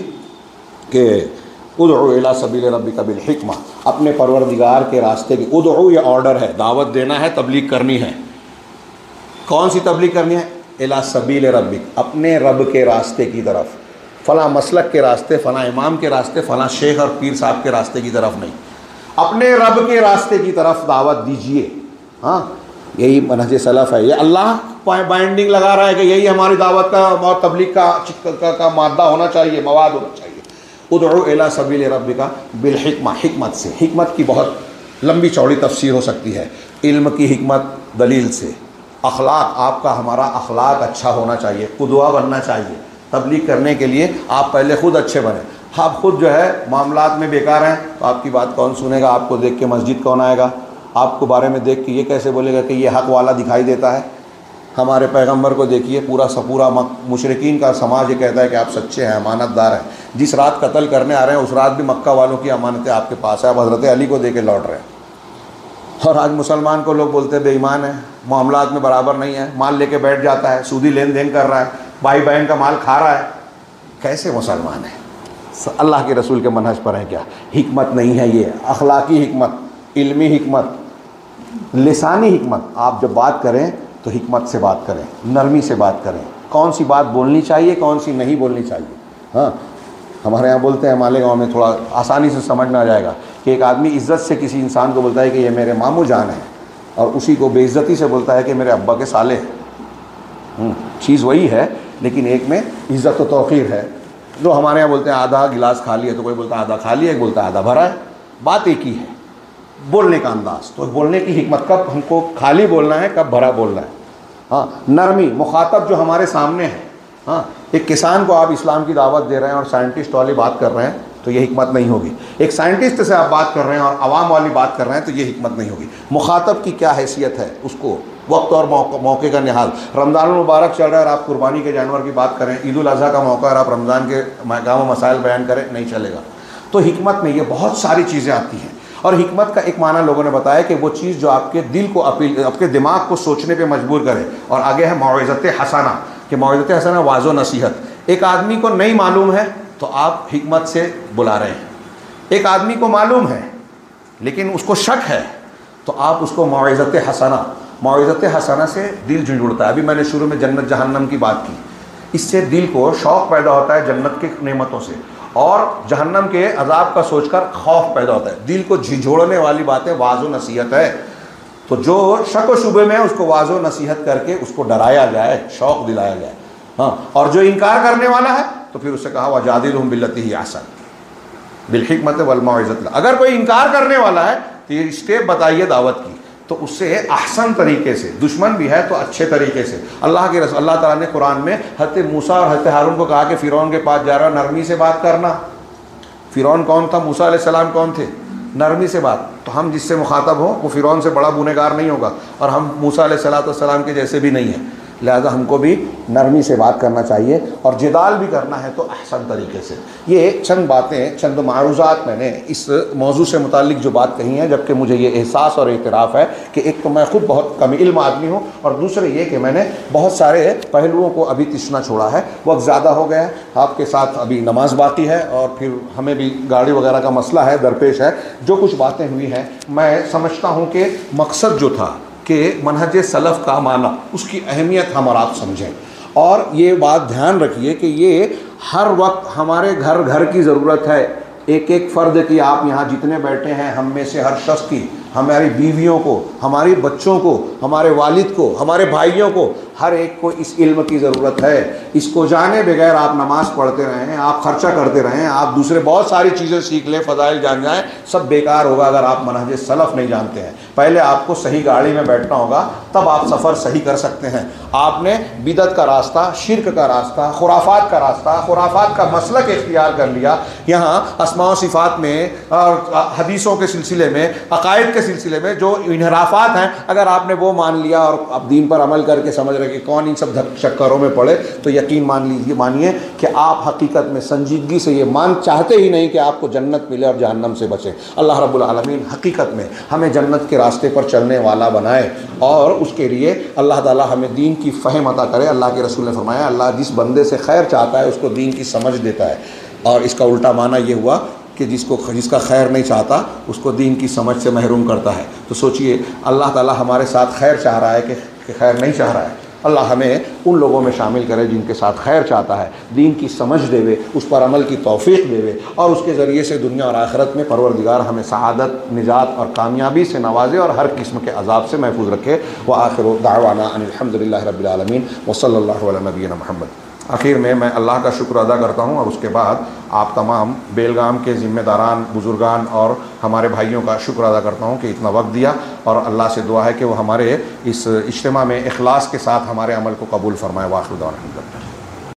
Speaker 1: कि उदउ इला सबील रब्बिका बिल हिक्मा, अपने परवरदिगार के रास्ते की, उदउ ये ऑर्डर है, दावत देना है, तबलीग करनी है। कौन सी तबलीग करनी है? इला सबील रब्बिक, अपने रब के रास्ते की तरफ, फ़लाँ मसलक के रास्ते, फ़लाँ इमाम के रास्ते, फ़लाँ शेख और पीर साहब के रास्ते की तरफ नहीं, अपने रब के रास्ते की तरफ दावत दीजिए। हाँ, यही मनहज सलफ़ है। ये अल्लाह बाइंडिंग लगा रहा है कि यही हमारी दावत का और तबलीग का, का, का मादा होना चाहिए, मवाद होना चाहिए। उदउ इला सबील रब्बिका बिल हिकमा, हिकमत से। हिकमत की बहुत लंबी चौड़ी तफसीर हो सकती है। इल्म की हिकमत दलील से, अखलाक, आपका हमारा अखलाक अच्छा होना चाहिए, कुदवा बनना चाहिए। तबलीग करने के लिए आप पहले ख़ुद अच्छे बने। आप ख़ुद जो है मामलात में बेकार हैं तो आपकी बात कौन सुनेगा? आपको देख के मस्जिद कौन आएगा? आपको बारे में देख के ये कैसे बोलेगा कि ये हक़ वाला दिखाई देता है? हमारे पैगंबर को देखिए, पूरा सपूरा मुशरिकीन का समाज ये कहता है कि आप सच्चे हैं, अमानतदार हैं। जिस रात कत्ल करने आ रहे हैं उस रात भी मक्का वालों की अमानतें आपके पास है, आप हज़रत अली को दे के लौट रहे हैं। और आज मुसलमान को लोग बोलते हैं बेईमान है, मामलात में बराबर नहीं है, माल लेके बैठ जाता है, सूदी लेन देन कर रहा है, भाई बहन का माल खा रहा है। कैसे मुसलमान है? अल्लाह के रसूल के मनहज पर है क्या? हिकमत नहीं है ये, अखलाकी हिकमत, इल्मी हिकमत, लिसानी हिकमत। आप जब बात करें तो हिकमत से बात करें, नरमी से बात करें, कौन सी बात बोलनी चाहिए, कौन सी नहीं बोलनी चाहिए। हाँ, हमारे यहाँ बोलते हैं, हमारे गाँव में थोड़ा आसानी से समझ में आ जाएगा कि एक आदमी इज़्ज़त से किसी इंसान को बोलता है कि ये मेरे मामू जान है, और उसी को बेइज्जती से बोलता है कि मेरे अब्बा के साले हैं। चीज़ वही है, लेकिन एक में इज़्ज़त व तौक़ीर है। जो हमारे यहाँ बोलते हैं आधा गिलास खाली है तो कोई बोलता है आधा खाली है, एक बोलता है आधा भरा है। बात एक ही है, बोलने का अंदाज़। तो बोलने की हिकमत, कब हमको खाली बोलना है, कब भरा बोलना है। हाँ, नरमी, मुखातब जो हमारे सामने है। हाँ, एक किसान को आप इस्लाम की दावत दे रहे हैं और साइंटिस्ट वाली बात कर रहे हैं तो ये हिकमत नहीं होगी। एक साइंटिस्ट से आप बात कर रहे हैं और आवाम वाली बात कर रहे हैं तो ये हिकमत नहीं होगी। मुखातब की क्या हैसियत है, उसको वक्त और मौके का निहाल। रमज़ान मुबारक चल रहा है और आप कुर्बानी के जानवर की बात करें, ईद उल अज़हा का मौका और आप रमज़ान के गाँव मसाइल बयान करें, नहीं चलेगा। तो हिकमत में ये बहुत सारी चीज़ें आती हैं। और हिकमत का एक माना लोगों ने बताया कि वो चीज़ जो आपके दिल को अपील, आपके दिमाग को सोचने पे मजबूर करे। और आगे है मौइज़त हसना, कि मौइज़त हसना वाज़ो नसीहत। एक आदमी को नहीं मालूम है तो आप हिकमत से बुला रहे हैं। एक आदमी को मालूम है लेकिन उसको शक है तो आप उसको मौइज़त हसना, मौइज़त हसना से दिल जुड़ता है। अभी मैंने शुरू में जन्नत जहन्नम की बात की, इससे दिल को शौक़ पैदा होता है जन्नत के नेमतों से, और जहन्नम के अजाब का सोचकर खौफ पैदा होता है। दिल को झिझोड़ने वाली बातें वाज़ो नसीहत है। तो जो शक व शुबे में है उसको वाज़ो नसीहत करके उसको डराया जाए, शौक़ दिलाया जाए। हाँ, और जो इनकार करने वाला है तो फिर उससे कहा वजादिलहुम बिल्लती ही अहसन बिल हिकमत वल मौइज़त। अगर कोई इनकार करने वाला है तो ये स्टेप बताइए दावत की, तो उससे अहसन तरीके से, दुश्मन भी है तो अच्छे तरीके से। अल्लाह के रसूल अल्लाह ताला ने कुरान में हज़रत मूसा और हज़रत हारून को कहा कि फ़िरौन के पास जा रहा, नरमी से बात करना। फ़िरौन कौन था? मूसा अलैहिस्सलाम कौन थे? नरमी से बात। तो हम जिससे मुखातब हो वो फ़िरौन से बड़ा गुनहगार नहीं होगा और हम मूसा अलैहिस्सलाम के जैसे भी नहीं हैं। लिहाजा हमको भी नरमी से बात करना चाहिए और जिदाल भी करना है तो अहसन तरीके से। ये चंद बातें, चंद मारूज़ात मैंने इस मौजू से मुतालिक जो बात कही है, जबकि मुझे ये एहसास और एतराफ़ है कि एक तो मैं ख़ुद बहुत कम इल्म आदमी हूँ और दूसरे ये कि मैंने बहुत सारे पहलुओं को अभी तिश्ना छोड़ा है। वक्त ज़्यादा हो गया है, आपके साथ अभी नमाज बाकी है और फिर हमें भी गाड़ी वगैरह का मसला है, दरपेश है। जो कुछ बातें हुई हैं मैं समझता हूँ कि मकसद जो था कि मनहज सलफ़ का माना, उसकी अहमियत हम और आप समझें। और ये बात ध्यान रखिए कि ये हर वक्त हमारे घर घर की ज़रूरत है। एक एक फ़र्द की, आप यहाँ जितने बैठे हैं हम में से हर शख्स की, हमारी बीवियों को, हमारी बच्चों को, हमारे वालिद को, हमारे भाइयों को, हर एक को इस इल्म की ज़रूरत है। इसको जाने बगैर आप नमाज़ पढ़ते रहें, आप ख़र्चा करते रहें, आप दूसरे बहुत सारी चीज़ें सीख लें, फ़ज़ाइल जान जाएँ, सब बेकार होगा अगर आप मनहज सलफ़ नहीं जानते हैं। पहले आपको सही गाड़ी में बैठना होगा, तब आप सफ़र सही कर सकते हैं। आपने बिदत का रास्ता, शिर्क का रास्ता, खुराफात का रास्ता, खुराफात का मसलक इख्तियार कर लिया। यहाँ अस्मा व सिफ़ात में और हदीसों के सिलसिले में, अक़ाइद के सिलसिले में जो इन्हराफात हैं, अगर आपने वो मान लिया और अब दीन पर अमल करके समझ रहे कि कौन इन सब चक्करों में पड़े, तो यकीन मान लीजिए, मानिए कि आप हकीकत में संजीदगी से ये मान चाहते ही नहीं कि आपको जन्नत मिले और जहन्नम से बचे। अल्लाह रब्बुल आलमीन हकीकत में हमें जन्नत के रास्ते पर चलने वाला बनाए और उसके लिए अल्लाह ताला हमें दीन की फ़हम अता करे। अल्लाह के रसूल ने फरमाया, अल्लाह जिस बंदे से खैर चाहता है उसको दीन की समझ देता है, और इसका उल्टा माना ये हुआ कि जिसको जिसका खैर नहीं चाहता उसको दीन की समझ से महरूम करता है। तो सोचिए, अल्लाह ताला हमारे साथ खैर चाह रहा है कि कि खैर नहीं चाह रहा है। अल्लाह हमें उन लोगों में शामिल करे जिनके साथ खैर चाहता है, दीन की समझ देवे, उस पर अमल की तौफीक देवे और उसके ज़रिए से दुनिया और आखिरत में परवरदिगार हमें सआदत, निजात और कामयाबी से नवाजे और हर किस्म के अजाब से महफूज रखे। व आखिर दावाना अनिल हम्दुलिल्लाहि रब्बिल आलमीन व सल्लल्लाहु अला नबीना मुहम्मद। आखिर में मैं अल्लाह का शुक्र अदा करता हूँ और उसके बाद आप तमाम बेलगाम के ज़िम्मेदारान, बुज़ुर्गान और हमारे भाइयों का शुक्र अदा करता हूँ कि इतना वक्त दिया, और अल्लाह से दुआ है कि वो हमारे इस इज्तिमा में इखलास के साथ हमारे अमल को कबूल फरमाए। वाखिर दावाना।